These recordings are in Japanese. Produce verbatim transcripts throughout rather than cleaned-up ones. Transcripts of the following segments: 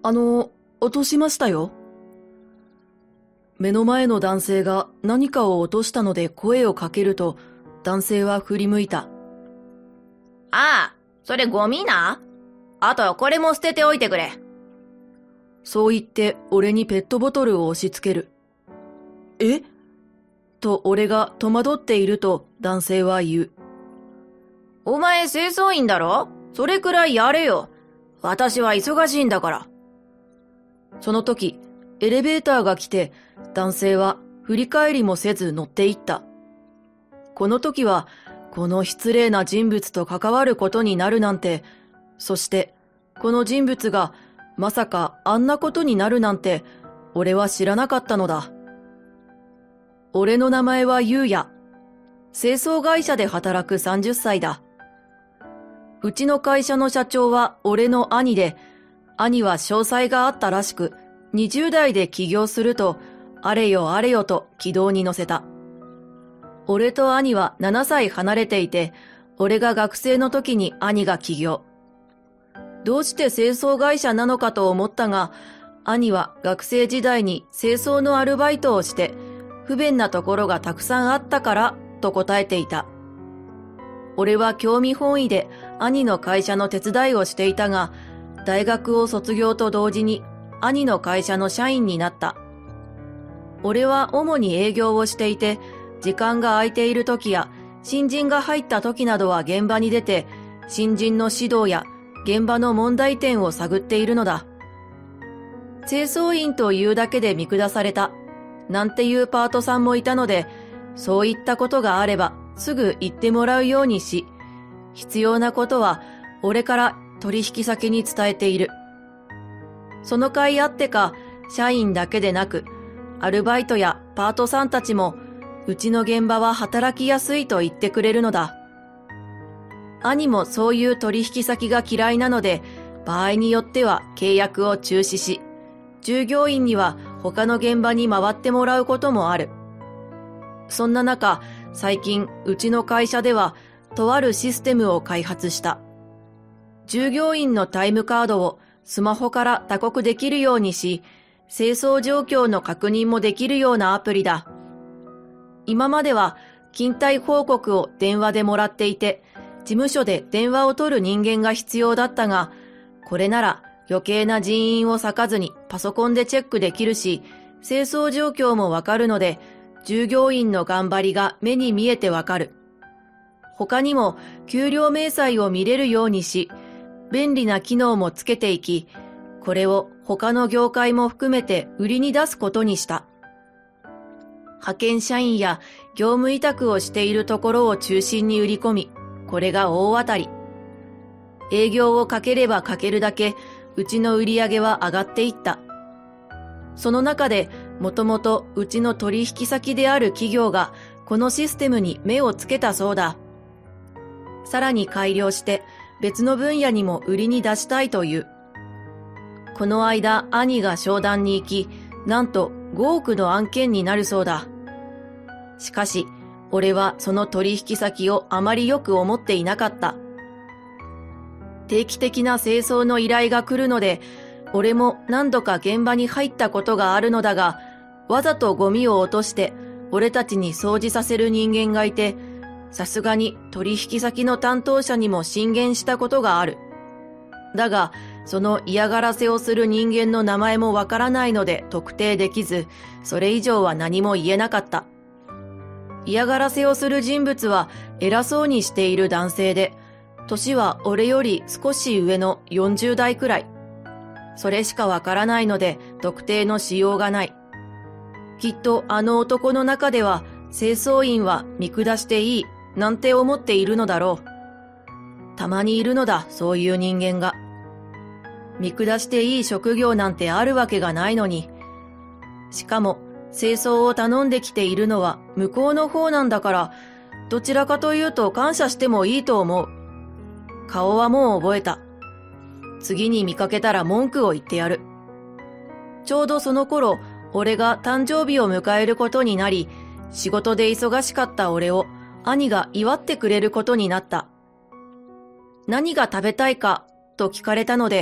あの、落としましたよ。目の前の男性が何かを落としたので声をかけると、男性は振り向いた。 ああ、それゴミな。あとこれも捨てておいてくれ。 そう言って俺にペットボトルを押し付ける。え？と俺が戸惑っていると男性は言う。 お前清掃員だろ？それくらいやれよ。私は忙しいんだから。 その時、エレベーターが来て、男性は振り返りもせず乗っていった。この時は、この失礼な人物と関わることになるなんて、そして、この人物がまさかあんなことになるなんて、俺は知らなかったのだ。俺の名前はゆうや。清掃会社で働くさんじゅっさいだ。うちの会社の社長は俺の兄で、兄は商才があったらしく、にじゅう代で起業すると、あれよあれよと軌道に乗せた。俺と兄はななさい離れていて、俺が学生の時に兄が起業。どうして清掃会社なのかと思ったが、兄は学生時代に清掃のアルバイトをして、不便なところがたくさんあったからと答えていた。俺は興味本位で兄の会社の手伝いをしていたが、大学を卒業と同時に兄の会社の社員になった。俺は主に営業をしていて、時間が空いている時や新人が入った時などは現場に出て、新人の指導や現場の問題点を探っているのだ。清掃員というだけで見下された、なんていうパートさんもいたので、そういったことがあればすぐ言ってもらうようにし、必要なことは俺から取引先に伝えている。その甲斐あってか、社員だけでなく、アルバイトやパートさんたちも、うちの現場は働きやすいと言ってくれるのだ。兄もそういう取引先が嫌いなので、場合によっては契約を中止し、従業員には他の現場に回ってもらうこともある。そんな中、最近うちの会社では、とあるシステムを開発した。従業員のタイムカードをスマホから打刻できるようにし、清掃状況の確認もできるようなアプリだ。今までは勤怠報告を電話でもらっていて、事務所で電話を取る人間が必要だったが、これなら余計な人員を割かずにパソコンでチェックできるし、清掃状況もわかるので、従業員の頑張りが目に見えてわかる。他にも給料明細を見れるようにし、便利な機能もつけていき、これを他の業界も含めて売りに出すことにした。派遣社員や業務委託をしているところを中心に売り込み、これが大当たり。営業をかければかけるだけ、うちの売り上げは上がっていった。その中で、もともとうちの取引先である企業が、このシステムに目をつけたそうだ。さらに改良して、別の分野にも売りに出したいという。この間、兄が商談に行き、なんとごおくの案件になるそうだ。しかし、俺はその取引先をあまりよく思っていなかった。定期的な清掃の依頼が来るので、俺も何度か現場に入ったことがあるのだが、わざとゴミを落として俺たちに掃除させる人間がいて、さすがに取引先の担当者にも進言したことがある。だが、その嫌がらせをする人間の名前もわからないので特定できず、それ以上は何も言えなかった。嫌がらせをする人物は偉そうにしている男性で、年は俺より少し上のよんじゅう代くらい。それしかわからないので特定のしようがない。きっとあの男の中では清掃員は見下していいなんて思っているのだろう。たまにいるのだ、そういう人間が。見下していい職業なんてあるわけがないのに。しかも清掃を頼んできているのは向こうの方なんだから、どちらかというと感謝してもいいと思う。顔はもう覚えた。次に見かけたら文句を言ってやる。ちょうどその頃、俺が誕生日を迎えることになり、仕事で忙しかった俺を兄が祝ってくれることになった。何が食べたいかと聞かれたので、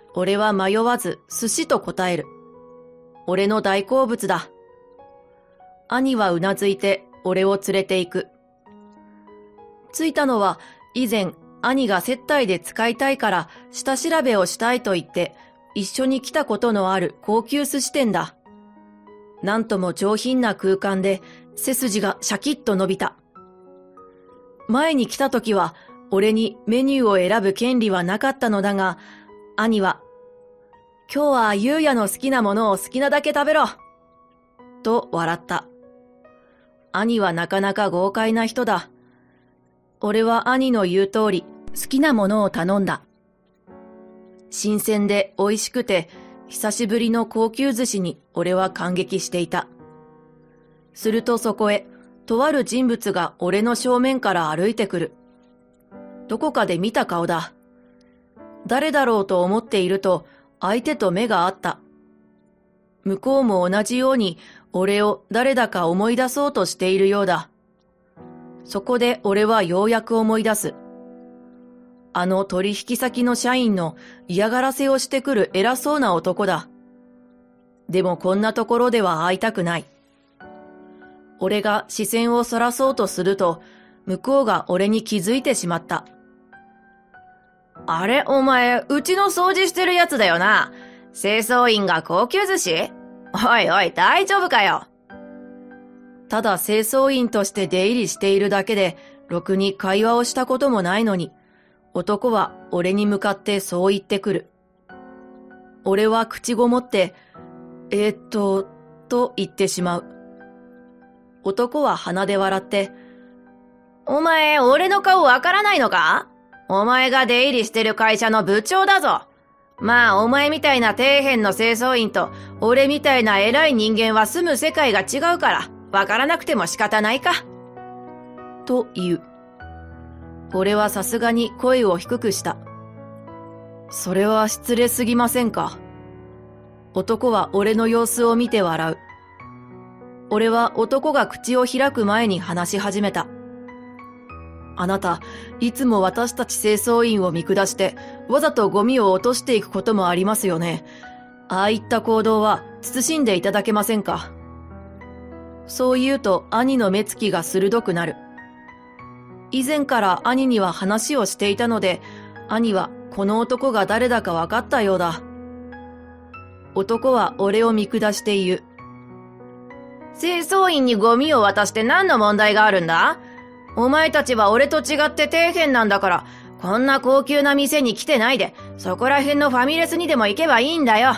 俺は迷わず寿司と答える。俺の大好物だ。兄はうなずいて俺を連れて行く。着いたのは以前兄が接待で使いたいから下調べをしたいと言って一緒に来たことのある高級寿司店だ。なんとも上品な空間で背筋がシャキッと伸びた。前に来た時は俺にメニューを選ぶ権利はなかったのだが、兄は、今日はゆうやの好きなものを好きなだけ食べろと笑った。兄はなかなか豪快な人だ。俺は兄の言う通り好きなものを頼んだ。新鮮で美味しくて久しぶりの高級寿司に俺は感激していた。するとそこへとある人物が俺の正面から歩いてくる。どこかで見た顔だ。誰だろうと思っていると相手と目が合った。向こうも同じように俺を誰だか思い出そうとしているようだ。そこで俺はようやく思い出す。あの取引先の社員の嫌がらせをしてくる偉そうな男だ。でもこんなところでは会いたくない。俺が視線をそらそうとすると、向こうが俺に気づいてしまった。 あれ、お前、うちの掃除してるやつだよな。清掃員が高級寿司？おいおい、大丈夫かよ。 ただ清掃員として出入りしているだけで、ろくに会話をしたこともないのに、男は俺に向かってそう言ってくる。俺は口ごもって、えー、っと、と言ってしまう。男は鼻で笑って、 お前、俺の顔わからないのか？お前が出入りしてる会社の部長だぞ。まあ、お前みたいな底辺の清掃員と、俺みたいな偉い人間は住む世界が違うから、わからなくても仕方ないか。 と言う。俺はさすがに声を低くした。それは失礼すぎませんか。男は俺の様子を見て笑う。俺は男が口を開く前に話し始めた。あなた、いつも私たち清掃員を見下して、わざとゴミを落としていくこともありますよね。ああいった行動は慎んでいただけませんか。そう言うと兄の目つきが鋭くなる。以前から兄には話をしていたので、兄はこの男が誰だか分かったようだ。男は俺を見下して言う。 清掃員にゴミを渡して何の問題があるんだ？お前たちは俺と違って底辺なんだから、こんな高級な店に来てないで、そこら辺のファミレスにでも行けばいいんだよ。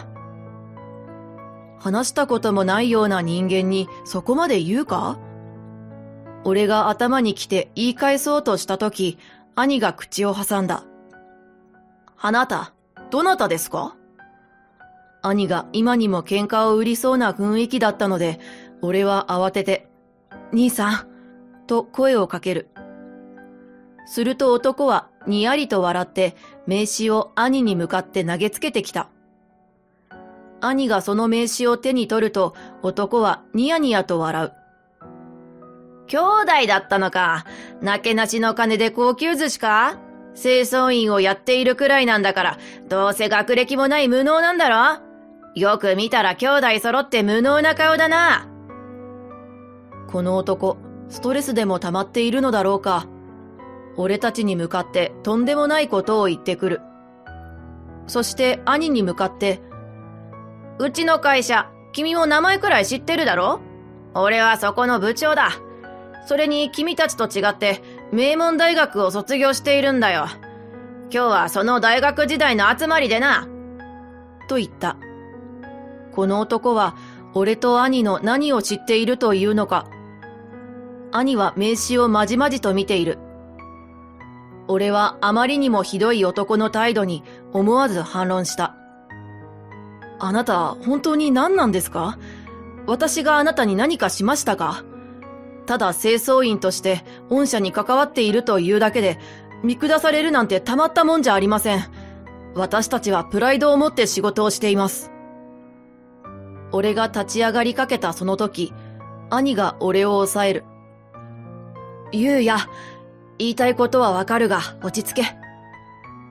話したこともないような人間にそこまで言うか？俺が頭に来て言い返そうとしたとき、兄が口を挟んだ。あなた、どなたですか？兄が今にも喧嘩を売りそうな雰囲気だったので、俺は慌てて、兄さん、と声をかける。すると男はにやりと笑って名刺を兄に向かって投げつけてきた。兄がその名刺を手に取ると男はニヤニヤと笑う。 兄弟だったのか。なけなしの金で高級寿司か？清掃員をやっているくらいなんだから、どうせ学歴もない無能なんだろ？よく見たら兄弟揃って無能な顔だな。 この男、ストレスでも溜まっているのだろうか。俺たちに向かってとんでもないことを言ってくる。そして兄に向かって、 うちの会社、君も名前くらい知ってるだろ？俺はそこの部長だ。それに君たちと違って名門大学を卒業しているんだよ。今日はその大学時代の集まりでな。 と言った。この男は俺と兄の何を知っているというのか。兄は名刺をまじまじと見ている。俺はあまりにもひどい男の態度に思わず反論した。あなた、本当に何なんですか？私があなたに何かしましたか？ただ清掃員として御社に関わっているというだけで見下されるなんてたまったもんじゃありません。私たちはプライドを持って仕事をしています。俺が立ち上がりかけたその時、兄が俺を抑える。ゆうや、言いたいことはわかるが落ち着け。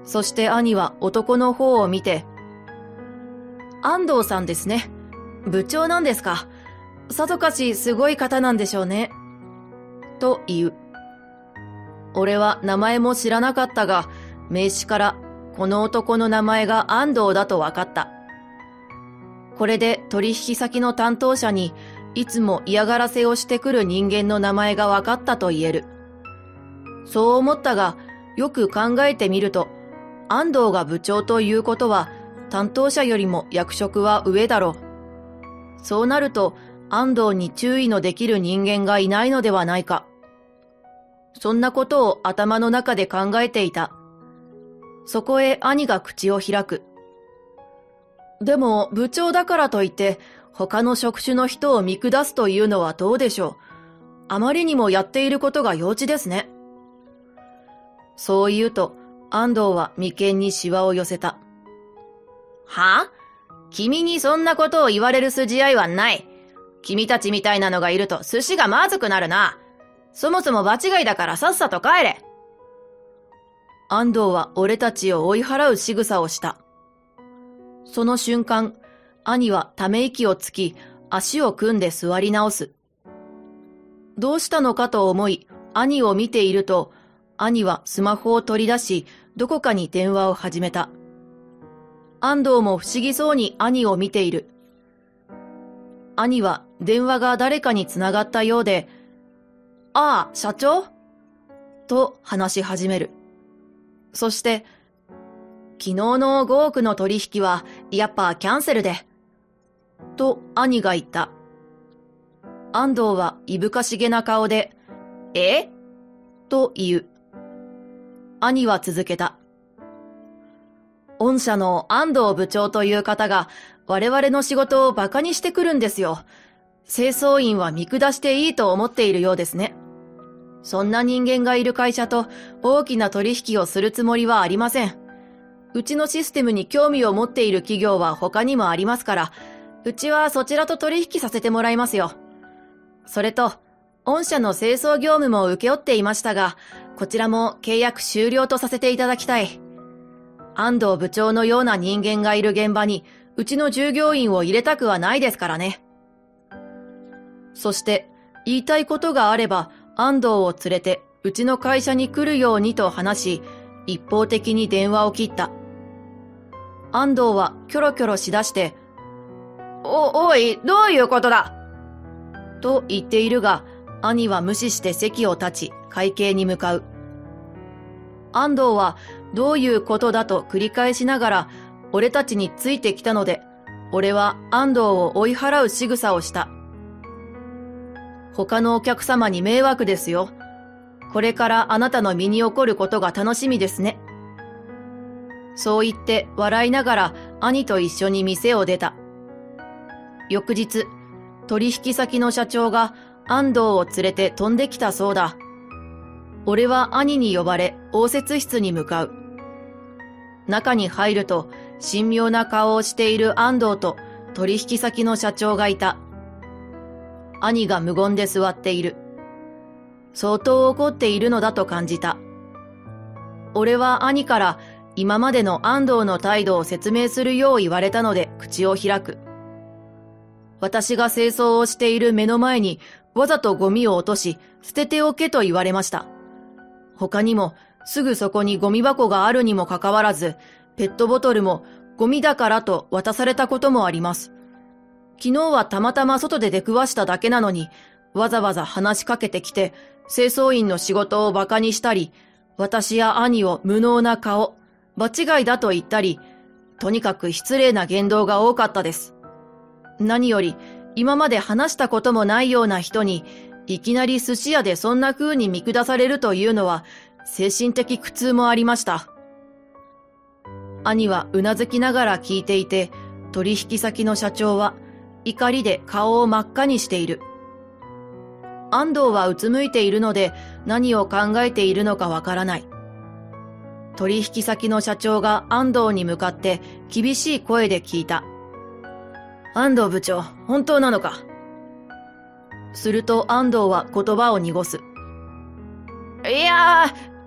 そして兄は男の方を見て、安藤さんですね。部長なんですか。さぞかしすごい方なんでしょうね。と言う。俺は名前も知らなかったが、名刺からこの男の名前が安藤だと分かった。これで取引先の担当者にいつも嫌がらせをしてくる人間の名前が分かったと言える。そう思ったが、よく考えてみると、安藤が部長ということは、担当者よりも役職は上だろう。そうなると、安藤に注意のできる人間がいないのではないか。そんなことを頭の中で考えていた。そこへ兄が口を開く。でも部長だからといって他の職種の人を見下すというのはどうでしょう。あまりにもやっていることが幼稚ですね。そう言うと安藤は眉間にシワを寄せた。 は？君にそんなことを言われる筋合いはない。君たちみたいなのがいると寿司がまずくなるな。そもそも場違いだからさっさと帰れ。 安藤は俺たちを追い払う仕草をした。その瞬間、兄はため息をつき、足を組んで座り直す。どうしたのかと思い、兄を見ていると、兄はスマホを取り出し、どこかに電話を始めた。安藤も不思議そうに兄を見ている。兄は電話が誰かにつながったようで、ああ、社長？と話し始める。そして、昨日のごおくの取引はやっぱキャンセルで。と兄が言った。安藤はいぶかしげな顔で、 え？ と言う。兄は続けた。御社の安藤部長という方が我々の仕事を馬鹿にしてくるんですよ。清掃員は見下していいと思っているようですね。そんな人間がいる会社と大きな取引をするつもりはありません。うちのシステムに興味を持っている企業は他にもありますから、うちはそちらと取引させてもらいますよ。それと、御社の清掃業務も請け負っていましたが、こちらも契約終了とさせていただきたい。安藤部長のような人間がいる現場に、うちの従業員を入れたくはないですからね。そして、言いたいことがあれば、安藤を連れて、うちの会社に来るようにと話し、一方的に電話を切った。安藤はキョロキョロしだして、 お、おい、どういうことだと言っているが、兄は無視して席を立ち、会計に向かう。安藤はどういうことだと繰り返しながら、俺たちについてきたので、俺は安藤を追い払う仕草をした。他のお客様に迷惑ですよ。これからあなたの身に起こることが楽しみですね。そう言って笑いながら兄と一緒に店を出た。翌日、取引先の社長が安藤を連れて飛んできたそうだ。俺は兄に呼ばれ応接室に向かう。中に入ると神妙な顔をしている安藤と取引先の社長がいた。兄が無言で座っている。相当怒っているのだと感じた。俺は兄から今までの安藤の態度を説明するよう言われたので口を開く。私が清掃をしている目の前にわざとゴミを落とし捨てておけと言われました。他にもすぐそこにゴミ箱があるにもかかわらず、ペットボトルもゴミだからと渡されたこともあります。昨日はたまたま外で出くわしただけなのに、わざわざ話しかけてきて、清掃員の仕事を馬鹿にしたり、私や兄を無能な顔、場違いだと言ったり、とにかく失礼な言動が多かったです。何より、今まで話したこともないような人に、いきなり寿司屋でそんな風に見下されるというのは、精神的苦痛もありました。兄はうなずきながら聞いていて、取引先の社長は、怒りで顔を真っ赤にしている。安藤はうつむいているので何を考えているのかわからない。取引先の社長が安藤に向かって厳しい声で聞いた。安藤部長、本当なのか？すると安藤は言葉を濁す。 いや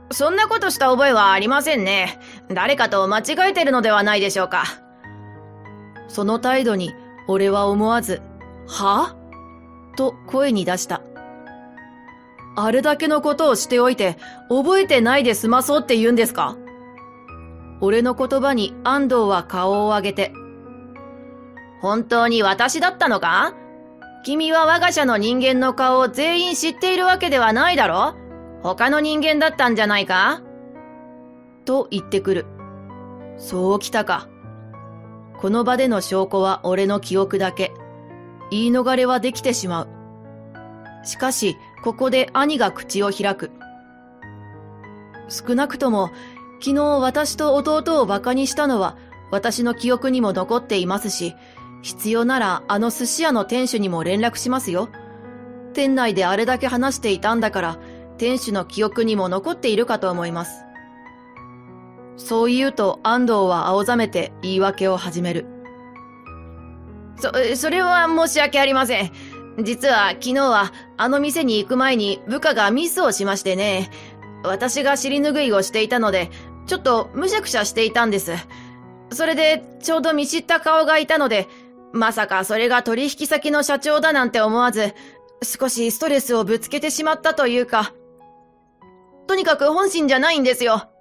そんなことした覚えはありませんね。誰かと間違えてるのではないでしょうか。 その態度に俺は思わず、はぁと声に出した。あれだけのことをしておいて、覚えてないで済まそうって言うんですか？俺の言葉に安藤は顔を上げて、 本当に私だったのか？君は我が社の人間の顔を全員知っているわけではないだろ？他の人間だったんじゃないか？ と言ってくる。そうきたか。この場での証拠は俺の記憶だけ。言い逃れはできてしまう。しかし、ここで兄が口を開く。少なくとも、昨日私と弟を馬鹿にしたのは私の記憶にも残っていますし、必要ならあの寿司屋の店主にも連絡しますよ。店内であれだけ話していたんだから、店主の記憶にも残っているかと思います。そう言うと安藤は青ざめて言い訳を始める。 そ、それは申し訳ありません。実は昨日はあの店に行く前に部下がミスをしましてね。私が尻拭いをしていたので、ちょっとむしゃくしゃしていたんです。それでちょうど見知った顔がいたので、まさかそれが取引先の社長だなんて思わず、少しストレスをぶつけてしまったというか、とにかく本心じゃないんですよ。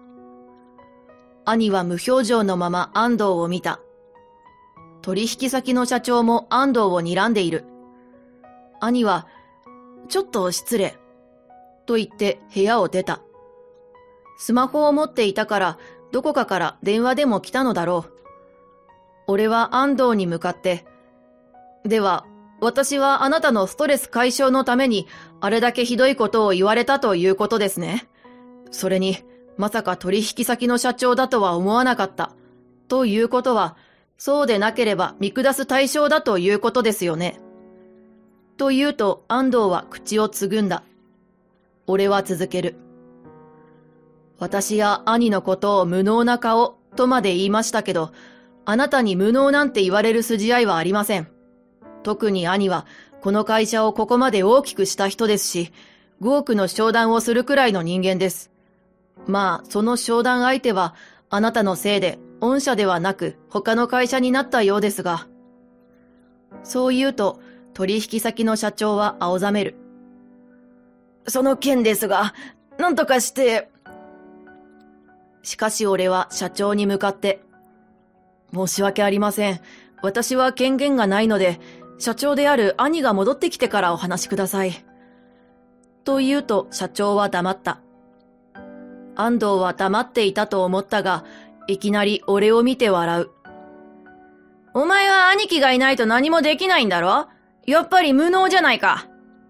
兄は無表情のまま安藤を見た。取引先の社長も安藤を睨んでいる。兄は、ちょっと失礼。と言って部屋を出た。スマホを持っていたから、どこかから電話でも来たのだろう。俺は安藤に向かって、では、私はあなたのストレス解消のために、あれだけひどいことを言われたということですね。それに、まさか取引先の社長だとは思わなかった。ということは、そうでなければ見下す対象だということですよね。と言うと安藤は口をつぐんだ。俺は続ける。私や兄のことを無能な顔とまで言いましたけど、あなたに無能なんて言われる筋合いはありません。特に兄はこの会社をここまで大きくした人ですし、ごおくの商談をするくらいの人間です。まあ、その商談相手はあなたのせいで御社ではなく他の会社になったようですが。そう言うと取引先の社長は青ざめる。その件ですが、何とかして。しかし俺は社長に向かって、申し訳ありません。私は権限がないので、社長である兄が戻ってきてからお話しください。と言うと社長は黙った。安藤は黙っていたと思ったが、いきなり俺を見て笑う。 お前は兄貴がいないと何もできないんだろ？やっぱり無能じゃないか。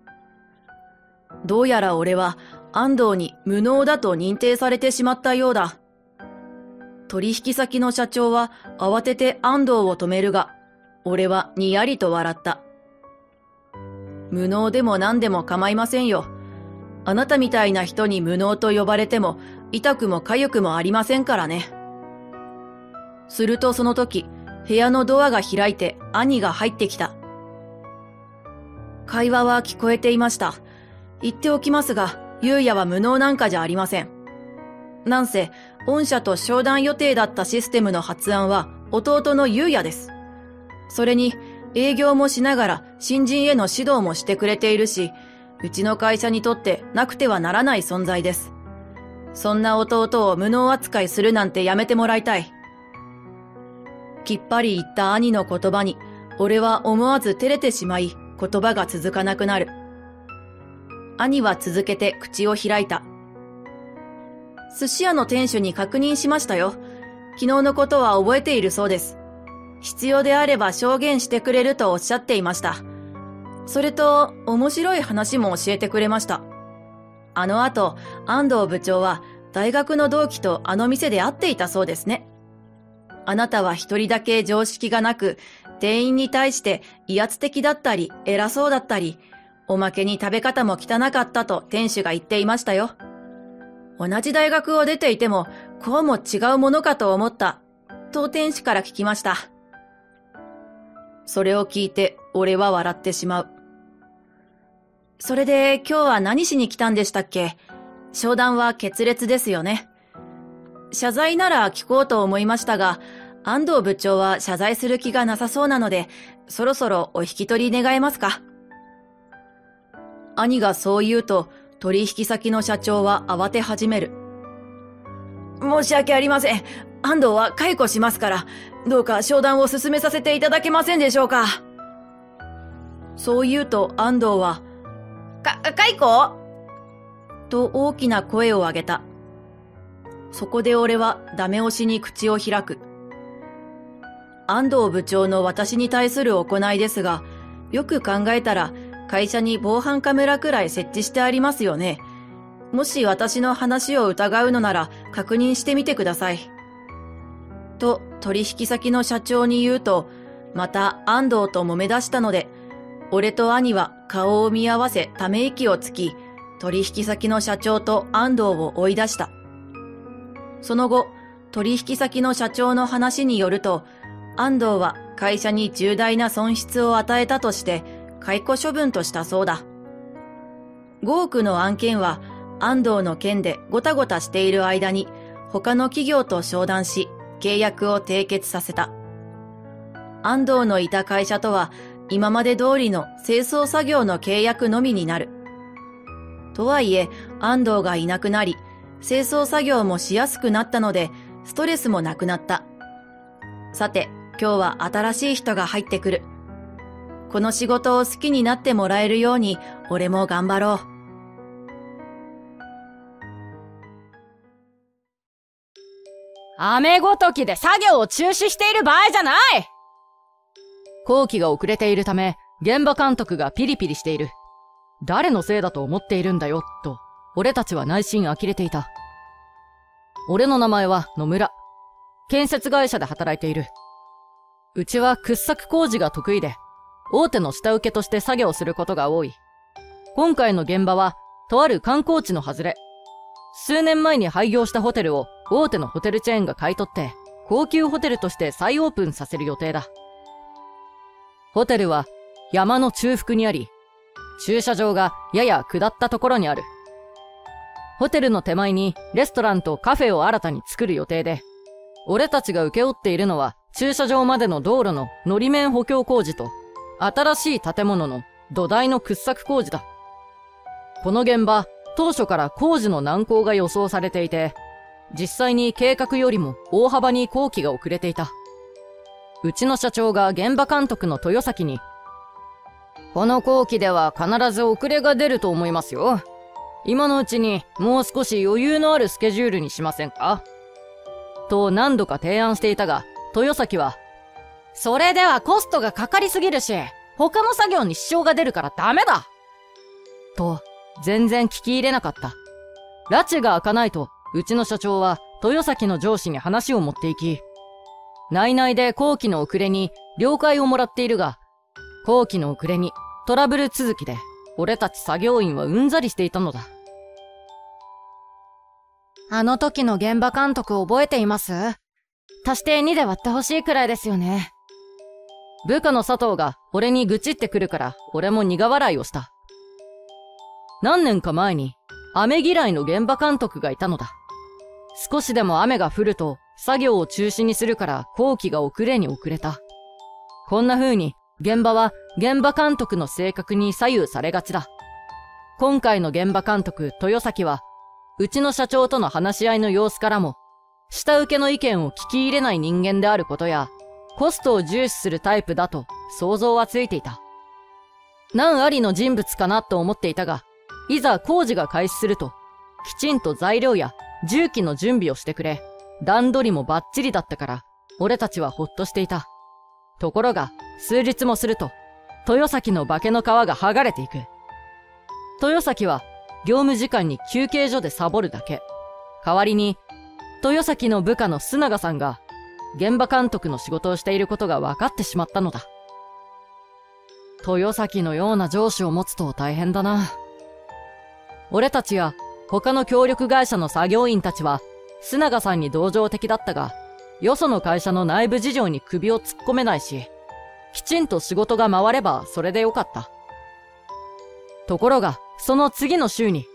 どうやら俺は安藤に無能だと認定されてしまったようだ。取引先の社長は慌てて安藤を止めるが、俺はにやりと笑った。無能でも何でも構いませんよ。あなたみたいな人に無能と呼ばれても痛くも痒くもありませんからね。するとその時、部屋のドアが開いて兄が入ってきた。会話は聞こえていました。言っておきますが、優也は無能なんかじゃありません。なんせ、御社と商談予定だったシステムの発案は弟の優也です。それに、営業もしながら新人への指導もしてくれているし、うちの会社にとってなくてはならない存在です。そんな弟を無能扱いするなんてやめてもらいたい。きっぱり言った兄の言葉に、俺は思わず照れてしまい、言葉が続かなくなる。兄は続けて口を開いた。寿司屋の店主に確認しましたよ。昨日のことは覚えているそうです。必要であれば証言してくれるとおっしゃっていました。それと、面白い話も教えてくれました。あの後、安藤部長は大学の同期とあの店で会っていたそうですね。あなたは一人だけ常識がなく、店員に対して威圧的だったり偉そうだったり、おまけに食べ方も汚かったと店主が言っていましたよ。同じ大学を出ていても、こうも違うものかと思った、と店主から聞きました。それを聞いて俺は笑ってしまう。それで今日は何しに来たんでしたっけ？ 商談は決裂ですよね。謝罪なら聞こうと思いましたが、安藤部長は謝罪する気がなさそうなので、そろそろお引き取り願えますか。兄がそう言うと、取引先の社長は慌て始める。申し訳ありません。安藤は解雇しますから、どうか商談を進めさせていただけませんでしょうか。そう言うと安藤は、 か、解雇？ と大きな声を上げた。そこで俺はダメ押しに口を開く。安藤部長の私に対する行いですが、よく考えたら会社に防犯カメラくらい設置してありますよね。もし私の話を疑うのなら確認してみてください。と取引先の社長に言うと、また安藤と揉め出したので、俺と兄は顔を見合わせため息をつき、取引先の社長と安藤を追い出した。その後、取引先の社長の話によると、安藤は会社に重大な損失を与えたとして解雇処分としたそうだ。ごおくの案件は安藤の件でごたごたしている間に他の企業と商談し契約を締結させた。安藤のいた会社とは今まで通りの清掃作業の契約のみになる。とはいえ安藤がいなくなり清掃作業もしやすくなったのでストレスもなくなった。さて今日は新しい人が入ってくる。この仕事を好きになってもらえるように俺も頑張ろう。 雨ごときで作業を中止している場合じゃない。工期が遅れているため現場監督がピリピリしている。誰のせいだと思っているんだよと俺たちは内心呆れていた。俺の名前は野村。建設会社で働いている。うちは掘削工事が得意で、大手の下請けとして作業することが多い。今回の現場は、とある観光地の外れ。数年前に廃業したホテルを大手のホテルチェーンが買い取って、高級ホテルとして再オープンさせる予定だ。ホテルは山の中腹にあり、駐車場がやや下ったところにある。ホテルの手前にレストランとカフェを新たに作る予定で、俺たちが請け負っているのは駐車場までの道路ののり面補強工事と、新しい建物の土台の掘削工事だ。この現場、当初から工事の難航が予想されていて、実際に計画よりも大幅に工期が遅れていた。うちの社長が現場監督の豊崎に、この工期では必ず遅れが出ると思いますよ。今のうちにもう少し余裕のあるスケジュールにしませんかと何度か提案していたが、豊崎は、それではコストがかかりすぎるし、他の作業に支障が出るからダメだと、全然聞き入れなかった。拉致が開かないと、うちの社長は豊崎の上司に話を持っていき、内々で工期の遅れに了解をもらっているが、工期の遅れにトラブル続きで、俺たち作業員はうんざりしていたのだ。あの時の現場監督覚えています？足してにで割ってほしいくらいですよね。部下の佐藤が俺に愚痴ってくるから俺も苦笑いをした。何年か前に雨嫌いの現場監督がいたのだ。少しでも雨が降ると作業を中止にするから工期が遅れに遅れた。こんな風に現場は現場監督の性格に左右されがちだ。今回の現場監督豊崎はうちの社長との話し合いの様子からも下請けの意見を聞き入れない人間であることやコストを重視するタイプだと想像はついていた。難ありの人物かなと思っていたが、いざ工事が開始するときちんと材料や重機の準備をしてくれ、段取りもバッチリだったから俺たちはほっとしていた。ところが数日もすると豊崎の化けの皮が剥がれていく。豊崎は業務時間に休憩所でサボるだけ。代わりに豊崎の部下の須永さんが現場監督の仕事をしていることが分かってしまったのだ。豊崎のような上司を持つと大変だな。俺たちや他の協力会社の作業員たちは須永さんに同情的だったが、よその会社の内部事情に首を突っ込めないし、きちんと仕事が回ればそれでよかった。ところが、その次の週に、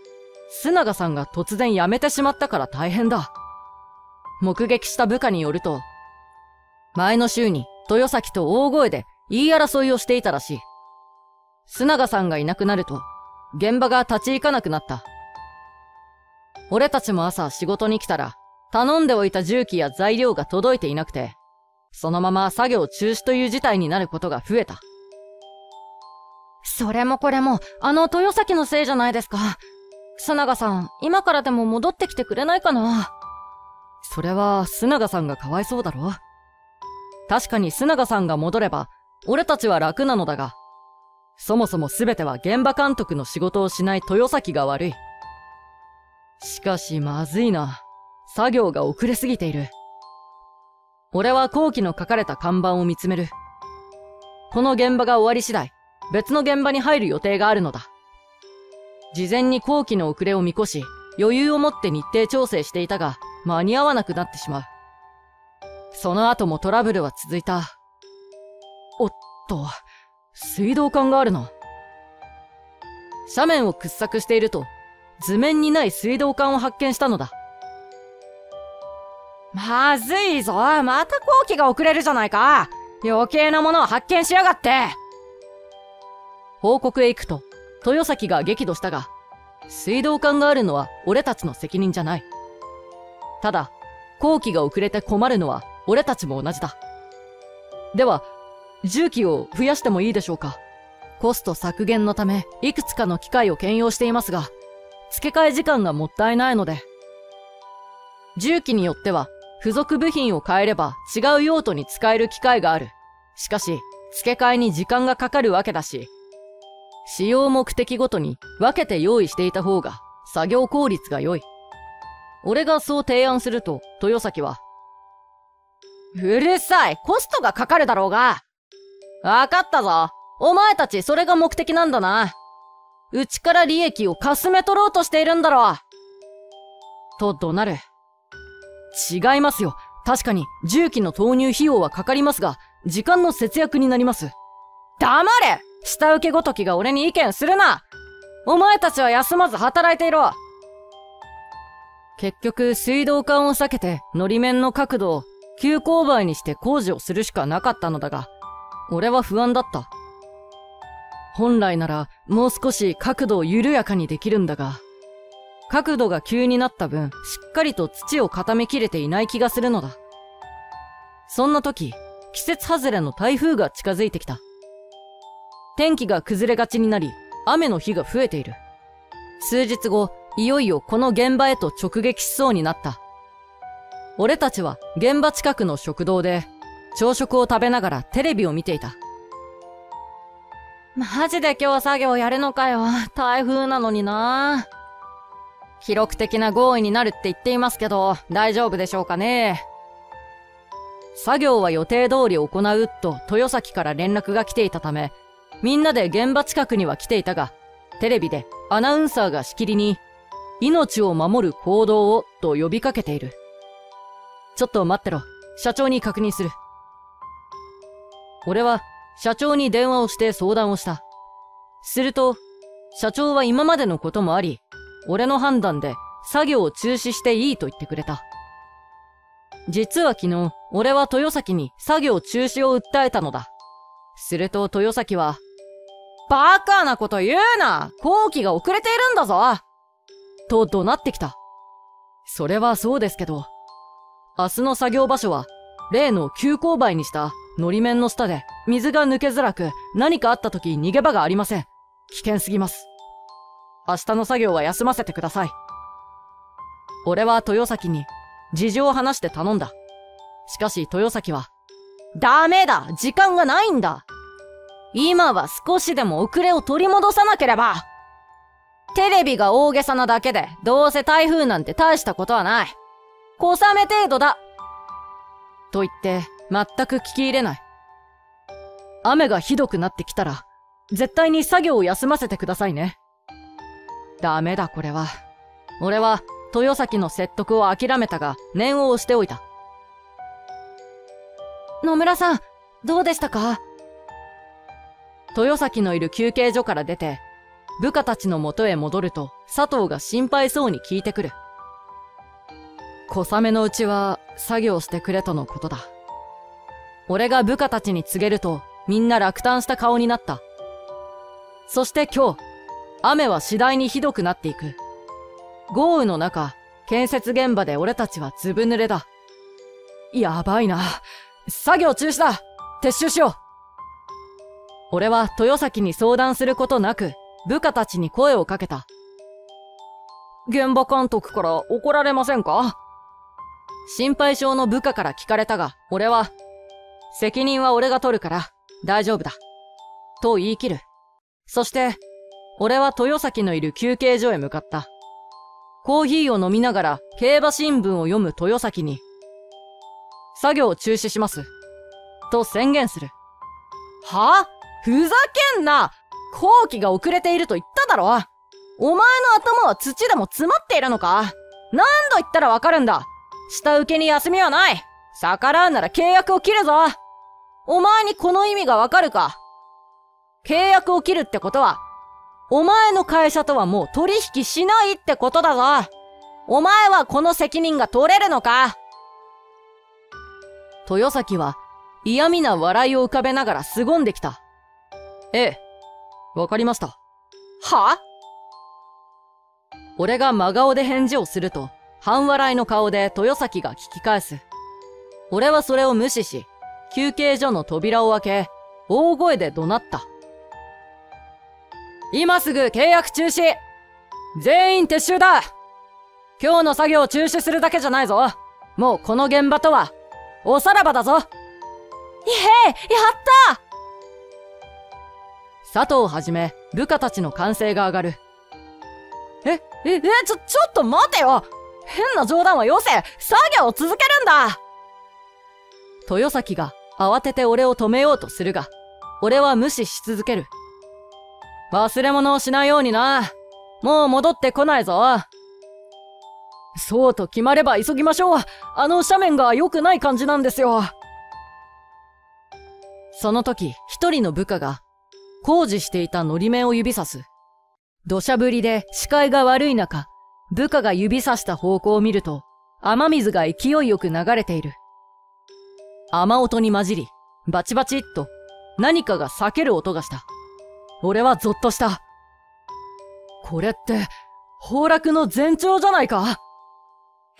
須永さんが突然辞めてしまったから大変だ。目撃した部下によると、前の週に豊崎と大声で言い争いをしていたらしい。須永さんがいなくなると、現場が立ち行かなくなった。俺たちも朝仕事に来たら、頼んでおいた重機や材料が届いていなくて、そのまま作業中止という事態になることが増えた。 それもこれも、あの豊崎のせいじゃないですか。須永さん、今からでも戻ってきてくれないかな。 それは、須永さんがかわいそうだろ。確かに須永さんが戻れば、俺たちは楽なのだが、そもそも全ては現場監督の仕事をしない豊崎が悪い。しかしまずいな。作業が遅れすぎている。俺は後期の書かれた看板を見つめる。この現場が終わり次第、別の現場に入る予定があるのだ。事前に後期の遅れを見越し、余裕を持って日程調整していたが、間に合わなくなってしまう。その後もトラブルは続いた。おっと、水道管があるな。斜面を掘削していると、図面にない水道管を発見したのだ。 まずいぞ、また後期が遅れるじゃないか。余計なものを発見しやがって。 報告へ行くと、豊崎が激怒したが、水道管があるのは俺たちの責任じゃない。ただ、後期が遅れて困るのは俺たちも同じだ。では、重機を増やしてもいいでしょうか。コスト削減のため、いくつかの機械を兼用していますが、付け替え時間がもったいないので。重機によっては、付属部品を変えれば違う用途に使える機械がある。しかし、付け替えに時間がかかるわけだし、使用目的ごとに分けて用意していた方が作業効率が良い。俺がそう提案すると、豊崎は、 うるさい、コストがかかるだろうが。 わかったぞ。お前たちそれが目的なんだな。うちから利益をかすめ取ろうとしているんだろう。と怒鳴る。違いますよ。確かに重機の投入費用はかかりますが、時間の節約になります。 黙れ！下請けごときが俺に意見するな。お前たちは休まず働いていろ。 結局水道管を避けてのり面の角度を急勾配にして工事をするしかなかったのだが、俺は不安だった。本来ならもう少し角度を緩やかにできるんだが、角度が急になった分、しっかりと土を固めきれていない気がするのだ。そんな時、季節外れの台風が近づいてきた。天気が崩れがちになり、雨の日が増えている。数日後、いよいよこの現場へと直撃しそうになった。俺たちは現場近くの食堂で、朝食を食べながらテレビを見ていた。 マジで今日作業やるのかよ。台風なのにな。記録的な豪雨になるって言っていますけど、大丈夫でしょうかね。 作業は予定通り行うと豊崎から連絡が来ていたため、みんなで現場近くには来ていたが、テレビでアナウンサーがしきりに、命を守る行動をと呼びかけている。ちょっと待ってろ。社長に確認する。俺は社長に電話をして相談をした。すると、社長は今までのこともあり、俺の判断で作業を中止していいと言ってくれた。実は昨日、俺は豊崎に作業中止を訴えたのだ。すると豊崎は、 バカなこと言うな！工期が遅れているんだぞ！ と怒鳴ってきた。それはそうですけど、明日の作業場所は、例の急勾配にしたのり面の下で水が抜けづらく、何かあった時逃げ場がありません。危険すぎます。明日の作業は休ませてください。俺は豊崎に事情を話して頼んだ。しかし豊崎は、 ダメだ！時間がないんだ！今は少しでも遅れを取り戻さなければ！テレビが大げさなだけで、どうせ台風なんて大したことはない。小雨程度だ。 と言って、全く聞き入れない。雨がひどくなってきたら、絶対に作業を休ませてくださいね。ダメだこれは。俺は、豊崎の説得を諦めたが、念を押しておいた。 野村さん、どうでしたか？ 豊崎のいる休憩所から出て、 部下たちの元へ戻ると、佐藤が心配そうに聞いてくる。小雨のうちは作業してくれとのことだ。俺が部下たちに告げると、みんな落胆した顔になった。そして今日、雨は次第にひどくなっていく。豪雨の中、建設現場で俺たちはずぶ濡れだ。やばいな。作業中止だ。撤収しよう。俺は豊崎に相談することなく、部下たちに声をかけた。現場監督から怒られませんか？心配性の部下から聞かれたが、俺は、責任は俺が取るから、大丈夫だ。と言い切る。そして、俺は豊崎のいる休憩所へ向かった。コーヒーを飲みながら競馬新聞を読む豊崎に、作業を中止します。と宣言する。は？ふざけんな！後期が遅れていると言っただろ。お前の頭は土でも詰まっているのか？何度言ったらわかるんだ。下請けに休みはない。逆らうなら契約を切るぞ。お前にこの意味がわかるか？契約を切るってことは、お前の会社とはもう取引しないってことだぞ。お前はこの責任が取れるのか？豊崎は嫌味な笑いを浮かべながら凄んできた。ええ、わかりました。は？俺が真顔で返事をすると、半笑いの顔で豊崎が聞き返す。俺はそれを無視し、休憩所の扉を開け、大声で怒鳴った。今すぐ契約中止！全員撤収だ！今日の作業を中止するだけじゃないぞ。もうこの現場とは、おさらばだぞ。イエーイ！やった！佐藤をはじめ、部下たちの歓声が上がる。え、え、え、ちょ、ちょっと待てよ！変な冗談はよせ！作業を続けるんだ！豊崎が慌てて俺を止めようとするが、俺は無視し続ける。忘れ物をしないようにな。もう戻ってこないぞ。そうと決まれば急ぎましょう。あの斜面が良くない感じなんですよ。その時、一人の部下が、工事していたのり面を指さす。土砂降りで視界が悪い中、部下が指さした方向を見ると、雨水が勢いよく流れている。雨音に混じり、バチバチっと何かが裂ける音がした。俺はゾッとした。これって、崩落の前兆じゃないか？急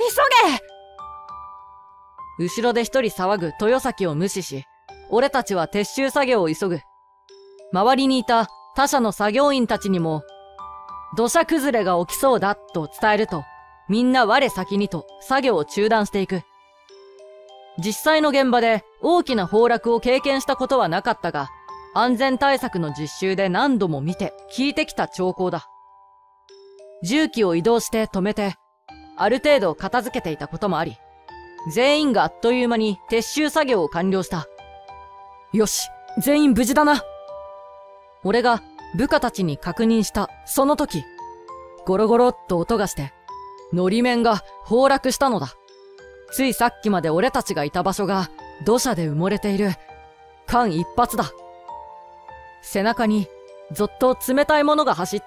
げ！後ろで一人騒ぐ豊崎を無視し、俺たちは撤収作業を急ぐ。周りにいた他社の作業員たちにも、土砂崩れが起きそうだと伝えると、みんな我先にと作業を中断していく。実際の現場で大きな崩落を経験したことはなかったが、安全対策の実習で何度も見て聞いてきた兆候だ。重機を移動して止めて、ある程度片付けていたこともあり、全員があっという間に撤収作業を完了した。よし、全員無事だな。俺が部下たちに確認したその時、ゴロゴロっと音がして、のり面が崩落したのだ。ついさっきまで俺たちがいた場所が土砂で埋もれている。間一髪だ。背中にぞっと冷たいものが走った。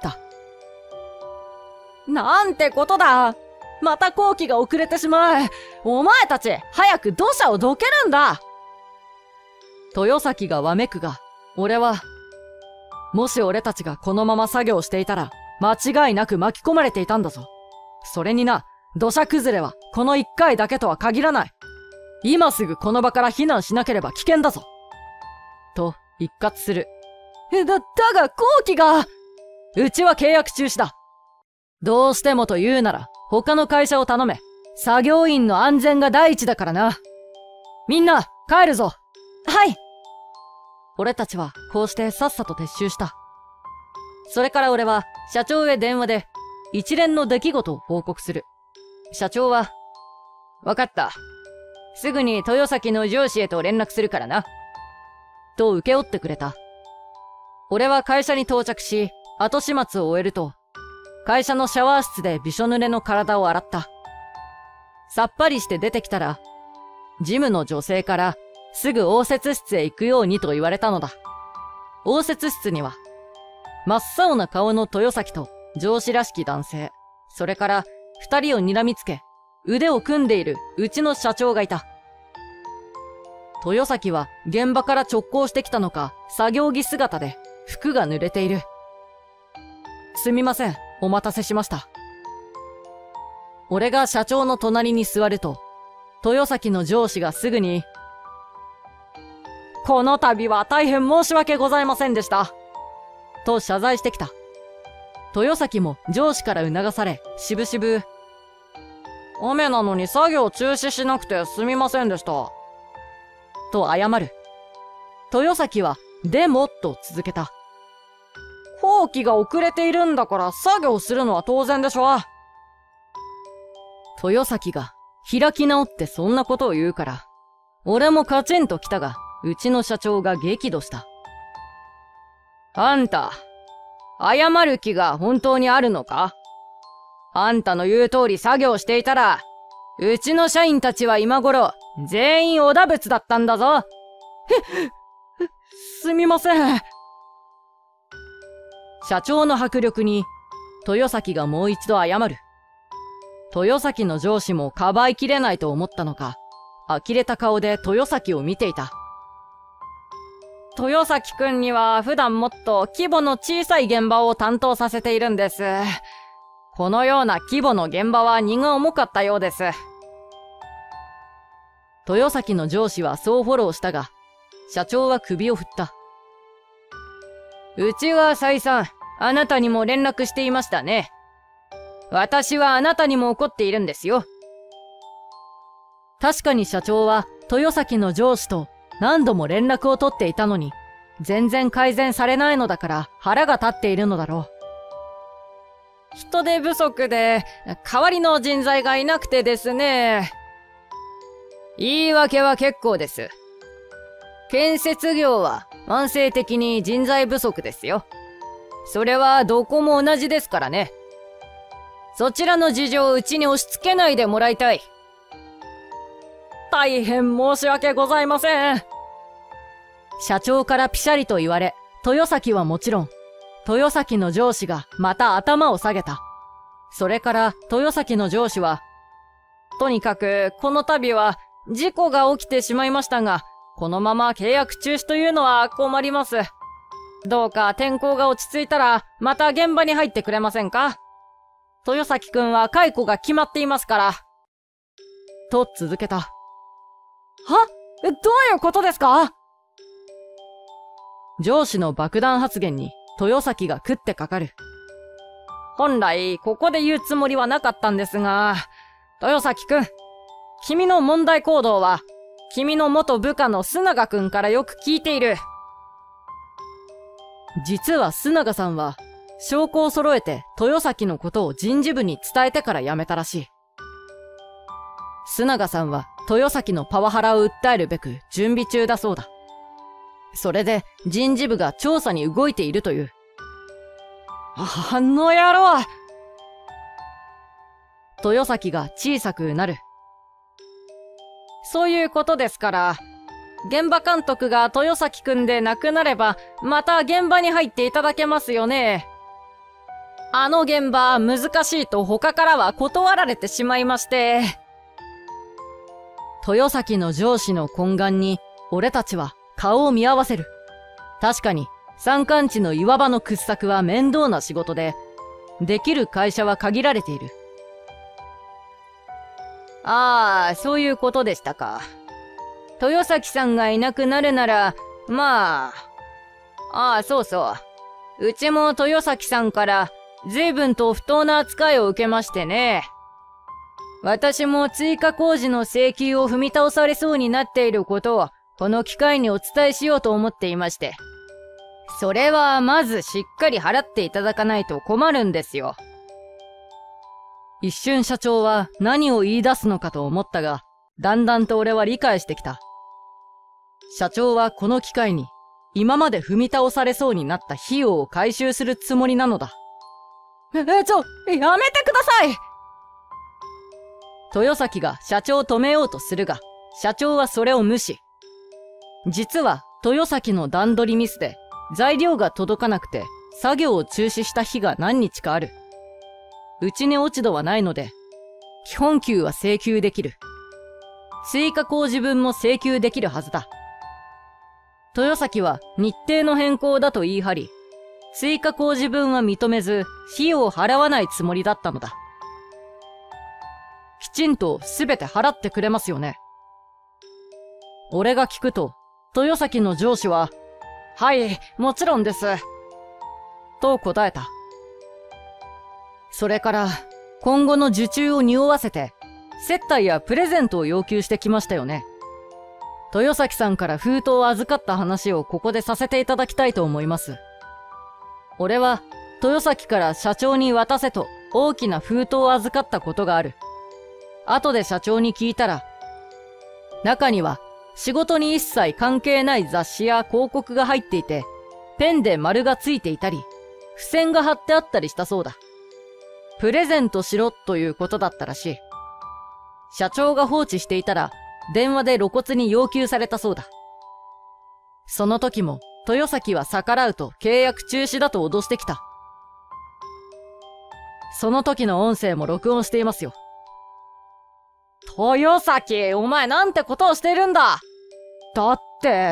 なんてことだ。また工期が遅れてしまう。お前たち、早く土砂をどけるんだ。豊崎がわめくが、俺は、もし俺たちがこのまま作業していたら、間違いなく巻き込まれていたんだぞ。それにな、土砂崩れはこの一回だけとは限らない。今すぐこの場から避難しなければ危険だぞ。と、一括する。え、だ、だが工期が、うちは契約中止だ。どうしてもと言うなら、他の会社を頼め。作業員の安全が第一だからな。みんな、帰るぞ。はい。俺たちは、こうしてさっさと撤収した。それから俺は、社長へ電話で、一連の出来事を報告する。社長は、わかった。すぐに豊崎の上司へと連絡するからな。と受け負ってくれた。俺は会社に到着し、後始末を終えると、会社のシャワー室でびしょ濡れの体を洗った。さっぱりして出てきたら、ジムの女性からすぐ応接室へ行くようにと言われたのだ。応接室には、 真っ青な顔の豊崎と上司らしき男性、それから二人を睨みつけ、腕を組んでいるうちの社長がいた。豊崎は現場から直行してきたのか、作業着姿で服が濡れている。すみません、お待たせしました。俺が社長の隣に座ると、豊崎の上司がすぐに、この度は大変申し訳ございませんでした。と謝罪してきた。豊崎も上司から促され、しぶしぶ、雨なのに作業中止しなくてすみませんでした。と謝る。豊崎は、でも、と続けた。工期が遅れているんだから作業するのは当然でしょ。豊崎が開き直ってそんなことを言うから、俺もカチンと来たが、うちの社長が激怒した。あんた、謝る気が本当にあるのか？あんたの言う通り作業していたら、うちの社員たちは今頃、全員織田仏だったんだぞ。え、すみません。社長の迫力に、豊崎がもう一度謝る。豊崎の上司もかばいきれないと思ったのか、呆れた顔で豊崎を見ていた。豊崎くんには普段もっと規模の小さい現場を担当させているんです。このような規模の現場は荷が重かったようです。豊崎の上司はそうフォローしたが、社長は首を振った。うちは再三、あなたにも連絡していましたね。私はあなたにも怒っているんですよ。確かに社長は豊崎の上司と何度も連絡を取っていたのに、全然改善されないのだから腹が立っているのだろう。人手不足で代わりの人材がいなくてですね。言い訳は結構です。建設業は慢性的に人材不足ですよ。それはどこも同じですからね。そちらの事情をうちに押し付けないでもらいたい。大変申し訳ございません。社長からピシャリと言われ、豊崎はもちろん、豊崎の上司がまた頭を下げた。それから豊崎の上司は、とにかくこの度は事故が起きてしまいましたが、このまま契約中止というのは困ります。どうか天候が落ち着いたらまた現場に入ってくれませんか？豊崎くんは解雇が決まっていますから。と続けた。は？どういうことですか？上司の爆弾発言に豊崎が食ってかかる。本来ここで言うつもりはなかったんですが、豊崎くん、君の問題行動は君の元部下の須永くんからよく聞いている。実は須永さんは証拠を揃えて豊崎のことを人事部に伝えてから辞めたらしい。須永さんは豊崎のパワハラを訴えるべく準備中だそうだ。それで人事部が調査に動いているという。あの野郎！豊崎が小さくなる。そういうことですから、現場監督が豊崎くんでなくなれば、また現場に入っていただけますよね。あの現場難しいと他からは断られてしまいまして。豊崎の上司の懇願に、俺たちは顔を見合わせる。確かに、山間地の岩場の掘削は面倒な仕事で、できる会社は限られている。ああ、そういうことでしたか。豊崎さんがいなくなるなら、まあ、ああ、そうそう。うちも豊崎さんから随分と不当な扱いを受けましてね。私も追加工事の請求を踏み倒されそうになっていることを、この機会にお伝えしようと思っていまして。それはまずしっかり払っていただかないと困るんですよ。一瞬社長は何を言い出すのかと思ったが、だんだんと俺は理解してきた。社長はこの機会に、今まで踏み倒されそうになった費用を回収するつもりなのだ。え、え、ちょ、やめてください！豊崎が社長を止めようとするが、社長はそれを無視。実は、豊崎の段取りミスで、材料が届かなくて、 作業を中止した日が何日かある。うちに落ち度はないので、基本給は請求できる。追加工事分も請求できるはずだ。豊崎は日程の変更だと言い張り、追加工事分は認めず、費用を払わないつもりだったのだ。きちんとすべて払ってくれますよね。俺が聞くと、豊崎の上司は、はい、もちろんです。と答えた。それから、今後の受注を匂わせて、接待やプレゼントを要求してきましたよね。豊崎さんから封筒を預かった話をここでさせていただきたいと思います。俺は、豊崎から社長に渡せと大きな封筒を預かったことがある。後で社長に聞いたら、中には仕事に一切関係ない雑誌や広告が入っていて、ペンで丸がついていたり、付箋が貼ってあったりしたそうだ。プレゼントしろということだったらしい。社長が放置していたら、電話で露骨に要求されたそうだ。その時も、豊崎は逆らうと契約中止だと脅してきた。その時の音声も録音していますよ。豊崎、お前なんてことをしているんだ。だって、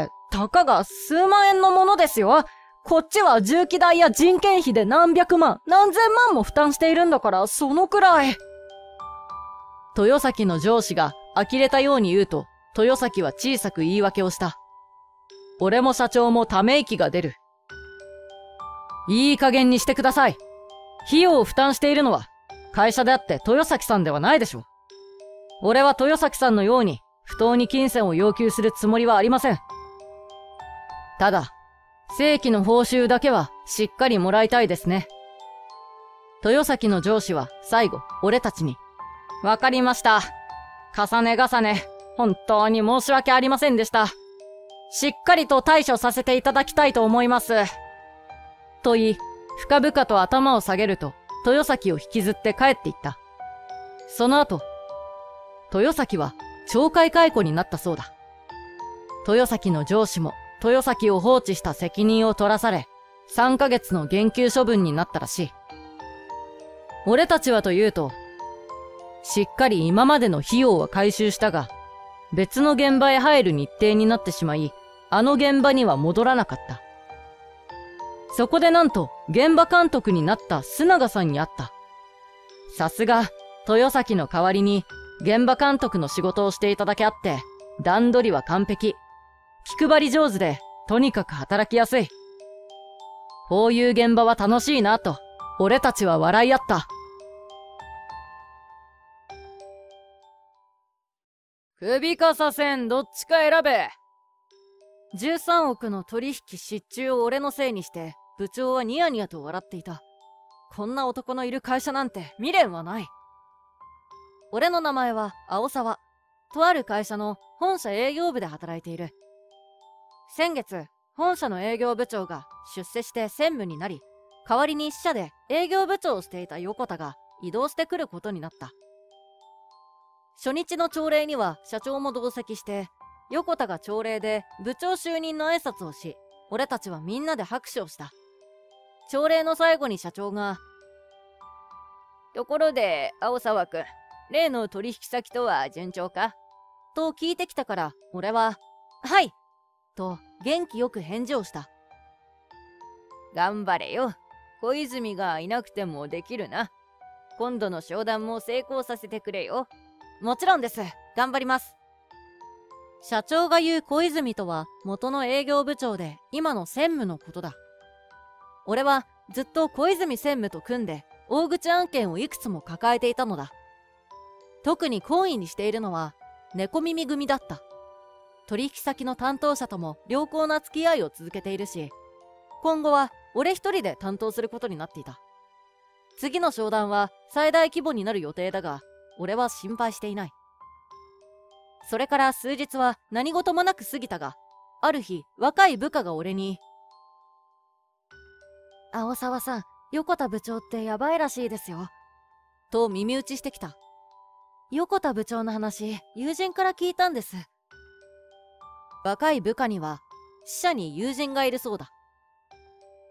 たかが数万円のものですよ。こっちは重機代や人件費で何百万、何千万も負担しているんだから、そのくらい。豊崎の上司が呆れたように言うと、豊崎は小さく言い訳をした。俺も社長もため息が出る。いい加減にしてください。費用を負担しているのは会社であって豊崎さんではないでしょう。俺は豊崎さんのように不当に金銭を要求するつもりはありません。ただ、正規の報酬だけはしっかりもらいたいですね。豊崎の上司は最後、俺たちに、わかりました。重ね重ね、本当に申し訳ありませんでした。しっかりと対処させていただきたいと思います。と言い、深々と頭を下げると、豊崎を引きずって帰っていった。その後、豊崎は懲戒解雇になったそうだ。豊崎の上司も豊崎を放置した責任を取らされ、さんかげつの減給処分になったらしい。俺たちはというと、しっかり今までの費用は回収したが、別の現場へ入る日程になってしまい、あの現場には戻らなかった。そこでなんと、現場監督になった須永さんに会った。さすが、豊崎の代わりに、現場監督の仕事をしていただけあって、段取りは完璧。気配り上手で、とにかく働きやすい。こういう現場は楽しいなと、俺たちは笑い合った。首か左遷どっちか選べ。じゅうさんおくの取引失注を俺のせいにして、部長はニヤニヤと笑っていた。こんな男のいる会社なんて未練はない。俺の名前は青沢。とある会社の本社営業部で働いている。先月、本社の営業部長が出世して専務になり、代わりに支社で営業部長をしていた横田が異動してくることになった。初日の朝礼には社長も同席して、横田が朝礼で部長就任の挨拶をし、俺たちはみんなで拍手をした。朝礼の最後に社長が、ところで、青沢くん、例の取引先とは順調かと聞いてきたから、俺は、はい、と元気よく返事をした。頑張れよ。小泉がいなくてもできるな。今度の商談も成功させてくれよ。もちろんです。頑張ります。社長が言う小泉とは元の営業部長で今の専務のことだ。俺はずっと小泉専務と組んで大口案件をいくつも抱えていたのだ。特に懇意にしているのは猫耳組だった。取引先の担当者とも良好な付き合いを続けているし、今後は俺一人で担当することになっていた。次の商談は最大規模になる予定だが、俺は心配していない。それから数日は何事もなく過ぎたが、ある日若い部下が俺に、青沢さん、横田部長ってやばいらしいですよ。と耳打ちしてきた。横田部長の話、友人から聞いたんです。若い部下には、支社に友人がいるそうだ。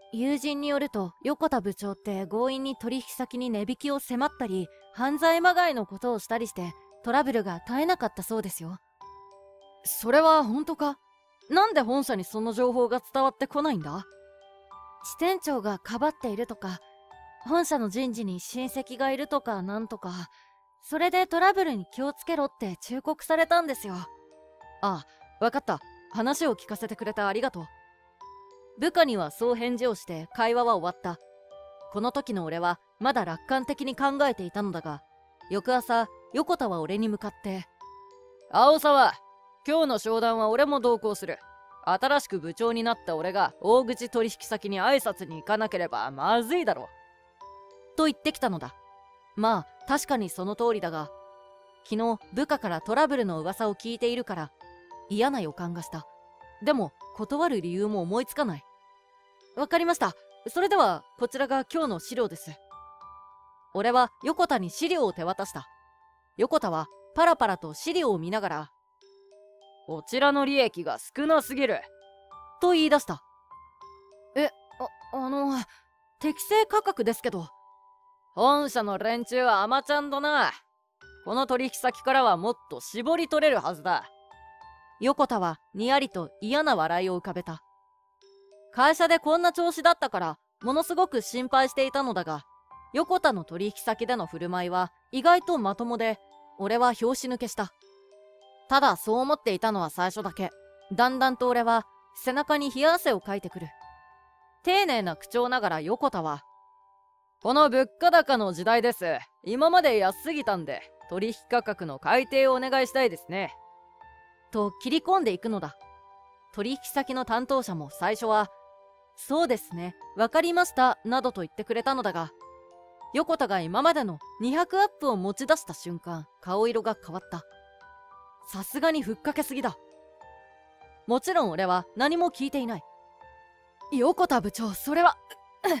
友人によると横田部長って強引に取引先に値引きを迫ったり犯罪まがいのことをしたりしてトラブルが絶えなかったそうですよ。 それは本当か？なんで本社にその情報が伝わってこないんだ？ 支店長がかばっているとか、本社の人事に親戚がいるとかなんとか、それでトラブルに気をつけろって忠告されたんですよ。 ああ、わかった。話を聞かせてくれてありがとう。 部下にはそう返事をして会話は終わった。この時の俺はまだ楽観的に考えていたのだが、翌朝、横田は俺に向かって、 青沢、今日の商談は俺も同行する。新しく部長になった俺が大口取引先に挨拶に行かなければまずいだろう。 と言ってきたのだ。まあ、確かにその通りだが、昨日部下からトラブルの噂を聞いているから嫌な予感がした。でも断る理由も思いつかない。わかりました。それではこちらが今日の資料です。俺は横田に資料を手渡した。横田はパラパラと資料を見ながら、 こちらの利益が少なすぎると言い出した。え、あ、あの、適正価格ですけど。 本社の連中は甘ちゃんだな。この取引先からはもっと絞り取れるはずだ。 横田はにやりと嫌な笑いを浮かべた。会社でこんな調子だったからものすごく心配していたのだが、横田の取引先での振る舞いは意外とまともで、俺は拍子抜けした。ただそう思っていたのは最初だけ。だんだんと俺は背中に冷や汗をかいてくる。丁寧な口調ながら横田は、 この物価高の時代です。今まで安すぎたんで取引価格の改定をお願いしたいですね。 と切り込んでいくのだ。取引先の担当者も最初は、そうですね、わかりました、などと言ってくれたのだが、横田が今までのにひゃくアップを持ち出した瞬間、顔色が変わった。さすがにふっかけすぎだ。もちろん俺は何も聞いていない。 横田部長、それは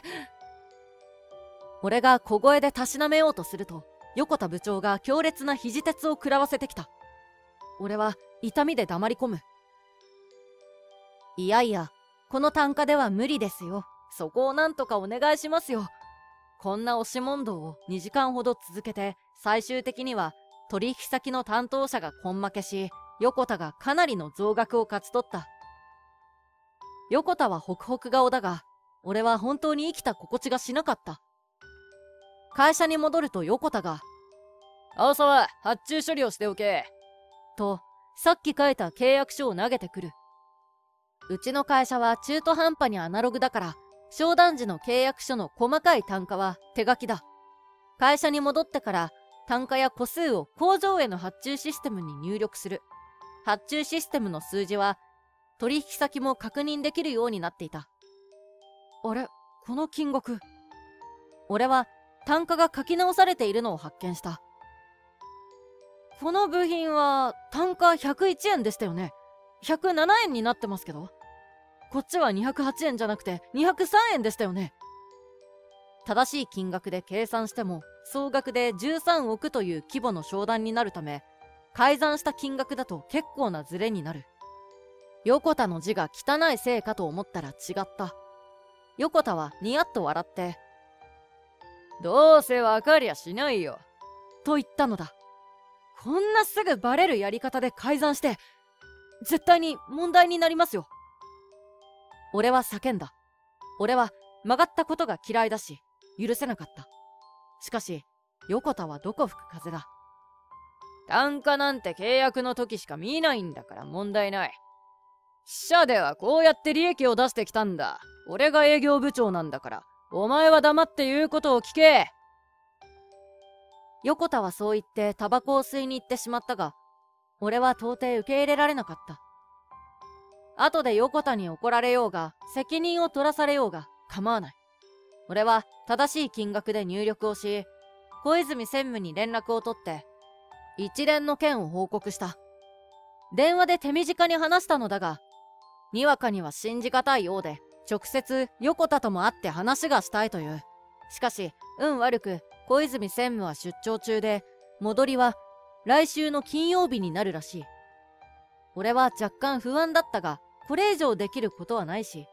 俺が小声でたしなめようとすると、横田部長が強烈な肘鉄を食らわせてきた。俺は痛みで黙り込む。いやいや、この単価では無理ですよ。そこをなんとかお願いしますよ。こんな押し問答をにじかんほど続けて、最終的には取引先の担当者が根負けし、横田がかなりの増額を勝ち取った。横田はホクホク顔だが、俺は本当に生きた心地がしなかった。会社に戻ると横田が、 青沢、発注処理をしておけ。 と、さっき書いた契約書を投げてくる。うちの会社は中途半端にアナログだから、商談時の契約書の細かい単価は手書きだ。会社に戻ってから単価や個数を工場への発注システムに入力する。発注システムの数字は取引先も確認できるようになっていた。 あれ、この金額。 俺は単価が書き直されているのを発見した。 この部品は単価ひゃくいちえんでしたよね。ひゃくななえんになってますけど。こっちはにひゃくはちえんじゃなくてにひゃくさんえんでしたよね。 正しい金額で計算しても総額でじゅうさんおくという規模の商談になるため、改ざんした金額だと結構なズレになる。横田の字が汚いせいかと思ったら違った。横田はニヤッと笑って、 どうせわかりゃしないよ。 と言ったのだ。 こんなすぐバレるやり方で改ざんして、絶対に問題になりますよ。 俺は叫んだ。俺は曲がったことが嫌いだし、許せなかった。しかし、横田はどこ吹く風だ。 単価なんて契約の時しか見ないんだから問題ない。支社ではこうやって利益を出してきたんだ。俺が営業部長なんだから、お前は黙って言うことを聞け。 横田はそう言ってタバコを吸いに行ってしまったが、俺は到底受け入れられなかった。後で横田に怒られようが、責任を取らされようが構わない。俺は正しい金額で入力をし、小泉専務に連絡を取って、一連の件を報告した。電話で手短に話したのだが、にわかには信じがたいようで、直接横田とも会って話がしたいという。しかし、運悪く小泉専務は出張中で、戻りは来週の金曜日になるらしい。俺は若干不安だったが、これ以上できることはないし、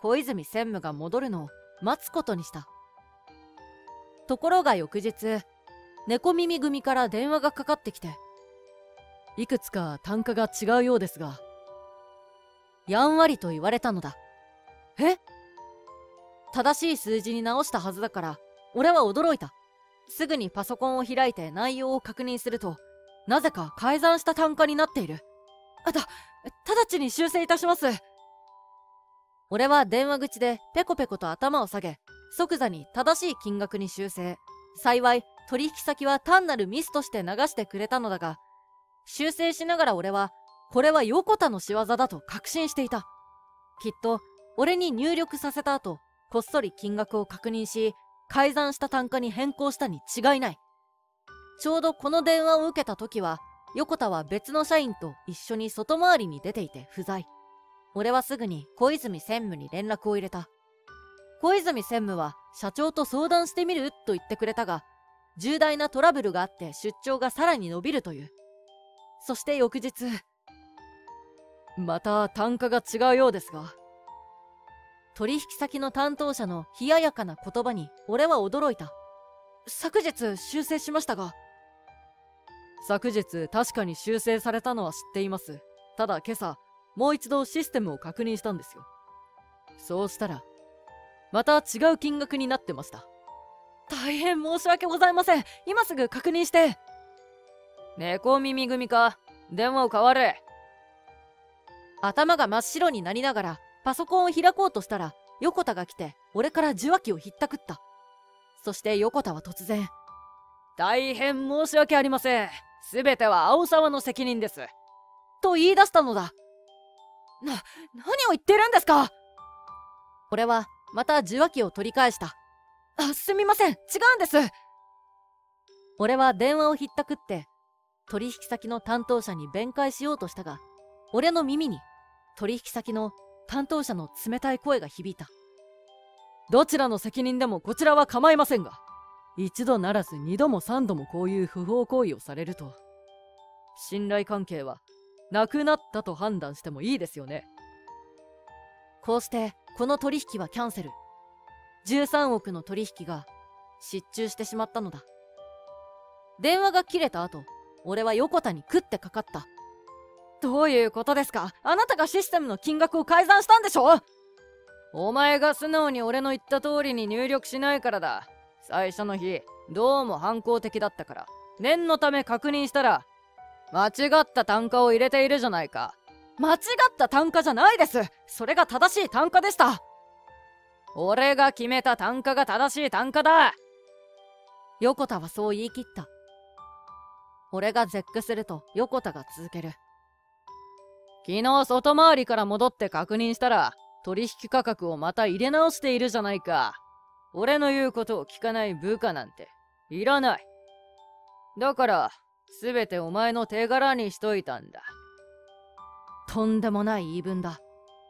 小泉専務が戻るのを待つことにした。ところが翌日、猫耳組から電話がかかってきて、 いくつか単価が違うようですが、 やんわりと言われたのだ。え？正しい数字に直したはずだから、俺は驚いた。すぐにパソコンを開いて内容を確認すると、なぜか改ざんした単価になっている。あた、直ちに修正いたします。俺は電話口でペコペコと頭を下げ、即座に正しい金額に修正。幸い、取引先は単なるミスとして流してくれたのだが、修正しながら俺は、これは横田の仕業だと確信していた。きっと、俺に入力させた後、こっそり金額を確認し、改ざんした単価に変更したに違いない。ちょうどこの電話を受けた時は、横田は別の社員と一緒に外回りに出ていて不在。俺はすぐに小泉専務に連絡を入れた。小泉専務は社長と相談してみると言ってくれたが、重大なトラブルがあって出張がさらに伸びるという。そして翌日、 また単価が違うようですが、 取引先の担当者の冷ややかな言葉に俺は驚いた。昨日修正しましたが。 昨日確かに修正されたのは知っています。ただ今朝、もう一度システムを確認したんですよ。そうしたら、また違う金額になってました。 大変申し訳ございません。今すぐ確認して。 猫耳組か。電話を代われ。 頭が真っ白になりながらパソコンを開こうとしたら、横田が来て俺から受話器をひったくった。そして横田は突然、 大変申し訳ありません。すべては青沢の責任です。 と言い出したのだ。な、何を言ってるんですか？俺はまた受話器を取り返した。あ、すみません。違うんです。俺は電話をひったくって、取引先の担当者に弁解しようとしたが、俺の耳に取引先の担当者の冷たい声が響いた。 どちらの責任でもこちらは構いませんが、一度ならず二度も三度もこういう不法行為をされると、信頼関係はなくなったと判断してもいいですよね。 こうしてこの取引はキャンセル。じゅうさんおくの取引が失注してしまったのだ。電話が切れた後、俺は横田に食ってかかった。どういうことですか？あなたがシステムの金額を改ざんしたんでしょ？ お前が素直に俺の言った通りに入力しないからだ。最初の日、どうも反抗的だったから、念のため確認したら、間違った単価を入れているじゃないか。 間違った単価じゃないです。それが正しい単価でした。 俺が決めた単価が正しい単価だ。 横田はそう言い切った。俺が絶句すると横田が続ける。 昨日外回りから戻って確認したら、取引価格をまた入れ直しているじゃないか。俺の言うことを聞かない部下なんていらない。だからすべてお前の手柄にしといたんだ。 とんでもない言い分だ。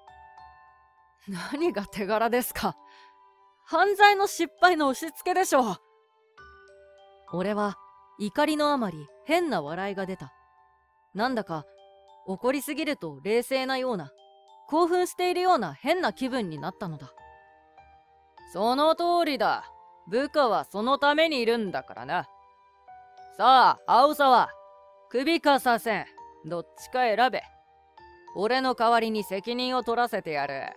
何が手柄ですか？犯罪の失敗の押し付けでしょう。 俺は怒りのあまり変な笑いが出た。なんだか怒りすぎると冷静なような、興奮しているような変な気分になったのだ。 その通りだ。部下はそのためにいるんだからな。さあ、青沢。首か左遷。どっちか選べ。俺の代わりに責任を取らせてやる。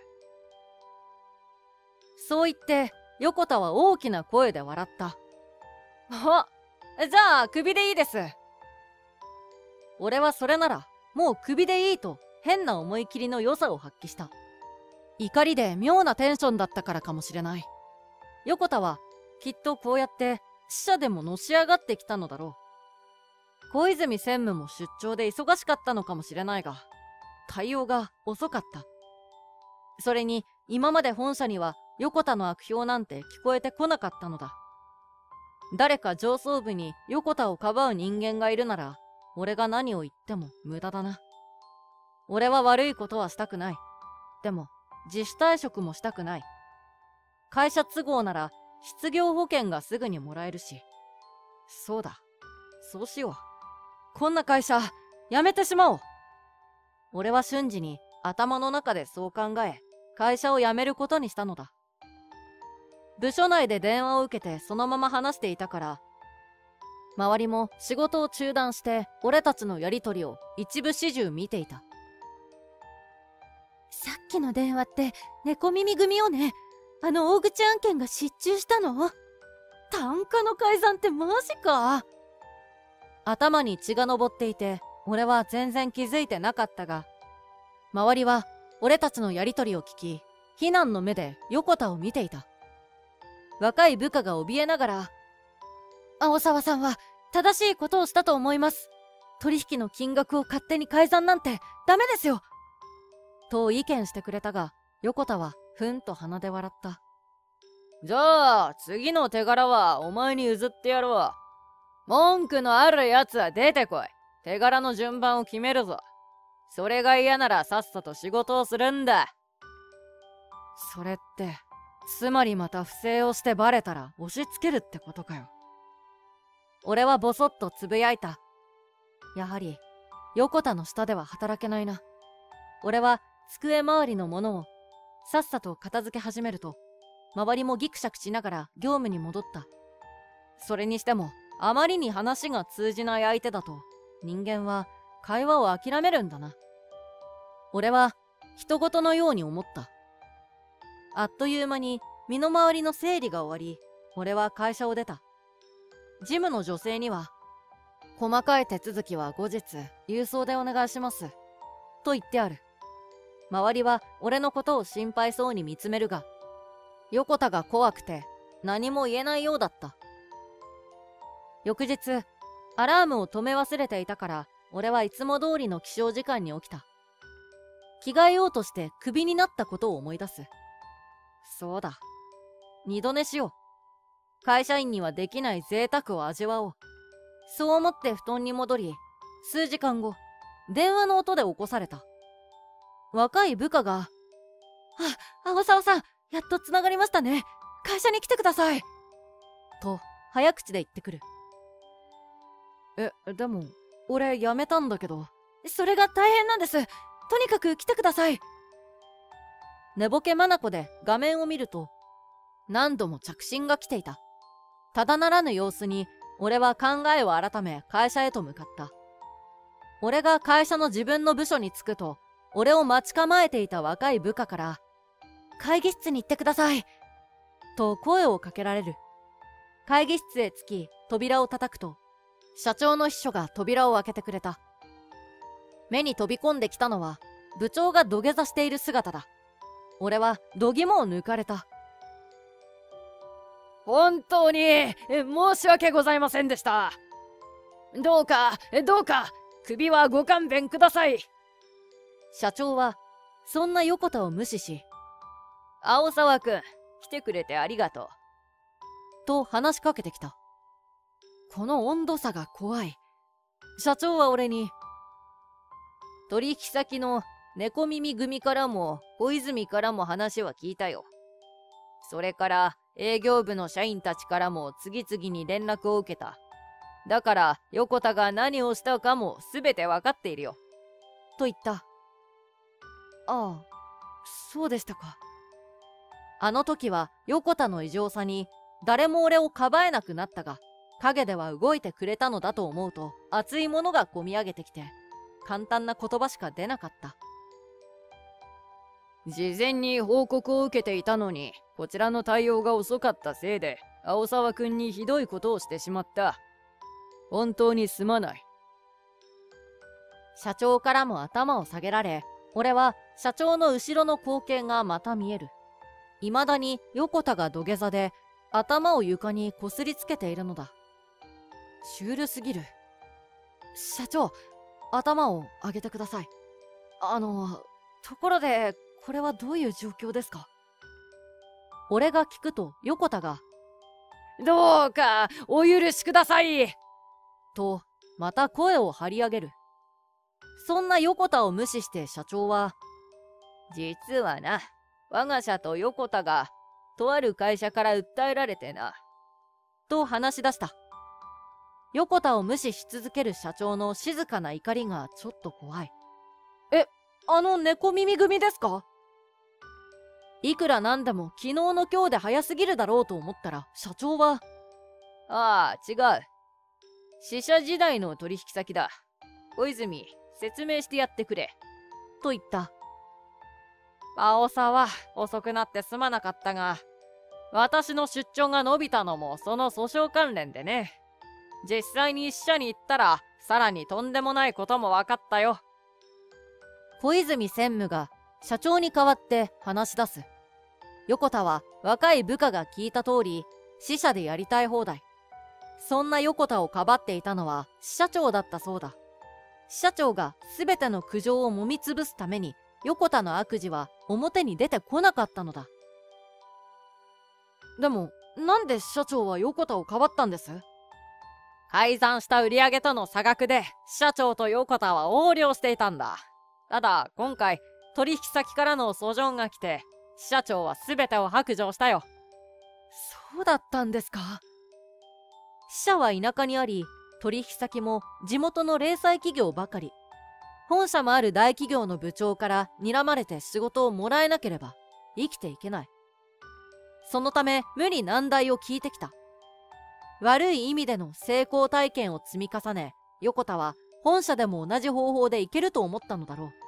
そう言って、横田は大きな声で笑った。あ、じゃあ、首でいいです。俺はそれなら、もう首でいいと、変な思い切りの良さを発揮した。怒りで妙なテンションだったからかもしれない。横田は、きっとこうやって、死者でものし上がってきたのだろう。小泉専務も出張で忙しかったのかもしれないが、対応が遅かった。それに、今まで本社には横田の悪評なんて聞こえてこなかったのだ。誰か上層部に横田をかばう人間がいるなら、俺が何を言っても無駄だな。俺は悪いことはしたくない。でも、自主退職もしたくない。会社都合なら失業保険がすぐにもらえるし。そうだ。そうしよう。こんな会社、辞めてしまおう。俺は瞬時に頭の中でそう考え、 会社を辞めることにしたのだ。部署内で電話を受けてそのまま話していたから、周りも仕事を中断して俺たちのやりとりを一部始終見ていた。 さっきの電話って猫耳組よね。あの大口案件が失注したの？単価の改ざんってマジか。 頭に血が上っていて、俺は全然気づいてなかったが、周りは俺たちのやりとりを聞き、非難の目で横田を見ていた。若い部下が怯えながら、 青沢さんは正しいことをしたと思います。取引の金額を勝手に改ざんなんてダメですよ。 と意見してくれたが、横田はふんと鼻で笑った。じゃあ、次の手柄はお前に譲ってやろう。文句のある奴は出てこい。手柄の順番を決めるぞ。それが嫌ならさっさと仕事をするんだ。それって、つまりまた不正をしてバレたら押し付けるってことかよ。俺はボソッとつぶやいた。やはり、横田の下では働けないな。俺は机周りのものをさっさと片付け始めると、周りもギクシャクしながら業務に戻った。それにしても、あまりに話が通じない相手だと、人間は会話を諦めるんだな。俺は人事のように思った。あっという間に身の回りの整理が終わり、俺は会社を出た。事務の女性には、細かい手続きは後日郵送でお願いします。と言ってある。周りは俺のことを心配そうに見つめるが、横田が怖くて何も言えないようだった。翌日、アラームを止め忘れていたから、俺はいつも通りの起床時間に起きた。着替えようとしてクビになったことを思い出す。そうだ。二度寝しよう。会社員にはできない贅沢を味わおう。そう思って布団に戻り、数時間後、電話の音で起こされた。若い部下が、 あ、青沢さん、やっと繋がりましたね。会社に来てください。 と、早口で言ってくる。え、でも、俺辞めたんだけど。 それが大変なんです。とにかく来てください。 寝ぼけ眼で画面を見ると、何度も着信が来ていた。ただならぬ様子に、俺は考えを改め会社へと向かった。俺が会社の自分の部署に着くと、俺を待ち構えていた若い部下から、 会議室に行ってください。 と声をかけられる。会議室へ着き、扉を叩くと、社長の秘書が扉を開けてくれた。目に飛び込んできたのは、部長が土下座している姿だ。俺は度肝を抜かれた。 本当に申し訳ございませんでした。どうか、どうか、首はご勘弁ください。 社長は、そんな横田を無視し、青沢くん、来てくれてありがとう。と話しかけてきた。この温度差が怖い。社長は俺に、取引先の猫耳組からも小泉からも話は聞いたよ。それから営業部の社員たちからも次々に連絡を受けた。だから横田が何をしたかもすべてわかっているよ。と言った。ああ、そうでしたか。あの時は横田の異常さに誰も俺をかばえなくなったが、影では動いてくれたのだと思うと熱いものがこみ上げてきて、簡単な言葉しか出なかった。 事前に報告を受けていたのに、こちらの対応が遅かったせいで、青沢くんにひどいことをしてしまった。本当にすまない。 社長からも頭を下げられ、俺は社長の後ろの光景がまた見える。未だに横田が土下座で、頭を床にこすりつけているのだ。シュールすぎる。社長、頭を上げてください。あの、ところで、これはどういう状況ですか？俺が聞くと横田が、 どうかお許しくださいと、また声を張り上げる。そんな横田を無視して社長は、実はな、我が社と横田が、とある会社から訴えられてな。と話し出した。横田を無視し続ける社長の静かな怒りがちょっと怖い。え、あの猫耳組ですか？ いくらなんでも昨日の今日で早すぎるだろうと思ったら、社長は、 ああ、違う。死者時代の取引先だ。小泉、説明してやってくれ。 と言った。 青沢、遅くなってすまなかったが、私の出張が伸びたのもその訴訟関連でね。実際に死者に行ったら、さらにとんでもないことも分かったよ。 小泉専務が社長に代わって話し出す。横田は若い部下が聞いた通り、支社でやりたい放題。そんな横田をかばっていたのは支社長だったそうだ。支社長が全ての苦情を揉みつぶすために、横田の悪事は表に出てこなかったのだ。でも、なんで社長は横田をかばったんです？ 改ざんした売り上げとの差額で、社長と横田は横領していたんだ。ただ、今回、取引先からの訴状が来て、社長は全てを白状したよ。 そうだったんですか。支社は田舎にあり、取引先も地元の零細企業ばかり。本社もある大企業の部長から睨まれて仕事をもらえなければ生きていけない。そのため無理難題を聞いてきた。悪い意味での成功体験を積み重ね、横田は本社でも同じ方法でいけると思ったのだろう。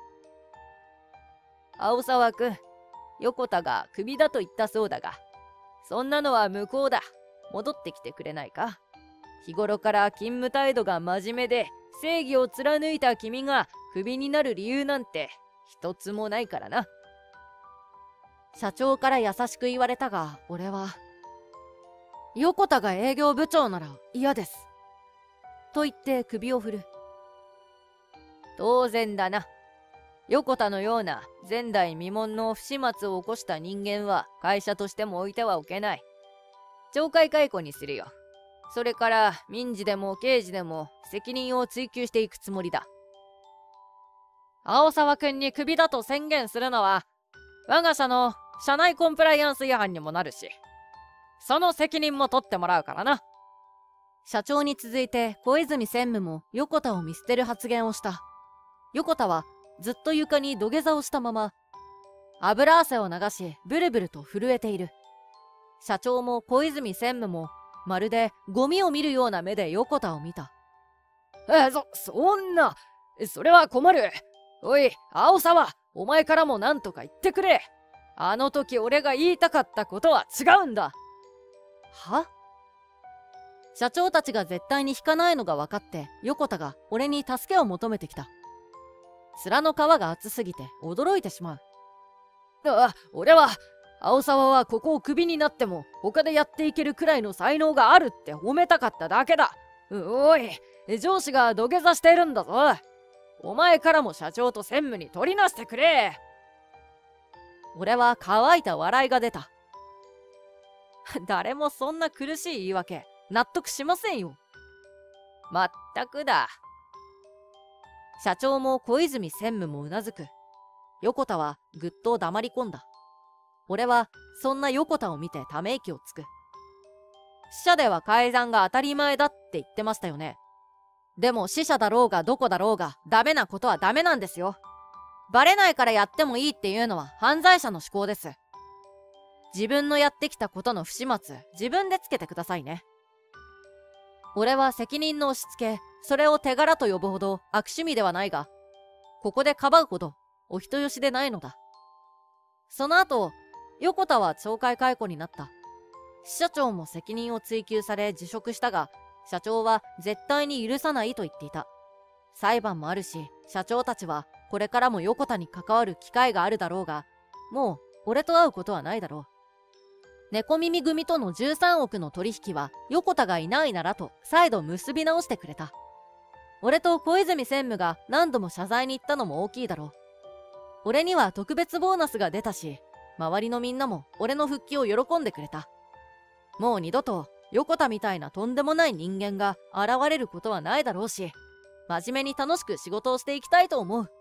青沢くん、横田がクビだと言ったそうだが、そんなのは無効だ。戻ってきてくれないか。日頃から勤務態度が真面目で正義を貫いた君がクビになる理由なんて一つもないからな。 社長から優しく言われたが、俺は横田が営業部長なら嫌ですと言って首を振る。 当然だな。横田のような前代未聞の不始末を起こした人間は会社としても置いてはおけない。懲戒解雇にするよ。それから民事でも刑事でも責任を追及していくつもりだ。青沢くんにクビだと宣言するのは我が社の社内コンプライアンス違反にもなるし、その責任も取ってもらうからな。 社長に続いて小泉専務も横田を見捨てる発言をした。横田はずっと床に土下座をしたまま油汗を流しブルブルと震えている。社長も小泉専務もまるでゴミを見るような目で横田を見た。 え、そ、そんな、それは困る。おい、青沢、お前からも何とか言ってくれ。あの時俺が言いたかったことは違うんだ。 は？社長たちが絶対に引かないのが分かって横田が俺に助けを求めてきた。面の皮が厚すぎて驚いてしまう。 あ、俺は青沢はここをクビになっても他でやっていけるくらいの才能があるって褒めたかっただけだ。おい、上司が土下座してるんだぞ。お前からも社長と専務に取りなしてくれ。 俺は乾いた笑いが出た。誰もそんな苦しい言い訳納得しませんよ。 まったくだ。 社長も小泉専務もうなずく。横田はぐっと黙り込んだ。俺はそんな横田を見てため息をつく。支社では改ざんが当たり前だって言ってましたよね。でも支社だろうがどこだろうがダメなことはダメなんですよ。バレないからやってもいいっていうのは犯罪者の思考です。自分のやってきたことの不始末、自分でつけてくださいね。俺は責任の押し付け、それを手柄と呼ぶほど悪趣味ではないが、ここでかばうほどお人よしでないのだ。その後、横田は懲戒解雇になった。支社長も責任を追及され辞職したが、社長は絶対に許さないと言っていた。裁判もあるし、社長たちはこれからも横田に関わる機会があるだろうが、もう俺と会うことはないだろう。猫耳組とのじゅうさんおくの取引は横田がいないならと再度結び直してくれた。俺と小泉専務が何度も謝罪に行ったのも大きいだろう。俺には特別ボーナスが出たし、周りのみんなも俺の復帰を喜んでくれた。もう二度と横田みたいなとんでもない人間が現れることはないだろうし、真面目に楽しく仕事をしていきたいと思う。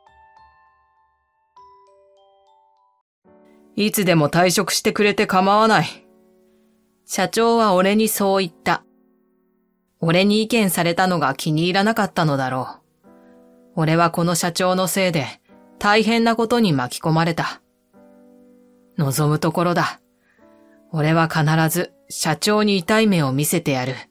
いつでも退職してくれて構わない。社長は俺にそう言った。俺に意見されたのが気に入らなかったのだろう。俺はこの社長のせいで大変なことに巻き込まれた。 望むところだ。俺は必ず社長に痛い目を見せてやる。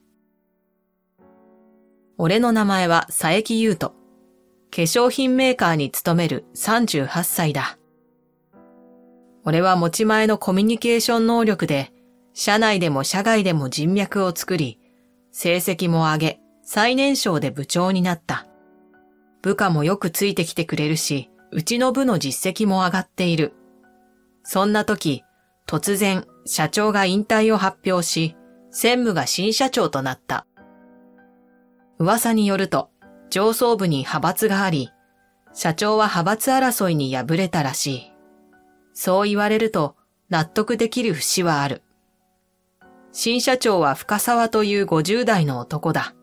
俺の名前は佐伯優斗。化粧品メーカーに勤めるさんじゅうはっさいだ。俺は持ち前のコミュニケーション能力で、社内でも社外でも人脈を作り、成績も上げ、最年少で部長になった。部下もよくついてきてくれるし、うちの部の実績も上がっている。そんな時、突然、社長が引退を発表し、専務が新社長となった。噂によると、上層部に派閥があり、社長は派閥争いに敗れたらしい。そう言われると納得できる節はある。新社長は深沢というごじゅう代の男だ。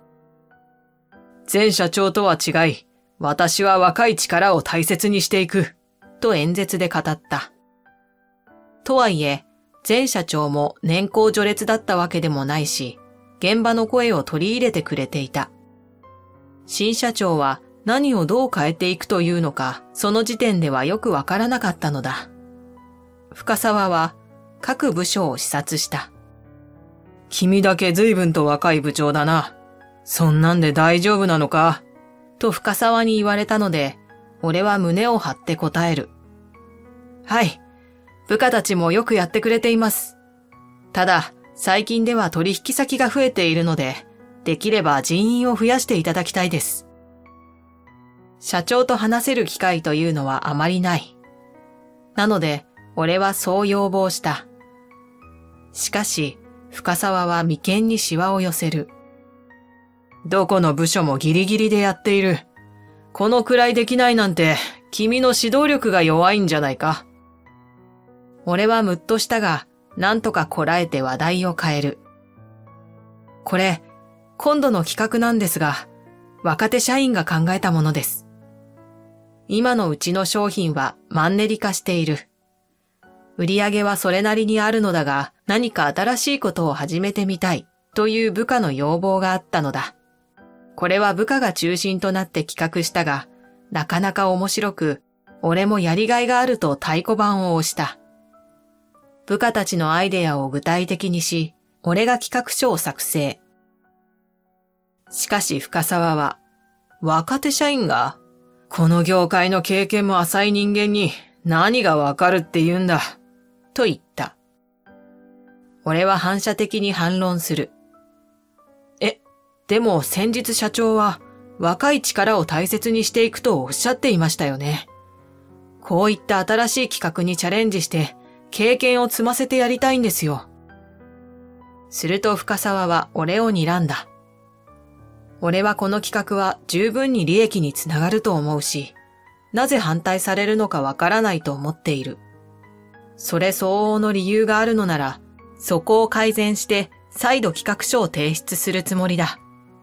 前社長とは違い、私は若い力を大切にしていく、と演説で語った。とはいえ、前社長も年功序列だったわけでもないし、現場の声を取り入れてくれていた。新社長は何をどう変えていくというのか、その時点ではよくわからなかったのだ。深沢は各部署を視察した。君だけ随分と若い部長だな。そんなんで大丈夫なのかと深沢に言われたので、俺は胸を張って答える。はい、部下たちもよくやってくれています。ただ、最近では取引先が増えているので、できれば人員を増やしていただきたいです。社長と話せる機会というのはあまりない。なので、俺はそう要望した。しかし、深沢は眉間にシワを寄せる。どこの部署もギリギリでやっている。このくらいできないなんて、君の指導力が弱いんじゃないか。俺はムッとしたが、なんとかこらえて話題を変える。これ、今度の企画なんですが、若手社員が考えたものです。今のうちの商品はマンネリ化している。売り上げはそれなりにあるのだが、何か新しいことを始めてみたいという部下の要望があったのだ。これは部下が中心となって企画したが、なかなか面白く、俺もやりがいがあると太鼓判を押した。部下たちのアイデアを具体的にし、俺が企画書を作成。しかし深沢は、若手社員が、この業界の経験も浅い人間に何がわかるって言うんだ、と言った。俺は反射的に反論する。え、でも先日社長は若い力を大切にしていくとおっしゃっていましたよね。こういった新しい企画にチャレンジして経験を積ませてやりたいんですよ。すると深沢は俺を睨んだ。俺はこの企画は十分に利益につながると思うし、なぜ反対されるのかわからないと思っている。それ相応の理由があるのなら、そこを改善して再度企画書を提出するつもりだ。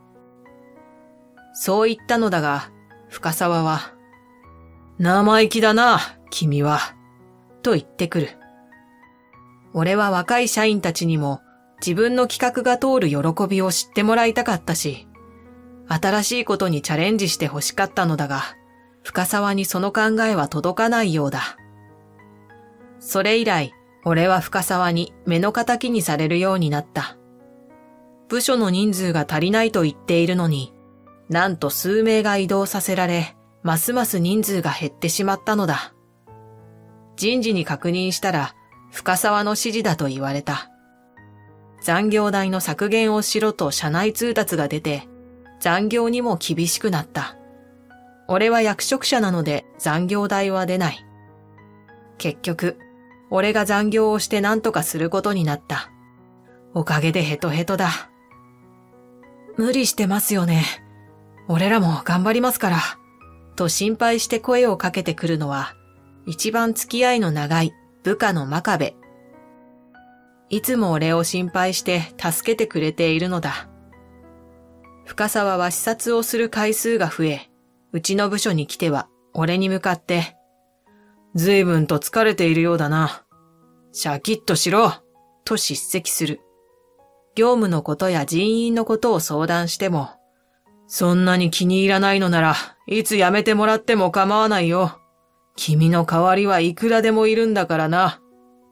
そう言ったのだが、深沢は、生意気だな、君は、と言ってくる。俺は若い社員たちにも自分の企画が通る喜びを知ってもらいたかったし、新しいことにチャレンジして欲しかったのだが、深沢にその考えは届かないようだ。それ以来、俺は深沢に目の敵にされるようになった。部署の人数が足りないと言っているのに、なんと数名が異動させられ、ますます人数が減ってしまったのだ。人事に確認したら、深沢の指示だと言われた。残業代の削減をしろと社内通達が出て、残業にも厳しくなった。俺は役職者なので残業代は出ない。結局、俺が残業をして何とかすることになった。おかげでヘトヘトだ。無理してますよね。俺らも頑張りますから。と心配して声をかけてくるのは、一番付き合いの長い部下の真壁。いつも俺を心配して助けてくれているのだ。深沢は視察をする回数が増え、うちの部署に来ては俺に向かって、随分と疲れているようだな。シャキッとしろ、と叱責する。業務のことや人員のことを相談しても、そんなに気に入らないのならいつ辞めてもらっても構わないよ。君の代わりはいくらでもいるんだからな、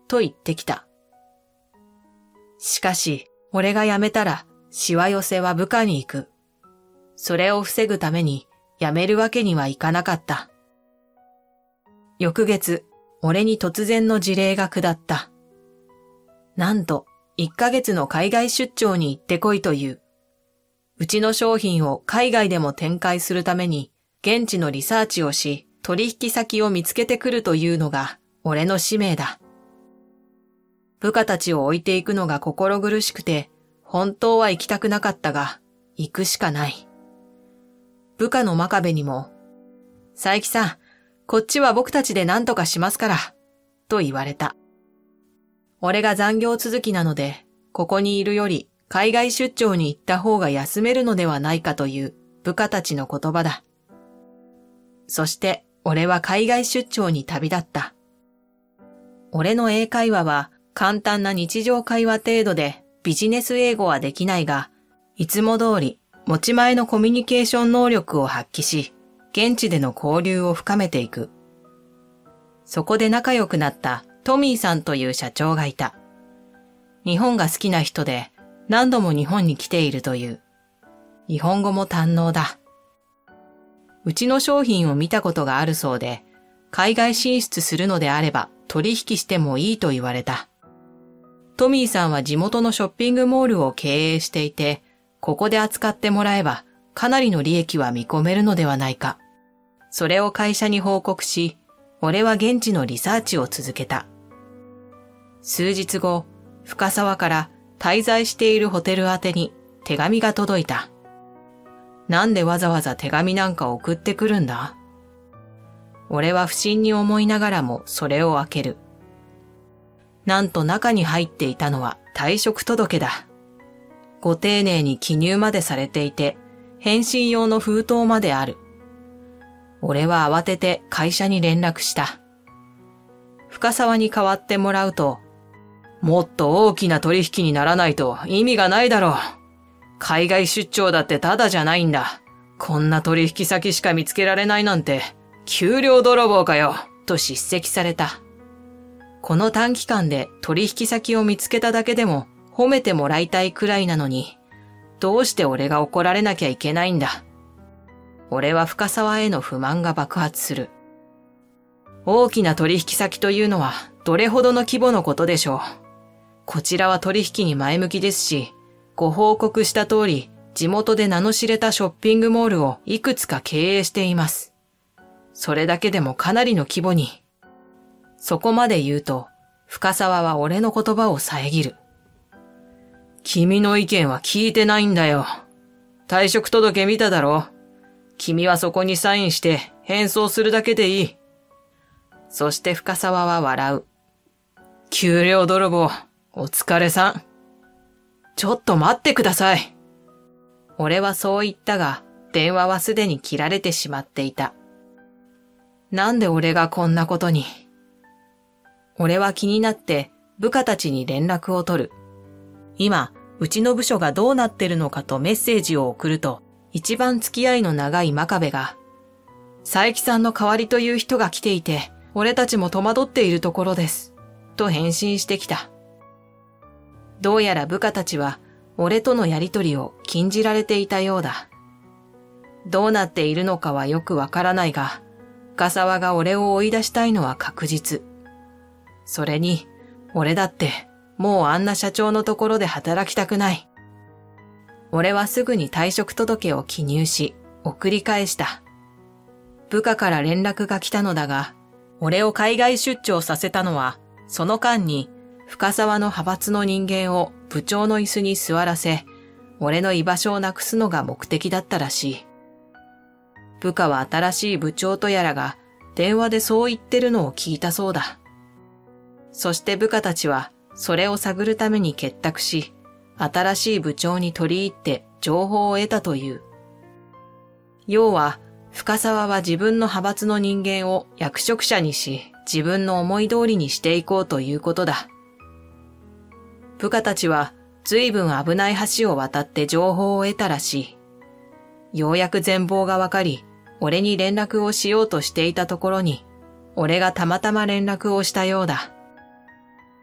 と言ってきた。しかし、俺が辞めたら、しわ寄せは部下に行く。それを防ぐために、辞めるわけにはいかなかった。翌月、俺に突然の辞令が下った。なんと、いっかげつの海外出張に行ってこいという。うちの商品を海外でも展開するために、現地のリサーチをし、取引先を見つけてくるというのが、俺の使命だ。部下たちを置いていくのが心苦しくて、本当は行きたくなかったが、行くしかない。部下の真壁にも、佐伯さん、こっちは僕たちで何とかしますから、と言われた。俺が残業続きなので、ここにいるより海外出張に行った方が休めるのではないかという部下たちの言葉だ。そして俺は海外出張に旅立った。俺の英会話は簡単な日常会話程度でビジネス英語はできないが、いつも通り持ち前のコミュニケーション能力を発揮し、現地での交流を深めていく。そこで仲良くなったトミーさんという社長がいた。日本が好きな人で何度も日本に来ているという。日本語も堪能だ。うちの商品を見たことがあるそうで、海外進出するのであれば取引してもいいと言われた。トミーさんは地元のショッピングモールを経営していて、ここで扱ってもらえばかなりの利益は見込めるのではないか。それを会社に報告し、俺は現地のリサーチを続けた。数日後、深沢から滞在しているホテル宛てに手紙が届いた。なんでわざわざ手紙なんか送ってくるんだ？俺は不審に思いながらもそれを開ける。なんと中に入っていたのは退職届だ。ご丁寧に記入までされていて、返信用の封筒まである。俺は慌てて会社に連絡した。深沢に代わってもらうと、もっと大きな取引にならないと意味がないだろう。海外出張だってただじゃないんだ。こんな取引先しか見つけられないなんて、給料泥棒かよ、と叱責された。この短期間で取引先を見つけただけでも褒めてもらいたいくらいなのに、どうして俺が怒られなきゃいけないんだ。俺は深沢への不満が爆発する。大きな取引先というのはどれほどの規模のことでしょう。こちらは取引に前向きですし、ご報告した通り、地元で名の知れたショッピングモールをいくつか経営しています。それだけでもかなりの規模に。そこまで言うと、深沢は俺の言葉を遮る。君の意見は聞いてないんだよ。退職届見ただろ。君はそこにサインして返送するだけでいい。そして深沢は笑う。給料泥棒、お疲れさん。ちょっと待ってください。俺はそう言ったが、電話はすでに切られてしまっていた。なんで俺がこんなことに。俺は気になって部下たちに連絡を取る。今、うちの部署がどうなってるのかとメッセージを送ると、一番付き合いの長い真壁が、佐伯さんの代わりという人が来ていて、俺たちも戸惑っているところです。と返信してきた。どうやら部下たちは、俺とのやりとりを禁じられていたようだ。どうなっているのかはよくわからないが、深沢が俺を追い出したいのは確実。それに、俺だって、もうあんな社長のところで働きたくない。俺はすぐに退職届を記入し、送り返した。部下から連絡が来たのだが、俺を海外出張させたのは、その間に、深沢の派閥の人間を部長の椅子に座らせ、俺の居場所をなくすのが目的だったらしい。部下は新しい部長とやらが電話でそう言ってるのを聞いたそうだ。そして部下たちはそれを探るために結託し、新しい部長に取り入って情報を得たという。要は、深沢は自分の派閥の人間を役職者にし、自分の思い通りにしていこうということだ。部下たちは随分危ない橋を渡って情報を得たらしい。ようやく全貌がわかり、俺に連絡をしようとしていたところに、俺がたまたま連絡をしたようだ。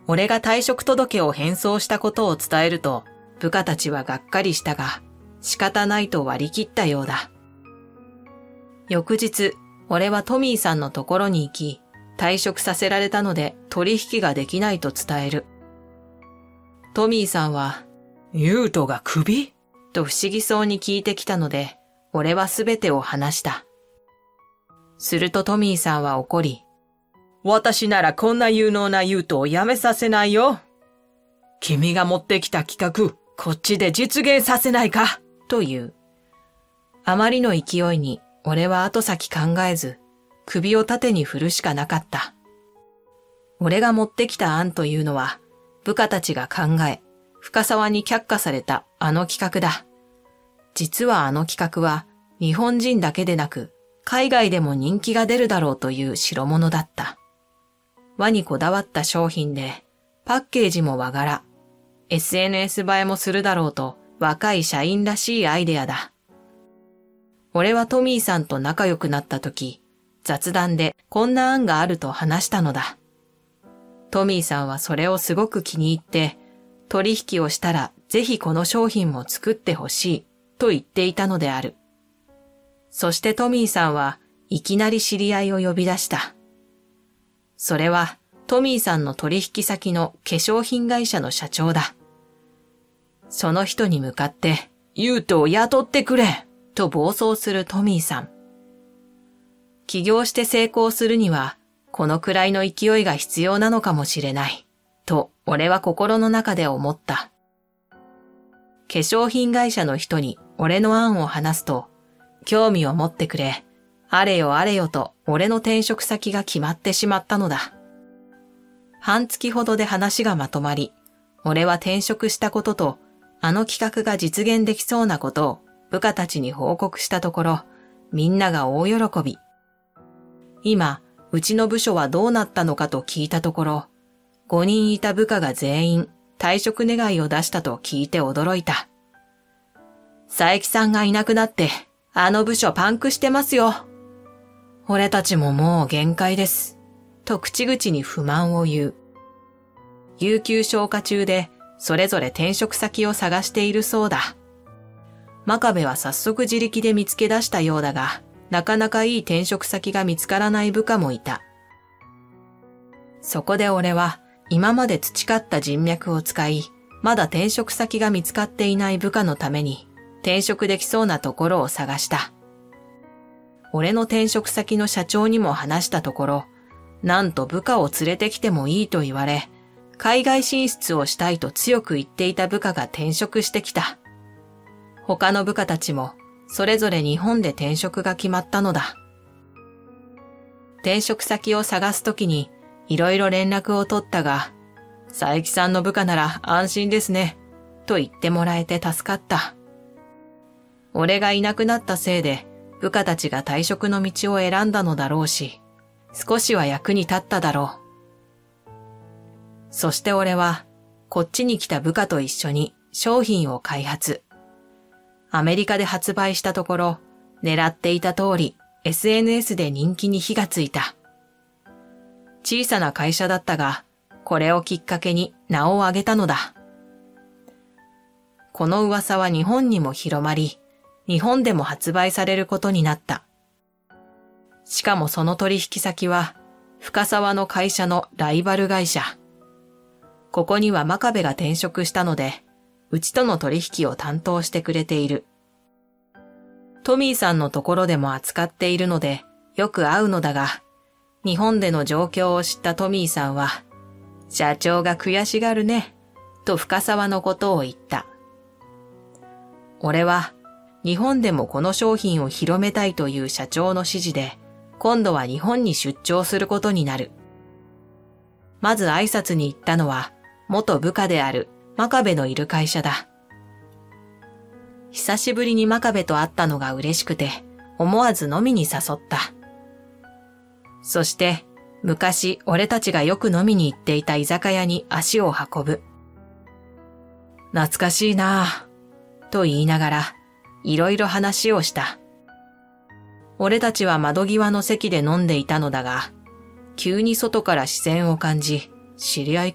俺が退職届を返送したことを伝えると、部下たちはがっかりしたが、仕方ないと割り切ったようだ。翌日、俺はトミーさんのところに行き、退職させられたので取引ができないと伝える。トミーさんは、ユートがクビ？と不思議そうに聞いてきたので、俺はすべてを話した。するとトミーさんは怒り、私ならこんな有能なユートを辞めさせないよ。君が持ってきた企画、こっちで実現させないか、という。あまりの勢いに、俺は後先考えず、首を縦に振るしかなかった。俺が持ってきた案というのは、部下たちが考え、深沢に却下されたあの企画だ。実はあの企画は、日本人だけでなく、海外でも人気が出るだろうという代物だった。和にこだわった商品で、パッケージも和柄、エスエヌエス 映えもするだろうと、若い社員らしいアイデアだ。俺はトミーさんと仲良くなった時、雑談でこんな案があると話したのだ。トミーさんはそれをすごく気に入って、取引をしたらぜひこの商品も作ってほしいと言っていたのである。そしてトミーさんはいきなり知り合いを呼び出した。それはトミーさんの取引先の化粧品会社の社長だ。その人に向かって、ユートを雇ってくれと暴走するトミーさん。起業して成功するには、このくらいの勢いが必要なのかもしれない、と俺は心の中で思った。化粧品会社の人に俺の案を話すと、興味を持ってくれ、あれよあれよと俺の転職先が決まってしまったのだ。半月ほどで話がまとまり、俺は転職したことと、あの企画が実現できそうなことを部下たちに報告したところ、みんなが大喜び。今、うちの部署はどうなったのかと聞いたところ、ごにんいた部下が全員退職願いを出したと聞いて驚いた。佐伯さんがいなくなって、あの部署パンクしてますよ。俺たちももう限界です。と口々に不満を言う。有給消化中で、それぞれ転職先を探しているそうだ。真壁は早速自力で見つけ出したようだが、なかなかいい転職先が見つからない部下もいた。そこで俺は、今まで培った人脈を使い、まだ転職先が見つかっていない部下のために、転職できそうなところを探した。俺の転職先の社長にも話したところ、なんと部下を連れてきてもいいと言われ、海外進出をしたいと強く言っていた部下が転職してきた。他の部下たちも、それぞれ日本で転職が決まったのだ。転職先を探すときに、いろいろ連絡を取ったが、佐伯さんの部下なら安心ですね、と言ってもらえて助かった。俺がいなくなったせいで、部下たちが退職の道を選んだのだろうし、少しは役に立っただろう。そして俺は、こっちに来た部下と一緒に商品を開発。アメリカで発売したところ、狙っていた通り エスエヌエス で人気に火がついた。小さな会社だったが、これをきっかけに名を上げたのだ。この噂は日本にも広まり、日本でも発売されることになった。しかもその取引先は、深沢の会社のライバル会社。ここには真壁が転職したので、うちとの取引を担当してくれている。トミーさんのところでも扱っているので、よく会うのだが、日本での状況を知ったトミーさんは、社長が悔しがるね、と深沢のことを言った。俺は、日本でもこの商品を広めたいという社長の指示で、今度は日本に出張することになる。まず挨拶に行ったのは、元部下である真壁のいる会社だ。久しぶりに真壁と会ったのが嬉しくて、思わず飲みに誘った。そして、昔俺たちがよく飲みに行っていた居酒屋に足を運ぶ。懐かしいなぁ、と言いながら、いろいろ話をした。俺たちは窓際の席で飲んでいたのだが、急に外から視線を感じ、知り合いか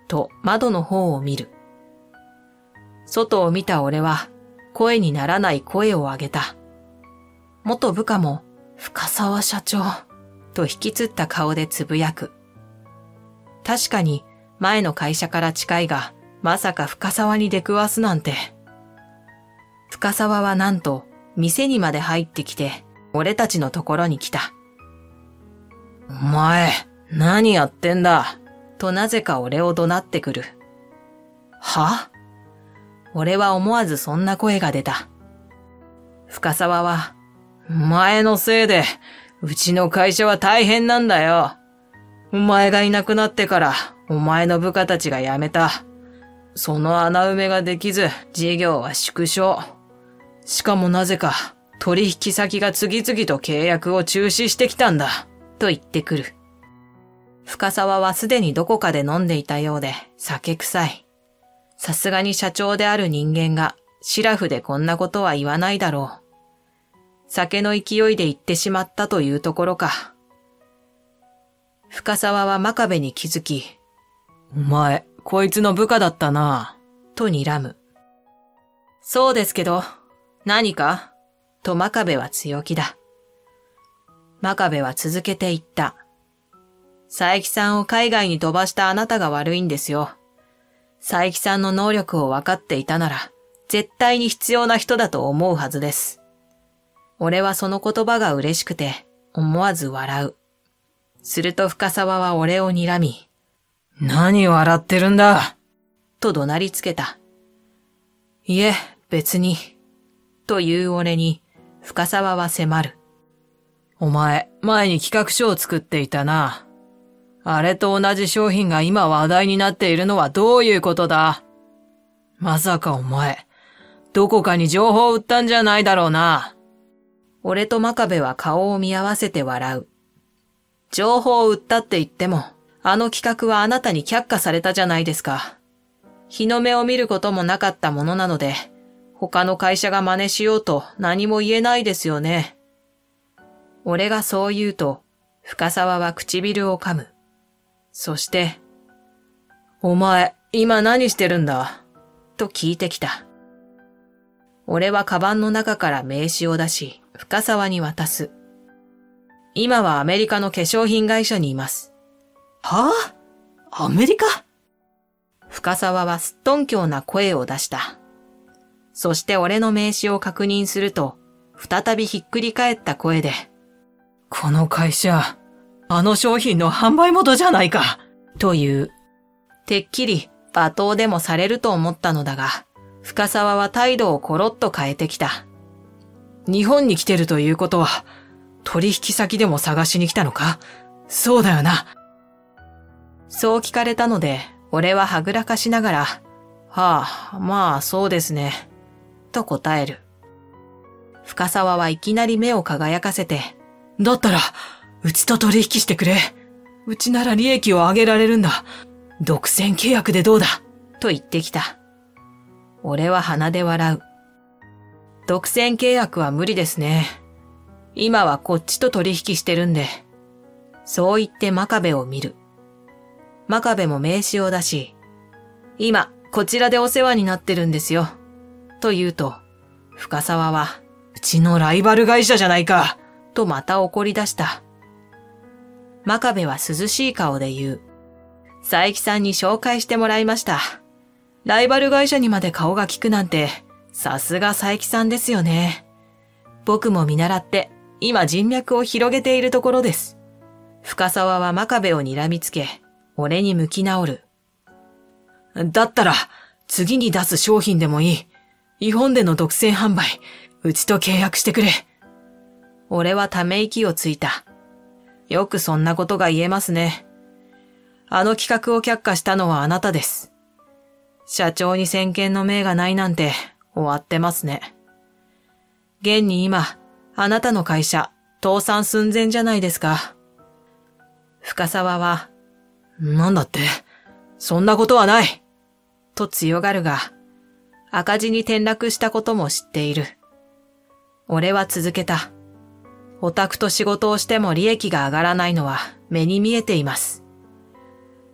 と窓の方を見る。外を見た俺は声にならない声を上げた。元部下も深沢社長と引きつった顔でつぶやく。確かに前の会社から近いが、まさか深沢に出くわすなんて。深沢はなんと店にまで入ってきて俺たちのところに来た。お前、何やってんだとなぜか俺を怒鳴ってくる。は？俺は思わずそんな声が出た。深沢は、お前のせいで、うちの会社は大変なんだよ。お前がいなくなってから、お前の部下たちが辞めた。その穴埋めができず、事業は縮小。しかもなぜか、取引先が次々と契約を中止してきたんだ。と言ってくる。深沢はすでにどこかで飲んでいたようで、酒臭い。さすがに社長である人間が、シラフでこんなことは言わないだろう。酒の勢いで言ってしまったというところか。深沢は真壁に気づき、お前、こいつの部下だったなぁ、と睨む。そうですけど、何かと真壁は強気だ。真壁は続けて言った。佐伯さんを海外に飛ばしたあなたが悪いんですよ。佐伯さんの能力を分かっていたなら、絶対に必要な人だと思うはずです。俺はその言葉が嬉しくて、思わず笑う。すると深沢は俺を睨み、何笑ってるんだと怒鳴りつけた。いえ、別に。という俺に、深沢は迫る。お前、前に企画書を作っていたな。あれと同じ商品が今話題になっているのはどういうことだ？まさかお前、どこかに情報を売ったんじゃないだろうな。俺と真壁は顔を見合わせて笑う。情報を売ったって言っても、あの企画はあなたに却下されたじゃないですか。日の目を見ることもなかったものなので、他の会社が真似しようと何も言えないですよね。俺がそう言うと、深沢は唇を噛む。そして、お前、今何してるんだと聞いてきた。俺はカバンの中から名刺を出し、深沢に渡す。今はアメリカの化粧品会社にいます。はぁ？アメリカ？深沢はすっとんきょうな声を出した。そして俺の名刺を確認すると、再びひっくり返った声で、この会社、あの商品の販売元じゃないか、という。てっきり罵倒でもされると思ったのだが、深沢は態度をコロッと変えてきた。日本に来てるということは、取引先でも探しに来たのか？そうだよな。そう聞かれたので、俺ははぐらかしながら、はあ、まあそうですね、と答える。深沢はいきなり目を輝かせて、だったら、うちと取引してくれ。うちなら利益を上げられるんだ。独占契約でどうだと言ってきた。俺は鼻で笑う。独占契約は無理ですね。今はこっちと取引してるんで。そう言って真壁を見る。真壁も名刺を出し、今こちらでお世話になってるんですよ。と言うと、深沢は、うちのライバル会社じゃないか。とまた怒り出した。真壁は涼しい顔で言う。佐伯さんに紹介してもらいました。ライバル会社にまで顔が利くなんて、さすが佐伯さんですよね。僕も見習って、今人脈を広げているところです。深沢は真壁を睨みつけ、俺に向き直る。だったら、次に出す商品でもいい。日本での独占販売、うちと契約してくれ。俺はため息をついた。よくそんなことが言えますね。あの企画を却下したのはあなたです。社長に先見の明がないなんて終わってますね。現に今、あなたの会社、倒産寸前じゃないですか。深沢は、なんだって、そんなことはない。と強がるが、赤字に転落したことも知っている。俺は続けた。オタクと仕事をしても利益が上がらないのは目に見えています。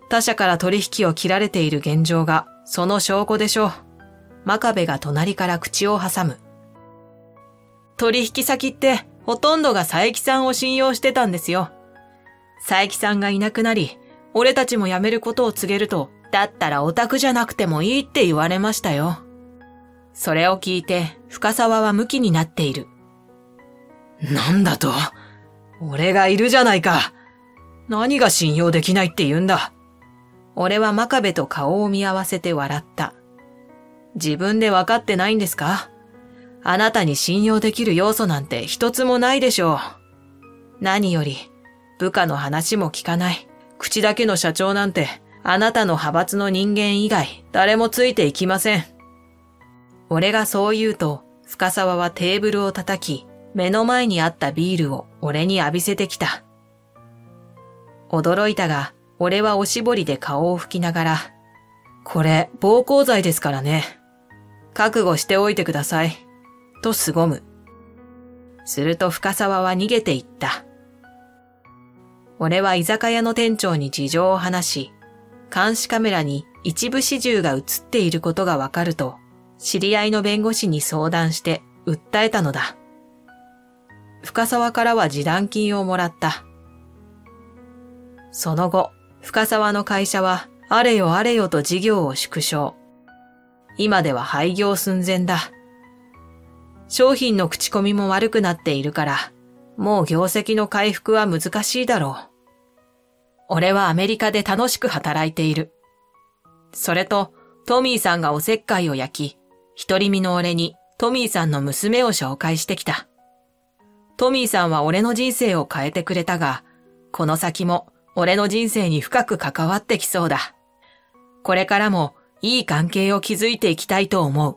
他社から取引を切られている現状がその証拠でしょう。真壁が隣から口を挟む。取引先ってほとんどが佐伯さんを信用してたんですよ。佐伯さんがいなくなり、俺たちも辞めることを告げると、だったらオタクじゃなくてもいいって言われましたよ。それを聞いて深沢はムキになっている。なんだと？俺がいるじゃないか。何が信用できないって言うんだ。俺は真壁と顔を見合わせて笑った。自分で分かってないんですか？あなたに信用できる要素なんて一つもないでしょう。何より、部下の話も聞かない。口だけの社長なんて、あなたの派閥の人間以外、誰もついていきません。俺がそう言うと、深沢はテーブルを叩き、目の前にあったビールを俺に浴びせてきた。驚いたが、俺はおしぼりで顔を拭きながら、これ、暴行罪ですからね。覚悟しておいてください。と凄む。すると深沢は逃げていった。俺は居酒屋の店長に事情を話し、監視カメラに一部始終が映っていることがわかると、知り合いの弁護士に相談して訴えたのだ。深沢からは示談金をもらった。その後、深沢の会社はあれよあれよと事業を縮小。今では廃業寸前だ。商品の口コミも悪くなっているから、もう業績の回復は難しいだろう。俺はアメリカで楽しく働いている。それと、トミーさんがおせっかいを焼き、独り身の俺にトミーさんの娘を紹介してきた。トミーさんは俺の人生を変えてくれたが、この先も俺の人生に深く関わってきそうだ。これからもいい関係を築いていきたいと思う。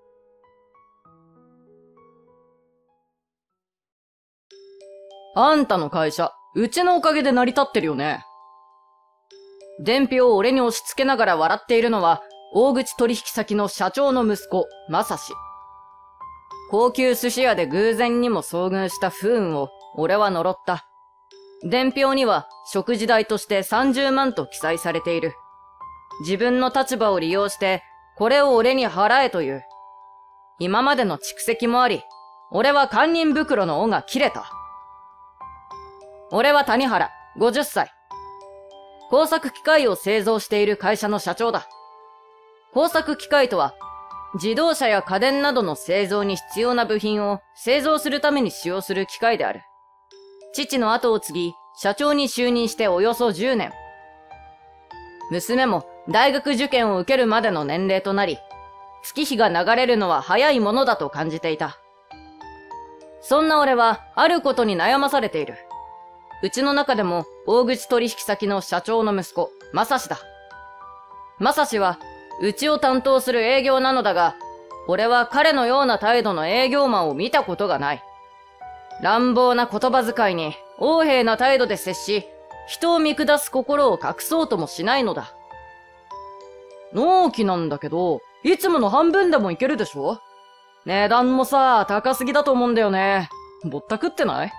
あんたの会社、うちのおかげで成り立ってるよね。伝票を俺に押し付けながら笑っているのは、大口取引先の社長の息子、正志。高級寿司屋で偶然にも遭遇した不運を、俺は呪った。伝票には、食事代としてさんじゅうまんと記載されている。自分の立場を利用して、これを俺に払えという。今までの蓄積もあり、俺は堪忍袋の尾が切れた。俺は谷原、ごじゅっさい。工作機械を製造している会社の社長だ。工作機械とは、自動車や家電などの製造に必要な部品を製造するために使用する機械である。父の後を継ぎ、社長に就任しておよそじゅうねん。娘も大学受験を受けるまでの年齢となり、月日が流れるのは早いものだと感じていた。そんな俺は、あることに悩まされている。うちの中でも大口取引先の社長の息子、正志だ。正志は、うちを担当する営業なのだが、俺は彼のような態度の営業マンを見たことがない。乱暴な言葉遣いに、横柄な態度で接し、人を見下す心を隠そうともしないのだ。納期なんだけど、いつもの半分でもいけるでしょ？値段もさ、高すぎだと思うんだよね。ぼったくってない？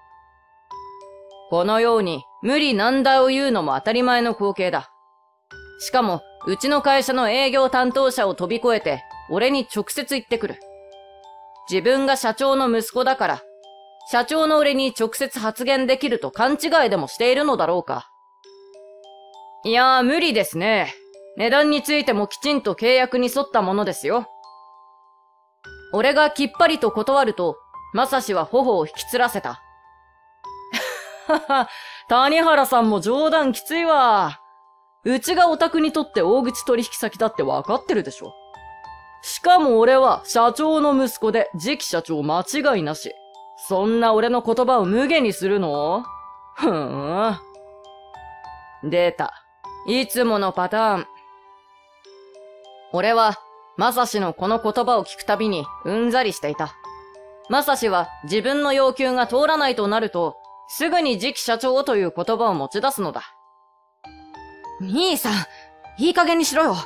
このように無理難題を言うのも当たり前の光景だ。しかも、うちの会社の営業担当者を飛び越えて、俺に直接言ってくる。自分が社長の息子だから、社長の俺に直接発言できると勘違いでもしているのだろうか。いやー、無理ですね。値段についてもきちんと契約に沿ったものですよ。俺がきっぱりと断ると、正志は頬を引きつらせた。はは、谷原さんも冗談きついわ。うちがオタクにとって大口取引先だってわかってるでしょ。しかも俺は社長の息子で次期社長間違いなし。そんな俺の言葉を無下にするの？ふーん。出た。いつものパターン。俺は、正志のこの言葉を聞くたびにうんざりしていた。正志は自分の要求が通らないとなると、すぐに次期社長という言葉を持ち出すのだ。兄さん、いい加減にしろよ。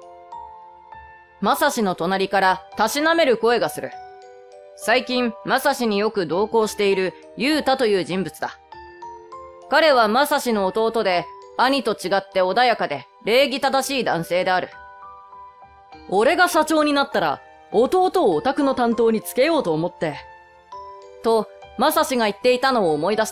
正志の隣からたしなめる声がする。最近、正志によく同行している、ゆうたという人物だ。彼は正志の弟で、 兄と違って穏やかで礼儀正しい男性である。俺が社長になったら、弟をオタクの担当につけようと思って。と、まさしが言っていたのを思い出した。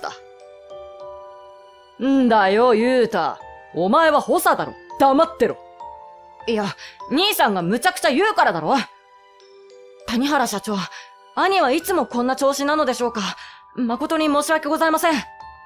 んだよ、ゆうた。お前は補佐だろ。黙ってろ。いや、兄さんがむちゃくちゃ言うからだろ。谷原社長、兄はいつもこんな調子なのでしょうか。誠に申し訳ございません。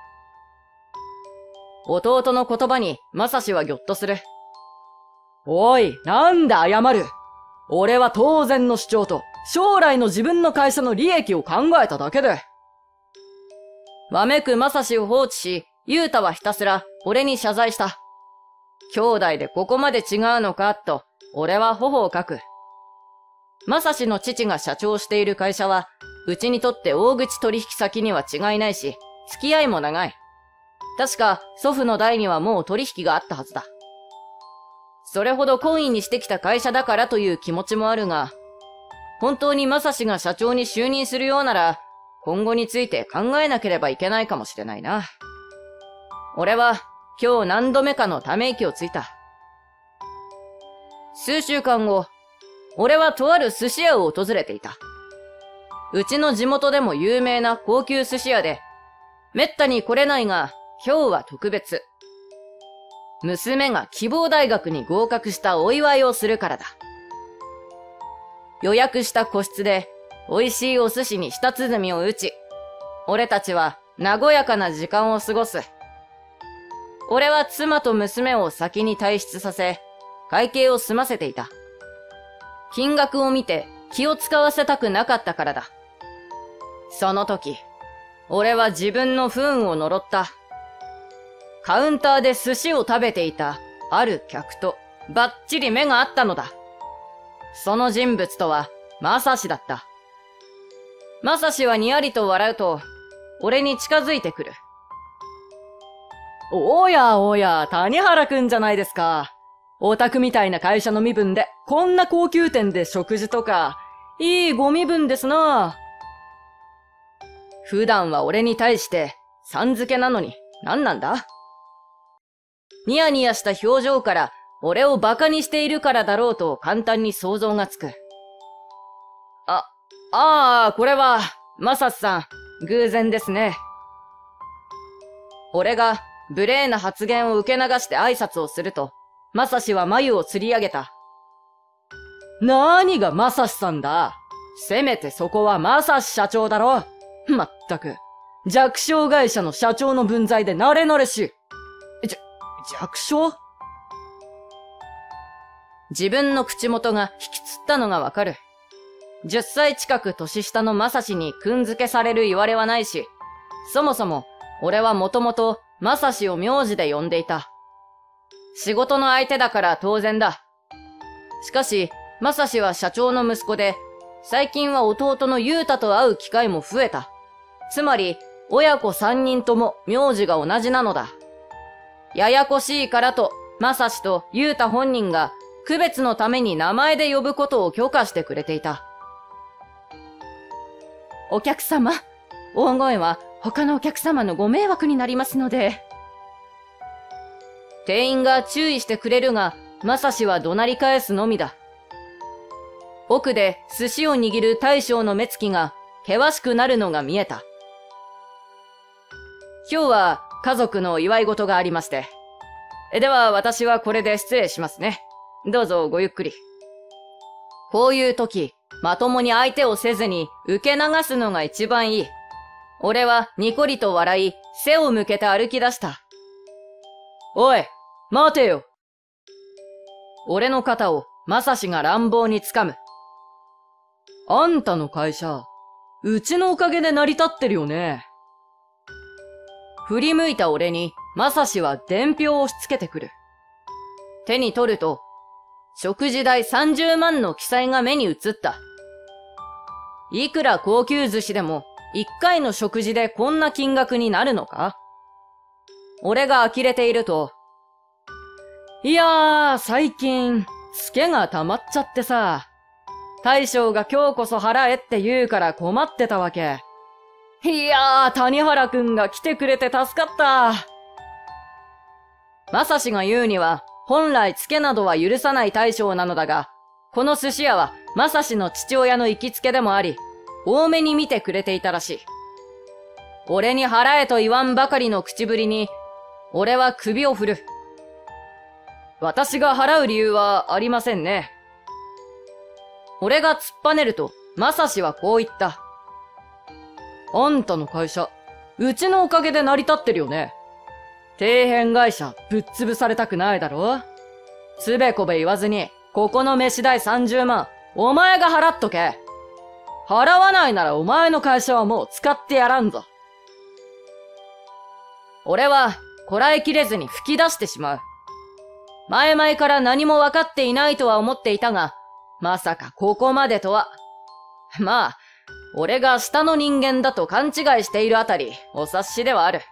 弟の言葉に、まさしはぎょっとする。おい、なんで謝る。俺は当然の主張と、将来の自分の会社の利益を考えただけで。わめくまさしを放置し、ゆうたはひたすら俺に謝罪した。兄弟でここまで違うのか、と、俺は頬をかく。まさしの父が社長している会社は、うちにとって大口取引先には違いないし、付き合いも長い。確か祖父の代にはもう取引があったはずだ。それほど懇意にしてきた会社だからという気持ちもあるが、本当にまさしが社長に就任するようなら、今後について考えなければいけないかもしれないな。俺は今日何度目かのため息をついた。数週間後、俺はとある寿司屋を訪れていた。うちの地元でも有名な高級寿司屋で、めったに来れないが、今日は特別。娘が希望大学に合格したお祝いをするからだ。予約した個室で、美味しいお寿司に舌鼓を打ち、俺たちは和やかな時間を過ごす。俺は妻と娘を先に退出させ、会計を済ませていた。金額を見て気を使わせたくなかったからだ。その時、俺は自分の不運を呪った。カウンターで寿司を食べていたある客とバッチリ目が合ったのだ。その人物とはまさしだった。まさしはにやりと笑うと、俺に近づいてくる。おやおや、谷原くんじゃないですか。オタクみたいな会社の身分で、こんな高級店で食事とか、いいご身分ですな。普段は俺に対して、さん付けなのに、何なんだ？ニヤニヤした表情から、俺を馬鹿にしているからだろうと簡単に想像がつく。あ、ああ、これは、まさしさん、偶然ですね。俺が、無礼な発言を受け流して挨拶をすると、まさしは眉を吊り上げた。何がまさしさんだ。せめてそこはまさし社長だろ。まったく、弱小会社の社長の分際で慣れ慣れしい。じゃ、弱小？自分の口元が引きつったのがわかる。じゅっさい近く年下のまさしにくんづけされる言われはないし、そもそも俺はもともとまさしを名字で呼んでいた。仕事の相手だから当然だ。しかし、まさしは社長の息子で、最近は弟のゆうたと会う機会も増えた。つまり、親子三人とも名字が同じなのだ。ややこしいからと、まさしとゆうた本人が区別のために名前で呼ぶことを許可してくれていた。お客様、大声は他のお客様のご迷惑になりますので。店員が注意してくれるが、まさしは怒鳴り返すのみだ。奥で寿司を握る大将の目つきが険しくなるのが見えた。今日は家族の祝い事がありまして。では私はこれで失礼しますね。どうぞごゆっくり。こういう時、まともに相手をせずに受け流すのが一番いい。俺はニコリと笑い、背を向けて歩き出した。おい、待てよ。俺の肩をまさしが乱暴に掴む。あんたの会社、うちのおかげで成り立ってるよね。振り向いた俺に、まさしは伝票を押し付けてくる。手に取ると、食事代さんじゅうまんの記載が目に映った。いくら高級寿司でも、一回の食事でこんな金額になるのか？俺が呆れていると、いやー、最近、ツケが溜まっちゃってさ、大将が今日こそ払えって言うから困ってたわけ。いやー、谷原くんが来てくれて助かった。 まさしが言うには、本来ツケなどは許さない大将なのだが、この寿司屋はまさしの父親の行きつけでもあり、多めに見てくれていたらしい。俺に払えと言わんばかりの口ぶりに、俺は首を振る。私が払う理由はありませんね。俺が突っぱねると、まさしはこう言った。あんたの会社、うちのおかげで成り立ってるよね。底辺会社ぶっ潰されたくないだろ？つべこべ言わずに、ここの飯代さんじゅうまん、お前が払っとけ。払わないならお前の会社はもう使ってやらんぞ。俺は、こらえきれずに吹き出してしまう。前々から何も分かっていないとは思っていたが、まさかここまでとは。まあ、俺が下の人間だと勘違いしているあたり、お察しではある。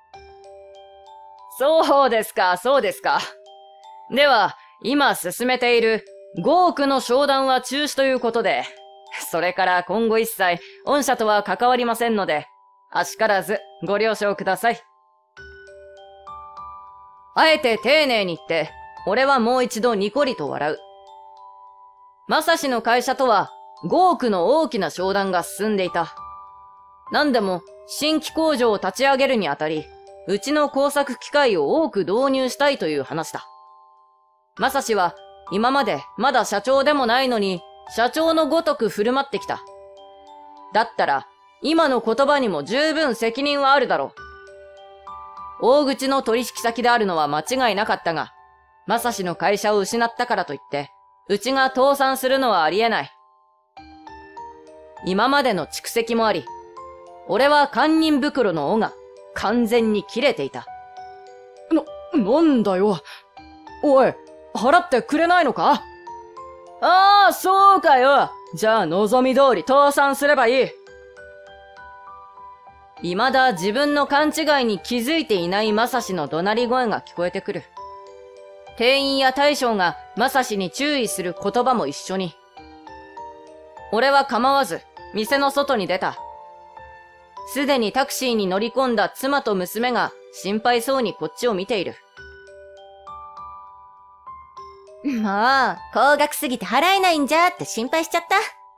そうですか、そうですか。では、今進めているごおくの商談は中止ということで、それから今後一切、御社とは関わりませんので、あしからずご了承ください。あえて丁寧に言って、俺はもう一度ニコリと笑う。まさしの会社とは、ごおくの大きな商談が進んでいた。何でも、新規工場を立ち上げるにあたり、うちの工作機械を多く導入したいという話だ。まさしは、今までまだ社長でもないのに、社長のごとく振る舞ってきた。だったら、今の言葉にも十分責任はあるだろう。大口の取引先であるのは間違いなかったが、まさしの会社を失ったからといって、うちが倒産するのはありえない。今までの蓄積もあり、俺は堪忍袋の尾が完全に切れていた。な、なんだよ。おい、払ってくれないのか？ああ、そうかよ。じゃあ望み通り倒産すればいい。未だ自分の勘違いに気づいていないまさしの怒鳴り声が聞こえてくる。店員や大将がまさしに注意する言葉も一緒に。俺は構わず、店の外に出た。すでにタクシーに乗り込んだ妻と娘が心配そうにこっちを見ている。 もう、高額すぎて払えないんじゃって心配しちゃった。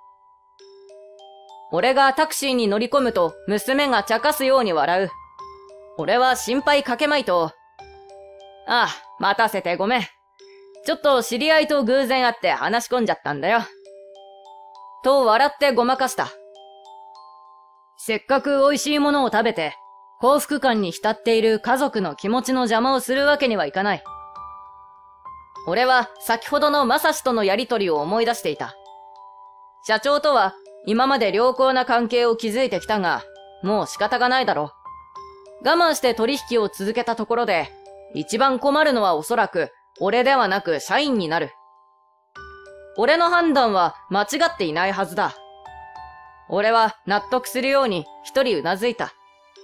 俺がタクシーに乗り込むと娘が茶化すように笑う。俺は心配かけまいと、ああ、待たせてごめん。ちょっと知り合いと偶然会って話し込んじゃったんだよ。と笑ってごまかした。せっかく美味しいものを食べて、幸福感に浸っている家族の気持ちの邪魔をするわけにはいかない。俺は先ほどのまさしとのやりとりを思い出していた。社長とは今まで良好な関係を築いてきたが、もう仕方がないだろう。我慢して取引を続けたところで、一番困るのはおそらく俺ではなく社員になる。俺の判断は間違っていないはずだ。俺は納得するように一人うなずいた。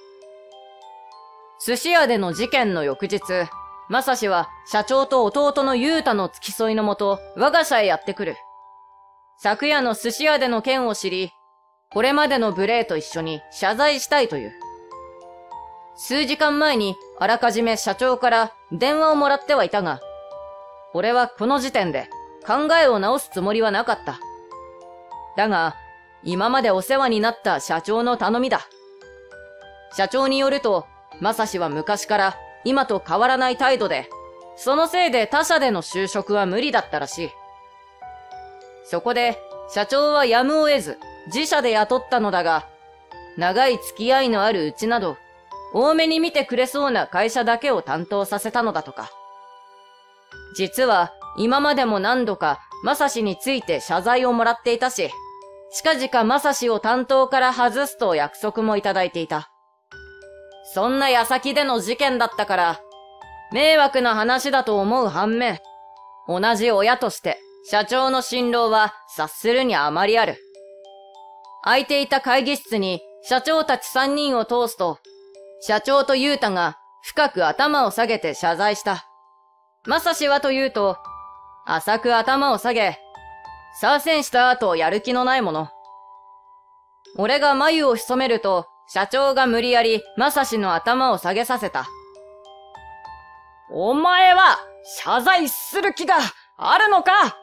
寿司屋での事件の翌日、まさしは社長と弟のゆうたの付き添いのもと、我が社へやってくる。昨夜の寿司屋での件を知り、これまでの無礼と一緒に謝罪したいという。数時間前にあらかじめ社長から電話をもらってはいたが、俺はこの時点で考えを直すつもりはなかった。だが、今までお世話になった社長の頼みだ。社長によると、まさしは昔から今と変わらない態度で、そのせいで他社での就職は無理だったらしい。そこで、社長はやむを得ず、自社で雇ったのだが、長い付き合いのあるうちなど、多めに見てくれそうな会社だけを担当させたのだとか。実は、今までも何度か、まさしについて謝罪をもらっていたし、近々まさしを担当から外すと約束もいただいていた。そんな矢先での事件だったから、迷惑な話だと思う反面、同じ親として、社長の辛労は察するにあまりある。空いていた会議室に社長たち三人を通すと、社長とゆうたが深く頭を下げて謝罪した。まさしはというと、浅く頭を下げ、左遷した後やる気のないもの。俺が眉を潜めると、社長が無理やりまさしの頭を下げさせた。 お前は謝罪する気があるのか？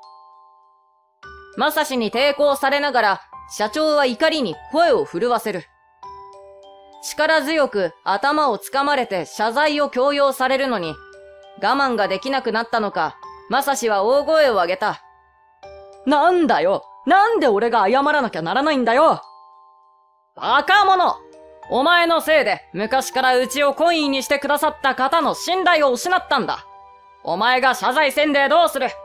まさしに抵抗されながら、社長は怒りに声を震わせる。力強く頭をつかまれて謝罪を強要されるのに、我慢ができなくなったのか、まさしは大声を上げた。なんだよ！なんで俺が謝らなきゃならないんだよ！バカ者！お前のせいで昔からうちを懇意にしてくださった方の信頼を失ったんだ。お前が謝罪せんでどうする？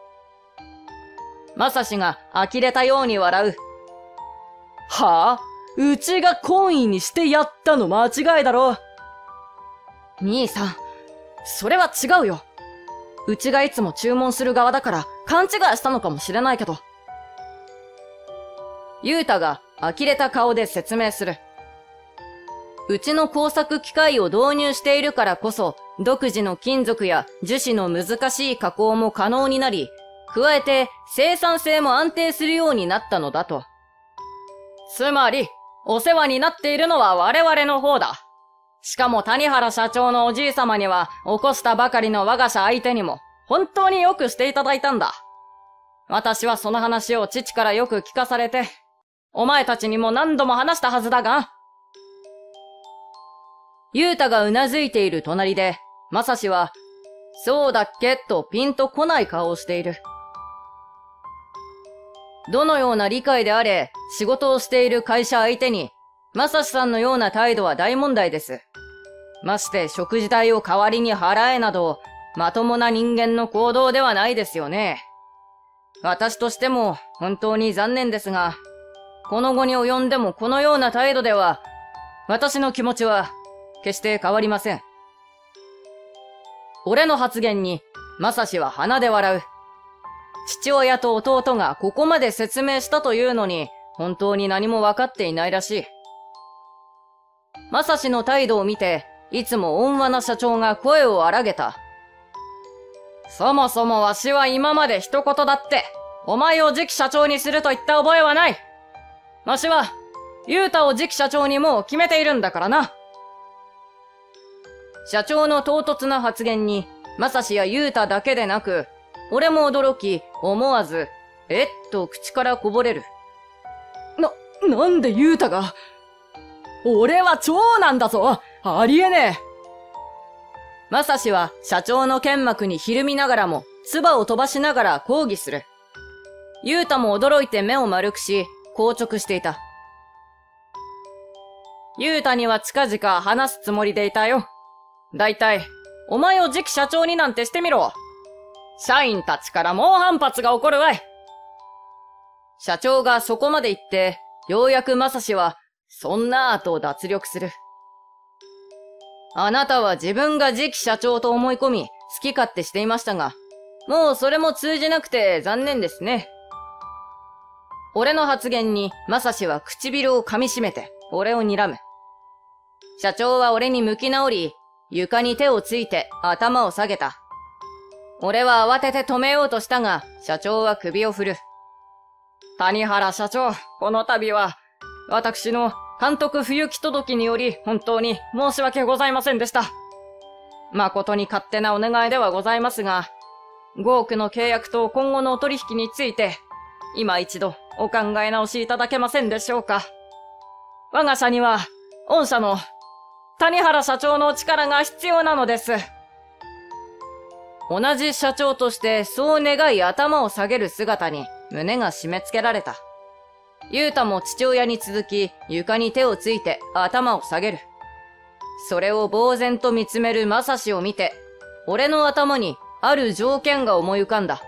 まさしが呆れたように笑う。はぁ、あ、うちが懇意にしてやったの間違いだろ。兄さん、それは違うよ。うちがいつも注文する側だから勘違いしたのかもしれないけど。ゆうたが呆れた顔で説明する。うちの工作機械を導入しているからこそ、独自の金属や樹脂の難しい加工も可能になり、加えて生産性も安定するようになったのだと。つまり、お世話になっているのは我々の方だ。しかも谷原社長のおじい様には、起こしたばかりの我が社相手にも、本当によくしていただいたんだ。私はその話を父からよく聞かされて、お前たちにも何度も話したはずだが。ゆうたがうなずいている隣で、まさしは、そうだっけとピンとこない顔をしている。どのような理解であれ、仕事をしている会社相手に、まさしさんのような態度は大問題です。まして食事代を代わりに払えなど、まともな人間の行動ではないですよね。私としても本当に残念ですが、この後に及んでもこのような態度では、私の気持ちは決して変わりません。俺の発言に、まさしは鼻で笑う。父親と弟がここまで説明したというのに、本当に何も分かっていないらしい。まさしの態度を見て、いつも温和な社長が声を荒げた。そもそもわしは今まで一言だって、お前を次期社長にすると言った覚えはない。わしは、ゆうたを次期社長にもう決めているんだからな。社長の唐突な発言に、まさしやゆうただけでなく、俺も驚き、思わず、えっと口からこぼれる。な、なんでゆうたが、俺は長男だぞ！ありえねえ！まさしは社長の剣幕にひるみながらも、唾を飛ばしながら抗議する。ゆうたも驚いて目を丸くし、硬直していた。ゆうたには近々話すつもりでいたよ。だいたい、お前を次期社長になんてしてみろ。社員たちから猛反発が起こるわい。社長がそこまで言って、ようやくまさしは、そんなぁと脱力する。あなたは自分が次期社長と思い込み、好き勝手していましたが、もうそれも通じなくて残念ですね。俺の発言に、まさしは唇を噛み締めて、俺を睨む。社長は俺に向き直り、床に手をついて頭を下げた。俺は慌てて止めようとしたが、社長は首を振る。谷原社長、この度は、私の監督不行き届きにより本当に申し訳ございませんでした。誠に勝手なお願いではございますが、ごおくの契約と今後のお取引について、今一度お考え直しいただけませんでしょうか。我が社には、御社の谷原社長の力が必要なのです。同じ社長としてそう願い頭を下げる姿に胸が締め付けられた。ゆうたも父親に続き床に手をついて頭を下げる。それを呆然と見つめるまさしを見て、俺の頭にある条件が思い浮かんだ。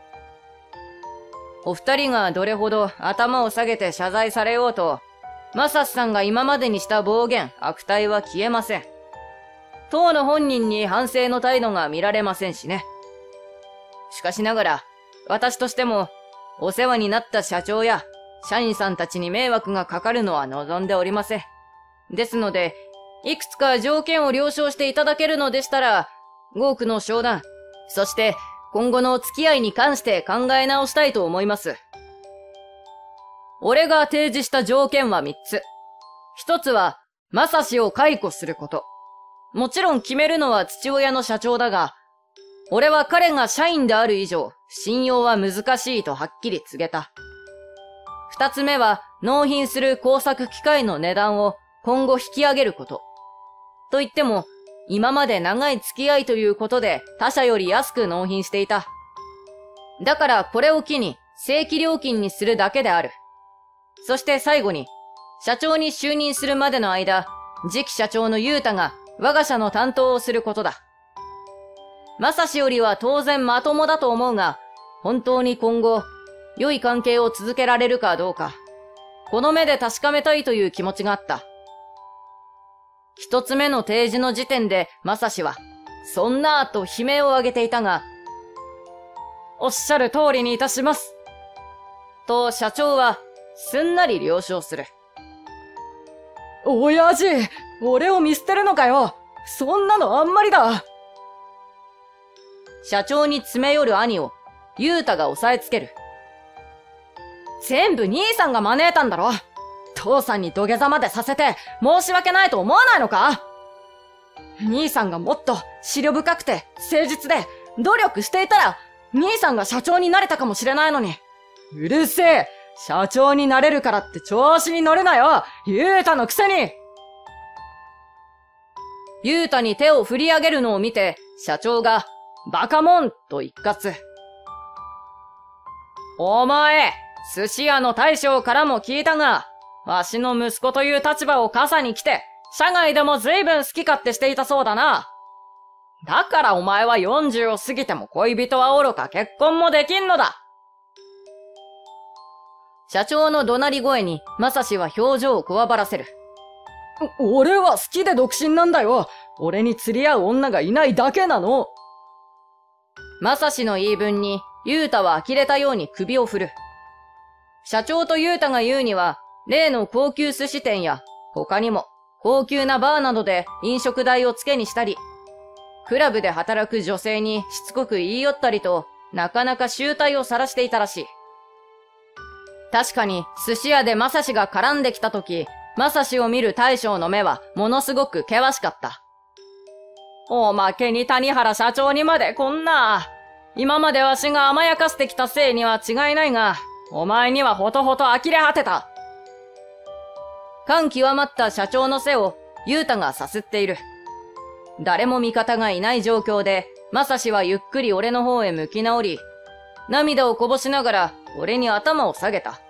お二人がどれほど頭を下げて謝罪されようと、まさしさんが今までにした暴言、悪態は消えません。当の本人に反省の態度が見られませんしね。しかしながら、私としても、お世話になった社長や社員さんたちに迷惑がかかるのは望んでおりません。ですので、いくつか条件を了承していただけるのでしたら、ごおくの商談、そして今後のお付き合いに関して考え直したいと思います。俺が提示した条件はみっつ。ひとつは、まさしを解雇すること。 もちろん決めるのは父親の社長だが、俺は彼が社員である以上、信用は難しいとはっきり告げた。二つ目は、納品する工作機械の値段を今後引き上げること。と言っても、今まで長い付き合いということで他社より安く納品していた。だからこれを機に正規料金にするだけである。そして最後に、社長に就任するまでの間、次期社長のユータが我が社の担当をすることだ。マサシよりは当然まともだと思うが、本当に今後、良い関係を続けられるかどうか、この目で確かめたいという気持ちがあった。一つ目の提示の時点でマサシは、そんなぁと悲鳴を上げていたが、おっしゃる通りにいたします。と社長は、すんなり了承する。 親父、俺を見捨てるのかよ。そんなのあんまりだ。 社長に詰め寄る兄を、ユータが押さえつける。全部兄さんが招いたんだろ。父さんに土下座までさせて申し訳ないと思わないのか？兄さんがもっと思慮深くて誠実で努力していたら、兄さんが社長になれたかもしれないのに。 うるせえ。社長になれるからって調子に乗るなよ。ユータのくせに。 ユータに手を振り上げるのを見て、社長が、バカモンと一喝。お前、寿司屋の大将からも聞いたが、わしの息子という立場を傘に来て、社外でも随分好き勝手していたそうだな。だからお前はよんじゅうを過ぎても恋人はおろか結婚もできんのだ。社長の怒鳴り声に、マサシは表情をこわばらせる。 俺は好きで独身なんだよ。俺に釣り合う女がいないだけなの。 マサシの言い分に、ユータは呆れたように首を振る。社長とユータが言うには、例の高級寿司店や、他にも、高級なバーなどで飲食代を付けにしたり、クラブで働く女性にしつこく言い寄ったりと、なかなか醜態を晒していたらしい。確かに、寿司屋でマサシが絡んできたとき、マサシを見る大将の目はものすごく険しかった。おまけに谷原社長にまでこんな。今までわしが甘やかしてきたせいには違いないが、お前にはほとほと呆れ果てた。感極まった社長の背を、ユータがさすっている。誰も味方がいない状況で、マサシはゆっくり俺の方へ向き直り、涙をこぼしながら、俺に頭を下げた。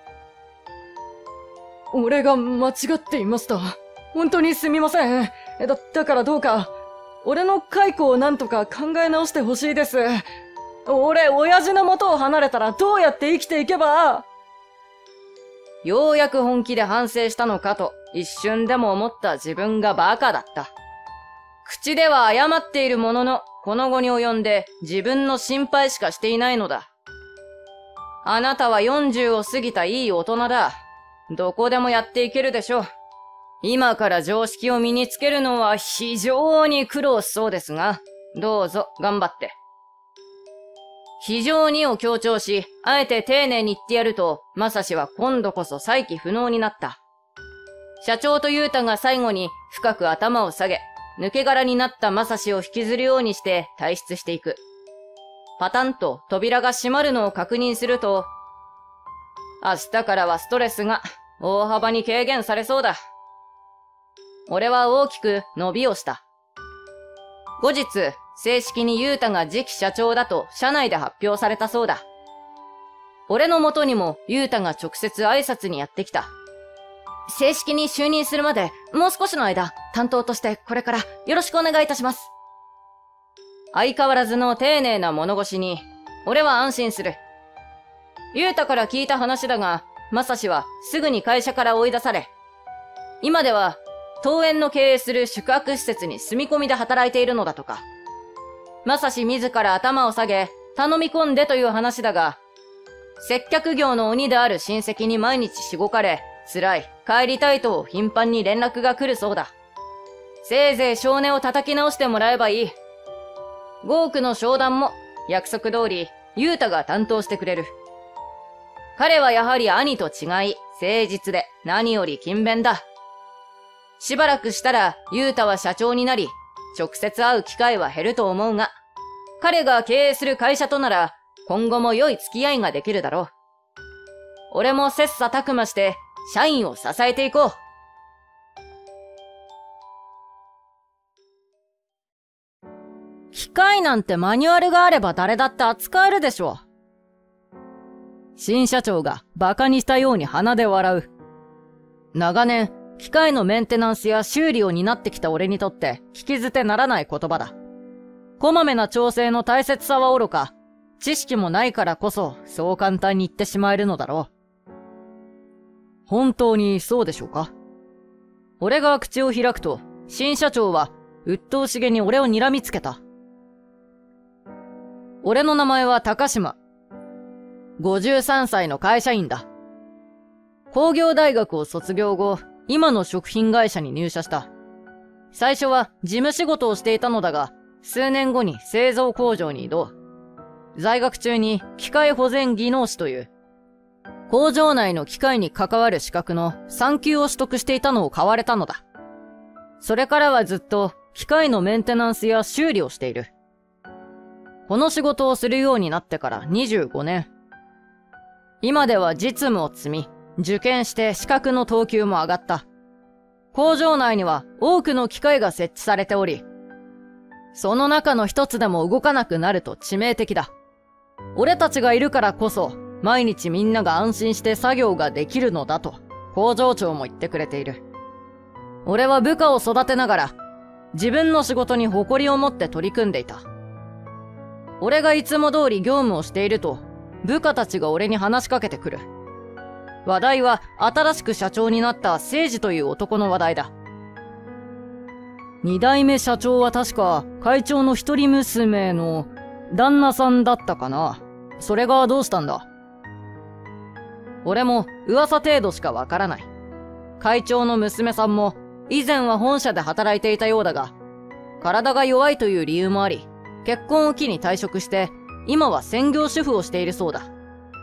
俺が間違っていました。本当にすみません。だ、だからどうか、俺の解雇をなんとか考え直してほしいです。俺、親父の元を離れたらどうやって生きていけば。 ようやく本気で反省したのかと、一瞬でも思った自分がバカだった。口では謝っているものの、この後に及んで自分の心配しかしていないのだ。あなたはよんじゅうを過ぎたいい大人だ。どこでもやっていけるでしょう。今から常識を身につけるのは非常に苦労しそうですが、どうぞ頑張って。非常にを強調し、あえて丁寧に言ってやると、マサシは今度こそ再起不能になった。社長とユータが最後に深く頭を下げ、抜け殻になったマサシを引きずるようにして退出していく。パタンと扉が閉まるのを確認すると、明日からはストレスが大幅に軽減されそうだ。俺は大きく伸びをした。後日、正式にユータが次期社長だと社内で発表されたそうだ。俺の元にもユータが直接挨拶にやってきた。正式に就任するまでもう少しの間、担当としてこれからよろしくお願いいたします。相変わらずの丁寧な物腰に、俺は安心する。ユータから聞いた話だが、マサシはすぐに会社から追い出され、今では、東園の経営する宿泊施設に住み込みで働いているのだとか。マサシ自ら頭を下げ、頼み込んでという話だが、接客業の鬼である親戚に毎日しごかれ、辛い、帰りたいと頻繁に連絡が来るそうだ。せいぜい性根を叩き直してもらえばいい。ごおくの商談も、約束通り、ユータが担当してくれる。彼はやはり兄と違い、誠実で何より勤勉だ。しばらくしたら、ユータは社長になり、 直接会う機会は減ると思うが、彼が経営する会社となら、今後も良い付き合いができるだろう。俺も切磋琢磨して、社員を支えていこう。 機械なんてマニュアルがあれば誰だって扱えるでしょ。新社長が馬鹿にしたように鼻で笑う。長年、機械のメンテナンスや修理を担ってきた俺にとって聞き捨てならない言葉だ。こまめな調整の大切さはおろか、知識もないからこそそう簡単に言ってしまえるのだろう。本当にそうでしょうか？俺が口を開くと、新社長は鬱陶しげに俺を睨みつけた。俺の名前は高島。ごじゅうさんさいの会社員だ。工業大学を卒業後、今の食品会社に入社した。最初は事務仕事をしていたのだが、数年後に製造工場に移動。在学中に機械保全技能士という、工場内の機械に関わる資格のさん級を取得していたのを買われたのだ。それからはずっと機械のメンテナンスや修理をしている。この仕事をするようになってからにじゅうごねん。今では実務を積み、受験して資格の等級も上がった。工場内には多くの機械が設置されており、その中の一つでも動かなくなると致命的だ。俺たちがいるからこそ、毎日みんなが安心して作業ができるのだと、工場長も言ってくれている。俺は部下を育てながら、自分の仕事に誇りを持って取り組んでいた。俺がいつも通り業務をしていると、部下たちが俺に話しかけてくる。話題は新しく社長になった誠司という男の話題だ。二代目社長は確か会長の一人娘の旦那さんだったかな。それがどうしたんだ？俺も噂程度しかわからない。会長の娘さんも以前は本社で働いていたようだが、体が弱いという理由もあり、結婚を機に退職して、今は専業主婦をしているそうだ。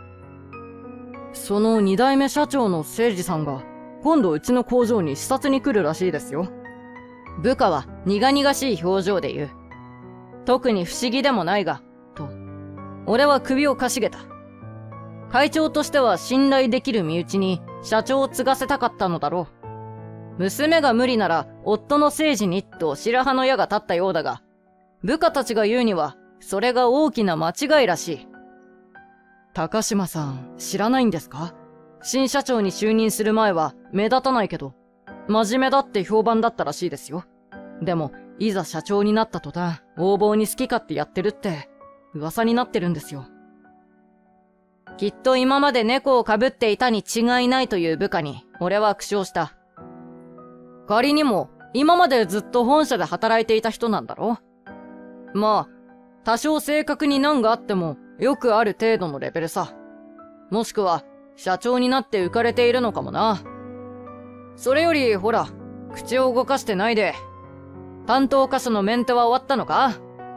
その二代目社長の誠司さんが、今度うちの工場に視察に来るらしいですよ。部下は苦々しい表情で言う。特に不思議でもないが、と。俺は首をかしげた。会長としては信頼できる身内に社長を継がせたかったのだろう。娘が無理なら夫の誠司にと白羽の矢が立ったようだが、部下たちが言うには、それが大きな間違いらしい。高島さん、知らないんですか？新社長に就任する前は目立たないけど、真面目だって評判だったらしいですよ。でも、いざ社長になった途端、横暴に好き勝手やってるって、噂になってるんですよ。きっと今まで猫を被っていたに違いないという部下に、俺は苦笑した。仮にも、今までずっと本社で働いていた人なんだろ？まあ、多少正確に難があっても、よくある程度のレベルさ。もしくは、社長になって浮かれているのかもな。それより、ほら、口を動かしてないで。担当課所のメンテは終わったのか？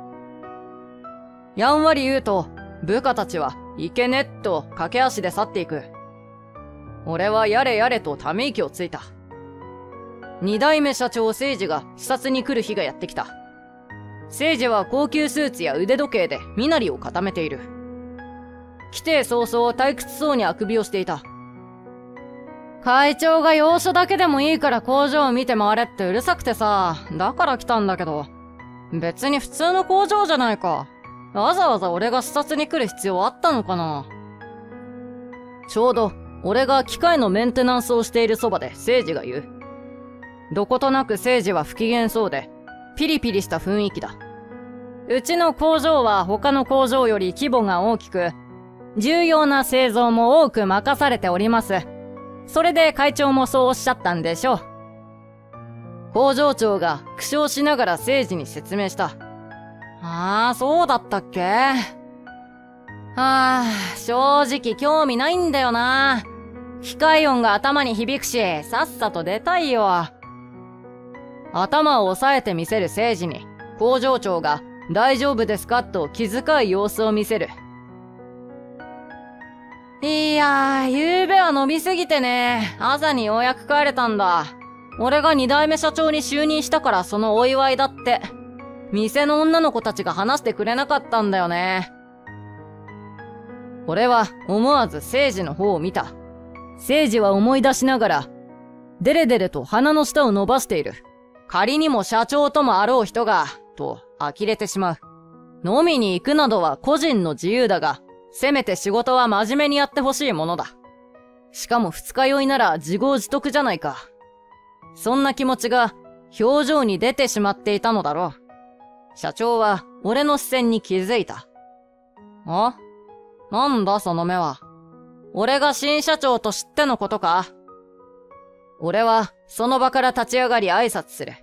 やんわり言うと、部下たちは、いけねっと駆け足で去っていく。俺はやれやれとため息をついた。二代目社長誠司が視察に来る日がやってきた。誠司は高級スーツや腕時計で身なりを固めている。来て早々退屈そうにあくびをしていた。会長が要所だけでもいいから工場を見て回れってうるさくてさ、だから来たんだけど、別に普通の工場じゃないか。わざわざ俺が視察に来る必要あったのかな。ちょうど俺が機械のメンテナンスをしているそばで誠司が言う。どことなく誠司は不機嫌そうで、ピリピリした雰囲気だ。うちの工場は他の工場より規模が大きく、重要な製造も多く任されております。それで会長もそうおっしゃったんでしょう。工場長が苦笑しながら誠司に説明した。ああ、そうだったっけ？はあ、正直興味ないんだよな。機械音が頭に響くし、さっさと出たいよ。頭を押さえてみせる誠司に、工場長が大丈夫ですかと気遣い様子を見せる。いやー、夕べは飲みすぎてね、朝にようやく帰れたんだ。俺が二代目社長に就任したからそのお祝いだって。 店の女の子たちが話してくれなかったんだよね。俺は思わず聖司の方を見た。聖司は思い出しながら、デレデレと鼻の下を伸ばしている。仮にも社長ともあろう人が、と呆れてしまう。飲みに行くなどは個人の自由だが、せめて仕事は真面目にやってほしいものだ。しかも二日酔いなら自業自得じゃないか。そんな気持ちが表情に出てしまっていたのだろう。社長は俺の視線に気づいた。あ？なんだその目は。俺が新社長と知ってのことか？俺はその場から立ち上がり挨拶する。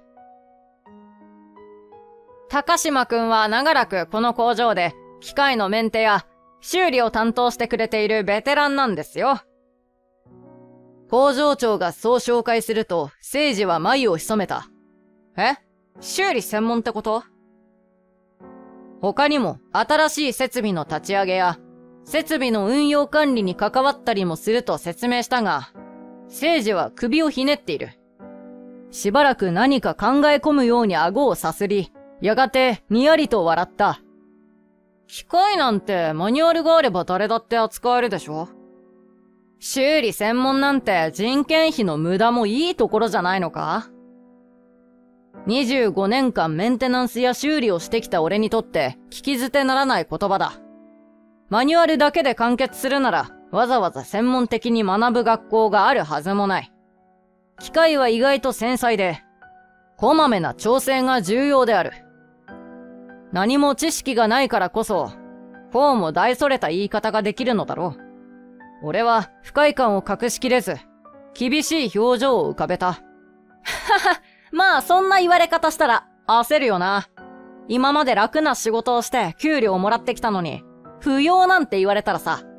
高島くんは長らくこの工場で機械のメンテや修理を担当してくれているベテランなんですよ。工場長がそう紹介すると、聖司は眉を潜めた。え？修理専門ってこと？他にも新しい設備の立ち上げや、設備の運用管理に関わったりもすると説明したが、聖司は首をひねっている。しばらく何か考え込むように顎をさすり、やがてにやりと笑った。機械なんてマニュアルがあれば誰だって扱えるでしょ？修理専門なんて人件費の無駄もいいところじゃないのか？にじゅうごねんかんメンテナンスや修理をしてきた俺にとって聞き捨てならない言葉だ。マニュアルだけで完結するならわざわざ専門的に学ぶ学校があるはずもない。機械は意外と繊細で、こまめな調整が重要である。何も知識がないからこそ、こうも大それた言い方ができるのだろう。俺は不快感を隠しきれず、厳しい表情を浮かべた。はは、まあそんな言われ方したら焦るよな。今まで楽な仕事をして給料をもらってきたのに、不要なんて言われたらさ。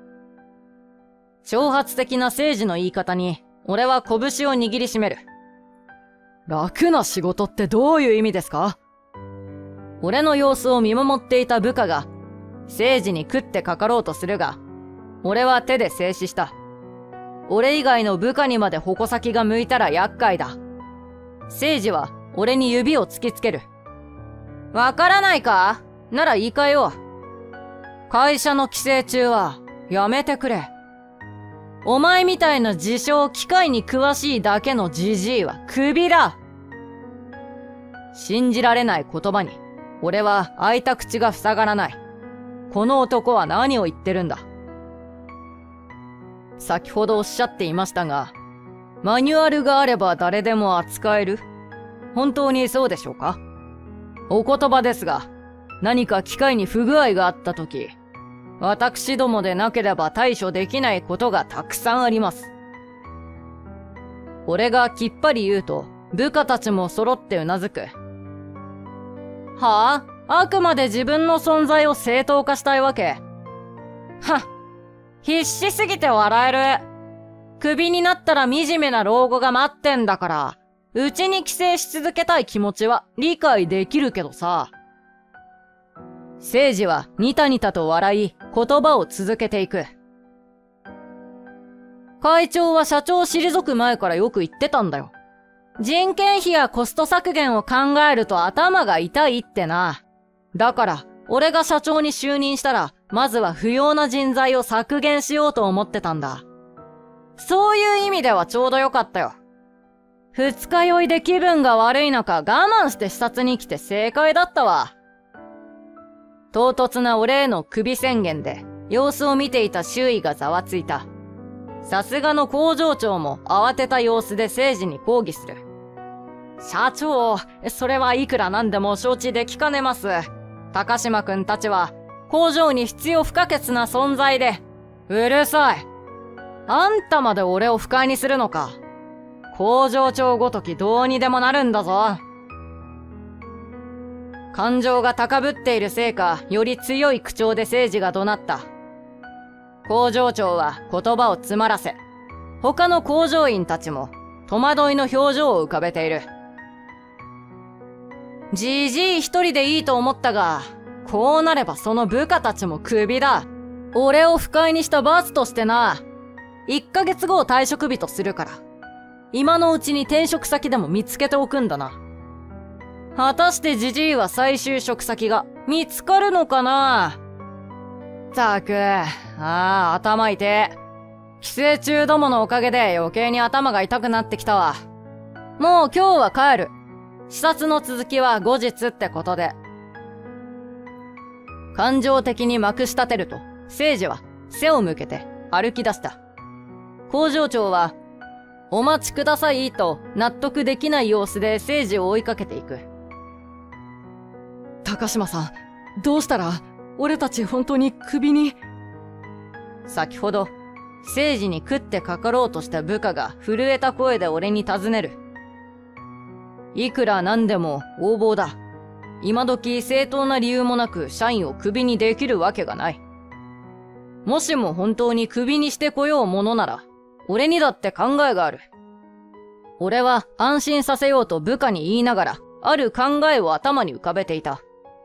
挑発的な聖司の言い方に、俺は拳を握りしめる。楽な仕事ってどういう意味ですか？俺の様子を見守っていた部下が、聖司に食ってかかろうとするが、俺は手で制止した。俺以外の部下にまで矛先が向いたら厄介だ。聖司は俺に指を突きつける。わからないか？なら言い換えよう。会社の規制中はやめてくれ。お前みたいな自称機械に詳しいだけのジジイはクビだ。信じられない言葉に、俺は開いた口が塞がらない。この男は何を言ってるんだ。先ほどおっしゃっていましたが、マニュアルがあれば誰でも扱える？本当にそうでしょうか？お言葉ですが、何か機械に不具合があったとき、私どもでなければ対処できないことがたくさんあります。俺がきっぱり言うと、部下たちも揃ってうなずく。はあ？あくまで自分の存在を正当化したいわけ？はっ、必死すぎて笑える。クビになったら惨めな老後が待ってんだから、うちに寄生し続けたい気持ちは理解できるけどさ。聖司はニタニタと笑い、言葉を続けていく。会長は社長を退く前からよく言ってたんだよ。人件費やコスト削減を考えると頭が痛いってな。だから、俺が社長に就任したら、まずは不要な人材を削減しようと思ってたんだ。そういう意味ではちょうどよかったよ。二日酔いで気分が悪い中我慢して視察に来て正解だったわ。唐突な俺へのクビ宣言で様子を見ていた周囲がざわついた。さすがの工場長も慌てた様子で聖司に抗議する。社長、それはいくらなんでも承知できかねます。高島くんたちは工場に必要不可欠な存在で。うるさい。あんたまで俺を不快にするのか。工場長ごときどうにでもなるんだぞ。感情が高ぶっているせいか、より強い口調で聖司が怒鳴った。工場長は言葉を詰まらせ、他の工場員たちも戸惑いの表情を浮かべている。じじい一人でいいと思ったが、こうなればその部下たちもクビだ。俺を不快にした罰としてな。いっかげつごを退職日とするから。今のうちに転職先でも見つけておくんだな。 果たしてジジイは再就職先が見つかるのかな。ったく、ああ、頭痛え。寄生虫どものおかげで余計に頭が痛くなってきたわ。もう今日は帰る。視察の続きは後日ってことで。感情的にまくし立てると、聖司は背を向けて歩き出した。工場長は、お待ちくださいと納得できない様子で聖司を追いかけていく。 高島さん、どうしたら、俺たち本当に首に。 先ほど、聖司に食ってかかろうとした部下が震えた声で俺に尋ねる。いくらなんでも横暴だ。今時正当な理由もなく社員をクビにできるわけがない。もしも本当にクビにしてこようものなら、俺にだって考えがある。俺は安心させようと部下に言いながら、ある考えを頭に浮かべていた。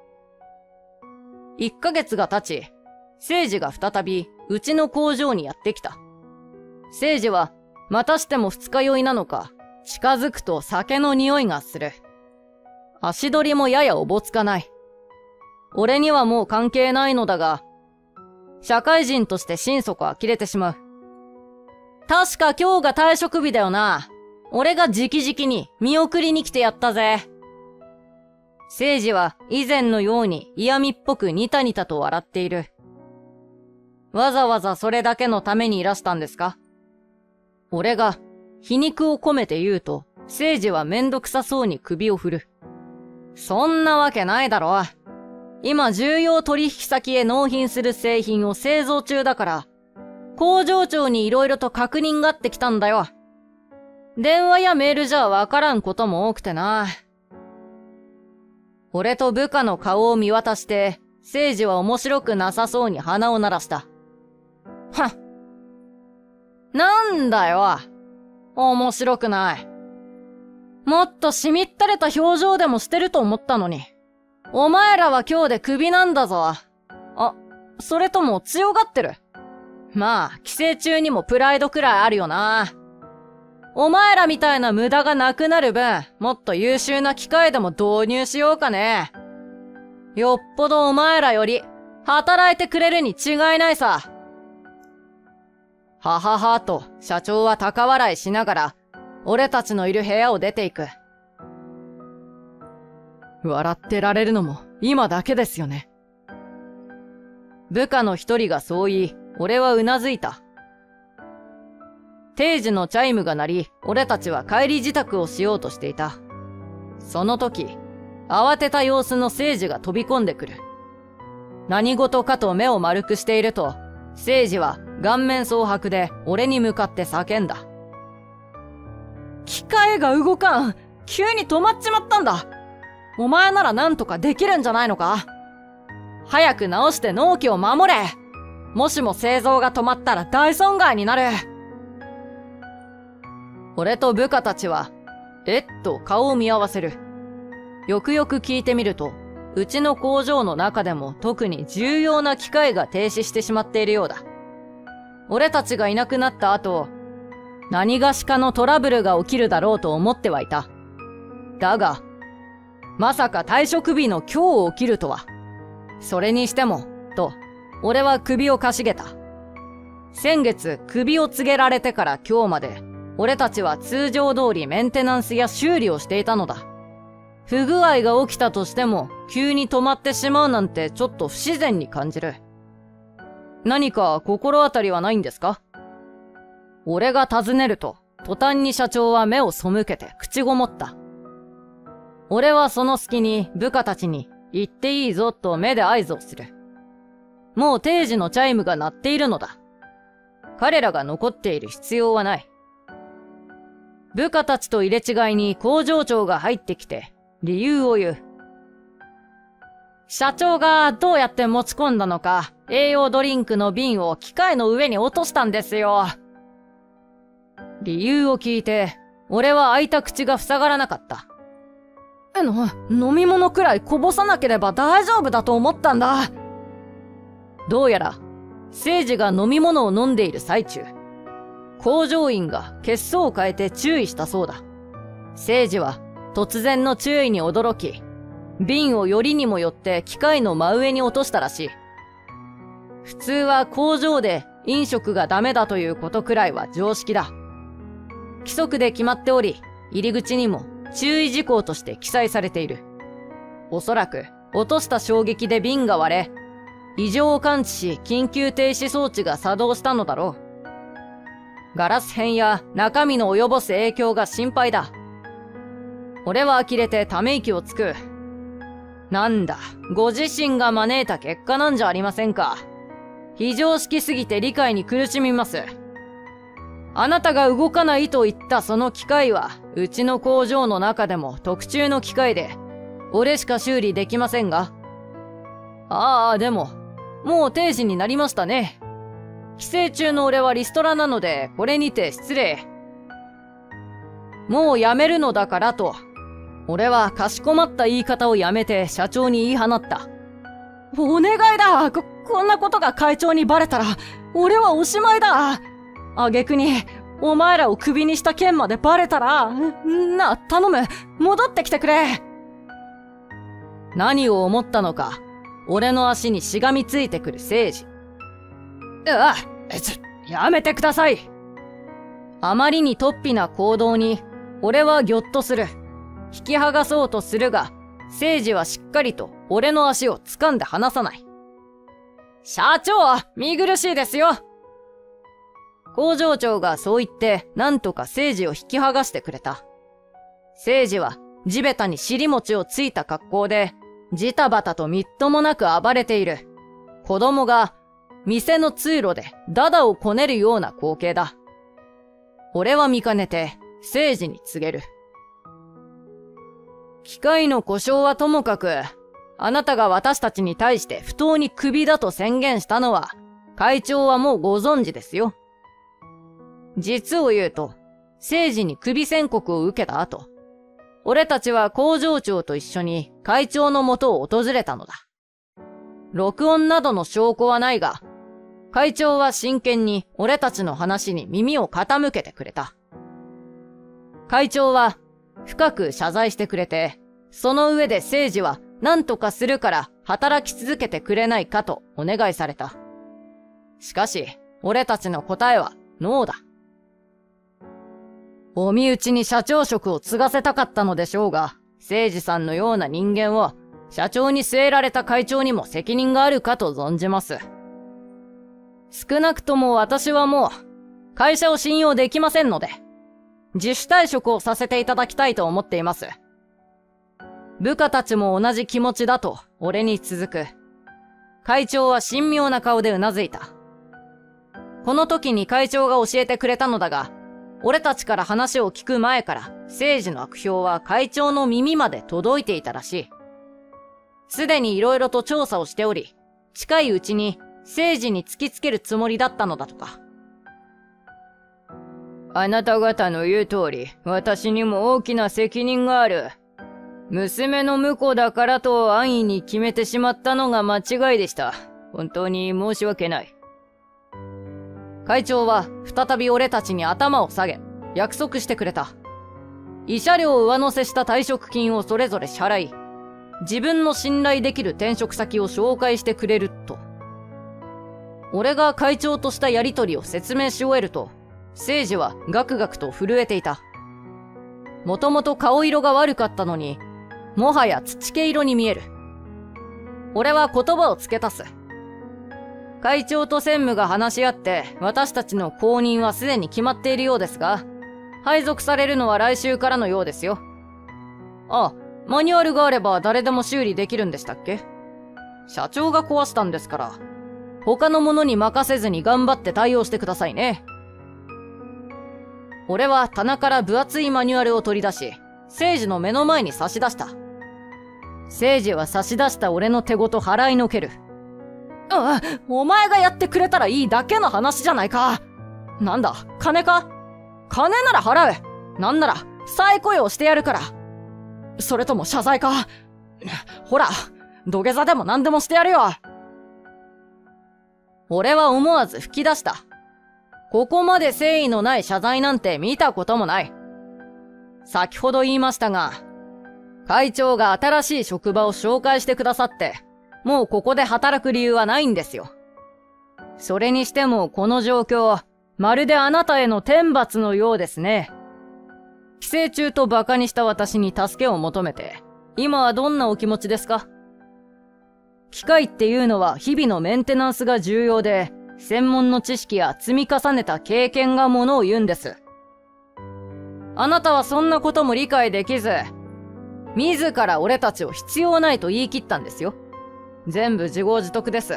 一ヶ月が経ち、聖司が再びうちの工場にやってきた。聖司はまたしても二日酔いなのか、近づくと酒の匂いがする。足取りもややおぼつかない。俺にはもう関係ないのだが、社会人として心底呆れてしまう。確か今日が退職日だよな。俺が直々に見送りに来てやったぜ。聖司は以前のように嫌味っぽくニタニタと笑っている。わざわざそれだけのためにいらしたんですか？俺が皮肉を込めて言うと、聖司はめんどくさそうに首を振る。そんなわけないだろ。今重要取引先へ納品する製品を製造中だから、工場長に色々と確認があってきたんだよ。電話やメールじゃわからんことも多くてな。俺と部下の顔を見渡して、聖司は面白くなさそうに鼻を鳴らした。はっ。なんだよ。面白くない。もっとしみったれた表情でもしてると思ったのに。お前らは今日でクビなんだぞ。あ、それとも強がってる。まあ、寄生虫にもプライドくらいあるよな。お前らみたいな無駄がなくなる分、もっと優秀な機械でも導入しようかね。よっぽどお前らより、働いてくれるに違いないさ。はははと、社長は高笑いしながら、俺たちのいる部屋を出ていく。 笑ってられるのも今だけですよね。 部下の一人がそう言い、俺はうなずいた。定時のチャイムが鳴り、俺たちは帰り支度をしようとしていた。その時、慌てた様子の聖司が飛び込んでくる。何事かと目を丸くしていると、聖司は顔面蒼白で俺に向かって叫んだ。 機械が動かん。急に止まっちまったんだ。お前ならなんとかできるんじゃないのか？ 早く直して納期を守れ。もしも製造が止まったら大損害になる。俺と部下たちは、えっと顔を見合わせる。よくよく聞いてみると、うちの工場の中でも特に重要な機械が停止してしまっているようだ。俺たちがいなくなった後、何がしかのトラブルが起きるだろうと思ってはいた。だが、まさか退職日の今日起きるとは。それにしても、と、俺は首をかしげた。先月、首を告げられてから今日まで、俺たちは通常通りメンテナンスや修理をしていたのだ。不具合が起きたとしても、急に止まってしまうなんてちょっと不自然に感じる。何か心当たりはないんですか？俺が尋ねると、途端に社長は目を背けて口ごもった。俺はその隙に部下たちに言っていいぞと目で合図をする。もう定時のチャイムが鳴っているのだ。彼らが残っている必要はない。部下たちと入れ違いに工場長が入ってきて理由を言う。社長がどうやって持ち込んだのか、栄養ドリンクの瓶を機械の上に落としたんですよ。理由を聞いて、俺は開いた口が塞がらなかった。 えの、飲み物くらいこぼさなければ大丈夫だと思ったんだ。 どうやら、聖司が飲み物を飲んでいる最中、工場員が血相を変えて注意したそうだ。聖司は突然の注意に驚き、瓶をよりにもよって機械の真上に落としたらしい。普通は工場で飲食がダメだということくらいは常識だ。規則で決まっており、入り口にも注意事項として記載されている。おそらく落とした衝撃で瓶が割れ、異常を感知し緊急停止装置が作動したのだろう。ガラス片や中身の及ぼす影響が心配だ。俺は呆れてため息をつく。なんだ、ご自身が招いた結果なんじゃありませんか。非常識すぎて理解に苦しみます。あなたが動かないと言ったその機械は、うちの工場の中でも特注の機械で、俺しか修理できませんが。ああ、でも、もう定時になりましたね。帰省中の俺はリストラなので、これにて失礼。もうやめるのだからと、俺はかしこまった言い方をやめて社長に言い放った。 お願いだ。こ、こんなことが会長にバレたら、俺はおしまいだ。挙句に、お前らをクビにした件までバレたら、な、頼む。戻ってきてくれ。 何を思ったのか、俺の足にしがみついてくる聖司。 ああ、ちょ、やめてください。 あまりに突飛な行動に、俺はぎょっとする。引き剥がそうとするが、聖司はしっかりと俺の足を掴んで離さない。 社長、見苦しいですよ。 工場長がそう言って、なんとか聖司を引き剥がしてくれた。聖司は地べたに尻餅をついた格好で、ジタバタとみっともなく暴れている。子供が店の通路でダダをこねるような光景だ。俺は見かねて、聖司に告げる。機械の故障はともかく、あなたが私たちに対して不当にクビだと宣言したのは、会長はもうご存知ですよ。実を言うと、聖司にクビ宣告を受けた後、俺たちは工場長と一緒に会長の元を訪れたのだ。録音などの証拠はないが、会長は真剣に俺たちの話に耳を傾けてくれた。会長は深く謝罪してくれて、その上で聖司は何とかするから働き続けてくれないかとお願いされた。しかし、俺たちの答えはノーだ。お身内に社長職を継がせたかったのでしょうが、聖司さんのような人間を社長に据えられた会長にも責任があるかと存じます。少なくとも私はもう会社を信用できませんので、自主退職をさせていただきたいと思っています。部下たちも同じ気持ちだと俺に続く。会長は神妙な顔でうなずいた。この時に会長が教えてくれたのだが、俺たちから話を聞く前から、聖司の悪評は会長の耳まで届いていたらしい。すでに色々と調査をしており、近いうちに聖司に突きつけるつもりだったのだとか。あなた方の言う通り、私にも大きな責任がある。娘の婿だからと安易に決めてしまったのが間違いでした。本当に申し訳ない。会長は再び俺たちに頭を下げ、約束してくれた。慰謝料を上乗せした退職金をそれぞれ支払い、自分の信頼できる転職先を紹介してくれると。俺が会長としたやりとりを説明し終えると、聖司はガクガクと震えていた。もともと顔色が悪かったのに、もはや土毛色に見える。俺は言葉を付け足す。会長と専務が話し合って、私たちの後任はすでに決まっているようですが、配属されるのは来週からのようですよ。あ、マニュアルがあれば誰でも修理できるんでしたっけ？社長が壊したんですから、他の者に任せずに頑張って対応してくださいね。俺は棚から分厚いマニュアルを取り出し、聖司の目の前に差し出した。聖司は差し出した俺の手ごと払いのける。ああ、お前がやってくれたらいいだけの話じゃないか。なんだ、金か？金なら払う。なんなら、再雇用してやるから。それとも謝罪か？ほら、土下座でも何でもしてやるよ。俺は思わず吹き出した。ここまで誠意のない謝罪なんて見たこともない。先ほど言いましたが、 会長が新しい職場を紹介してくださって、もうここで働く理由はないんですよ。それにしてもこの状況、まるであなたへの天罰のようですね。寄生虫と馬鹿にした私に助けを求めて、今はどんなお気持ちですか？機械っていうのは日々のメンテナンスが重要で、専門の知識や積み重ねた経験がものを言うんです。あなたはそんなことも理解できず、自ら俺たちを必要ないと言い切ったんですよ。全部自業自得です。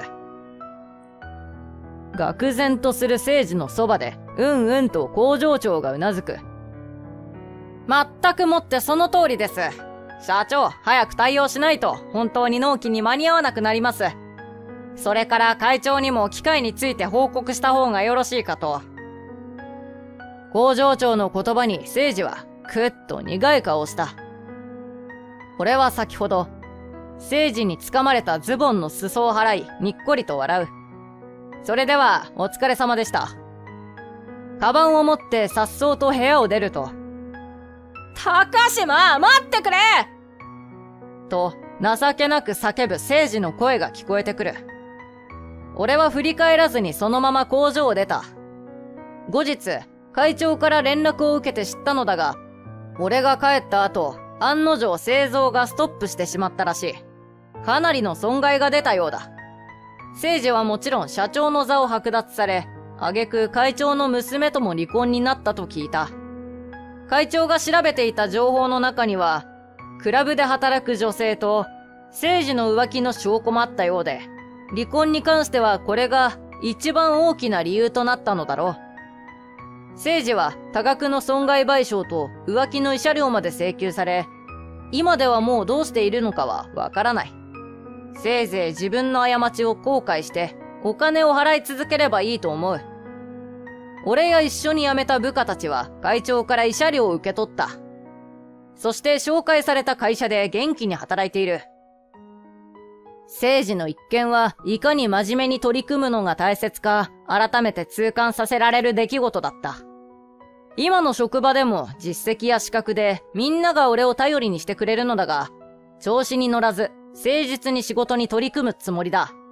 愕然とする聖司のそばで、うんうんと工場長がうなずく。まったくもってその通りです。社長、早く対応しないと、本当に納期に間に合わなくなります。それから会長にも機械について報告した方がよろしいかと。工場長の言葉に聖司は、くっと苦い顔をした。俺は先ほど、聖司に掴まれたズボンの裾を払い、にっこりと笑う。それでは、お疲れ様でした。カバンを持って颯爽と部屋を出ると、高島、待ってくれ！と、情けなく叫ぶ聖司の声が聞こえてくる。俺は振り返らずにそのまま工場を出た。後日、会長から連絡を受けて知ったのだが、俺が帰った後、案の定製造がストップしてしまったらしい。かなりの損害が出たようだ。聖司はもちろん社長の座を剥奪され、挙句会長の娘とも離婚になったと聞いた。会長が調べていた情報の中には、クラブで働く女性と、聖司の浮気の証拠もあったようで、離婚に関してはこれが一番大きな理由となったのだろう。聖司は多額の損害賠償と浮気の慰謝料まで請求され、今ではもうどうしているのかはわからない。せいぜい自分の過ちを後悔してお金を払い続ければいいと思う。俺や一緒に辞めた部下たちは会長から慰謝料を受け取った。そして紹介された会社で元気に働いている。聖司の一件はいかに真面目に取り組むのが大切か改めて痛感させられる出来事だった。今の職場でも実績や資格でみんなが俺を頼りにしてくれるのだが、調子に乗らず誠実に仕事に取り組むつもりだ。